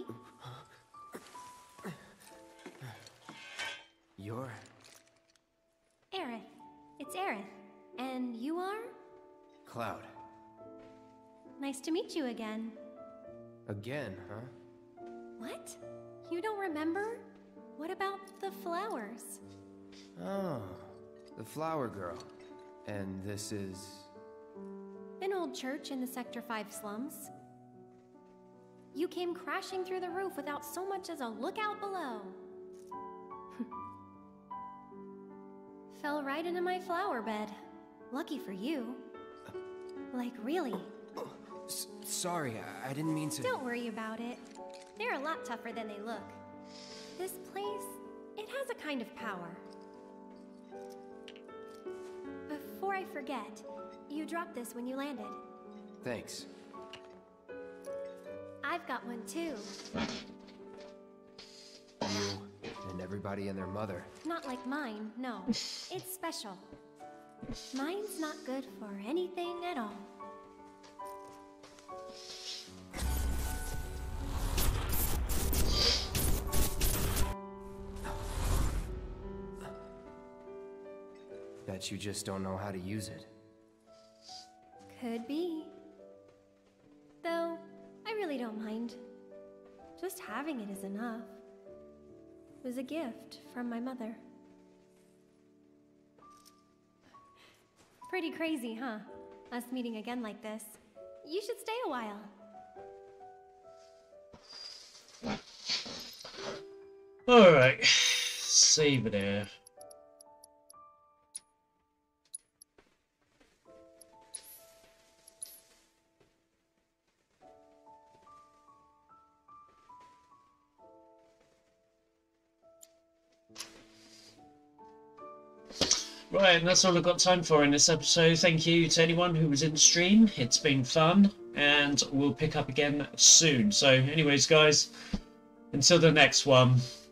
You're...
Aerith. It's Aerith. And you are?
Cloud.
Nice to meet you again.
Again, huh?
What? You don't remember? What about the flowers?
Oh, the flower girl. And this is...
An old church in the Sector 5 slums. You came crashing through the roof without so much as a look out below. Fell right into my flower bed. Lucky for you. Like, really.
Sorry, I didn't mean to...
Don't worry about it. They're a lot tougher than they look. This place, it has a kind of power. Before I forget, you dropped this when you landed.
Thanks.
I've got one too.
You and everybody and their mother.
Not like mine, no. It's special. Mine's not good for anything at all.
Bet you just don't know how to use it.
Could be. Though, I really don't mind. Just having it is enough. It was a gift from my mother. Pretty crazy, huh? Us meeting again like this. You should stay a while.
Alright. Save it there. Right, and that's all I've got time for in this episode. Thank you to anyone who was in the stream. It's been fun, and we'll pick up again soon. So anyways, guys, until the next one,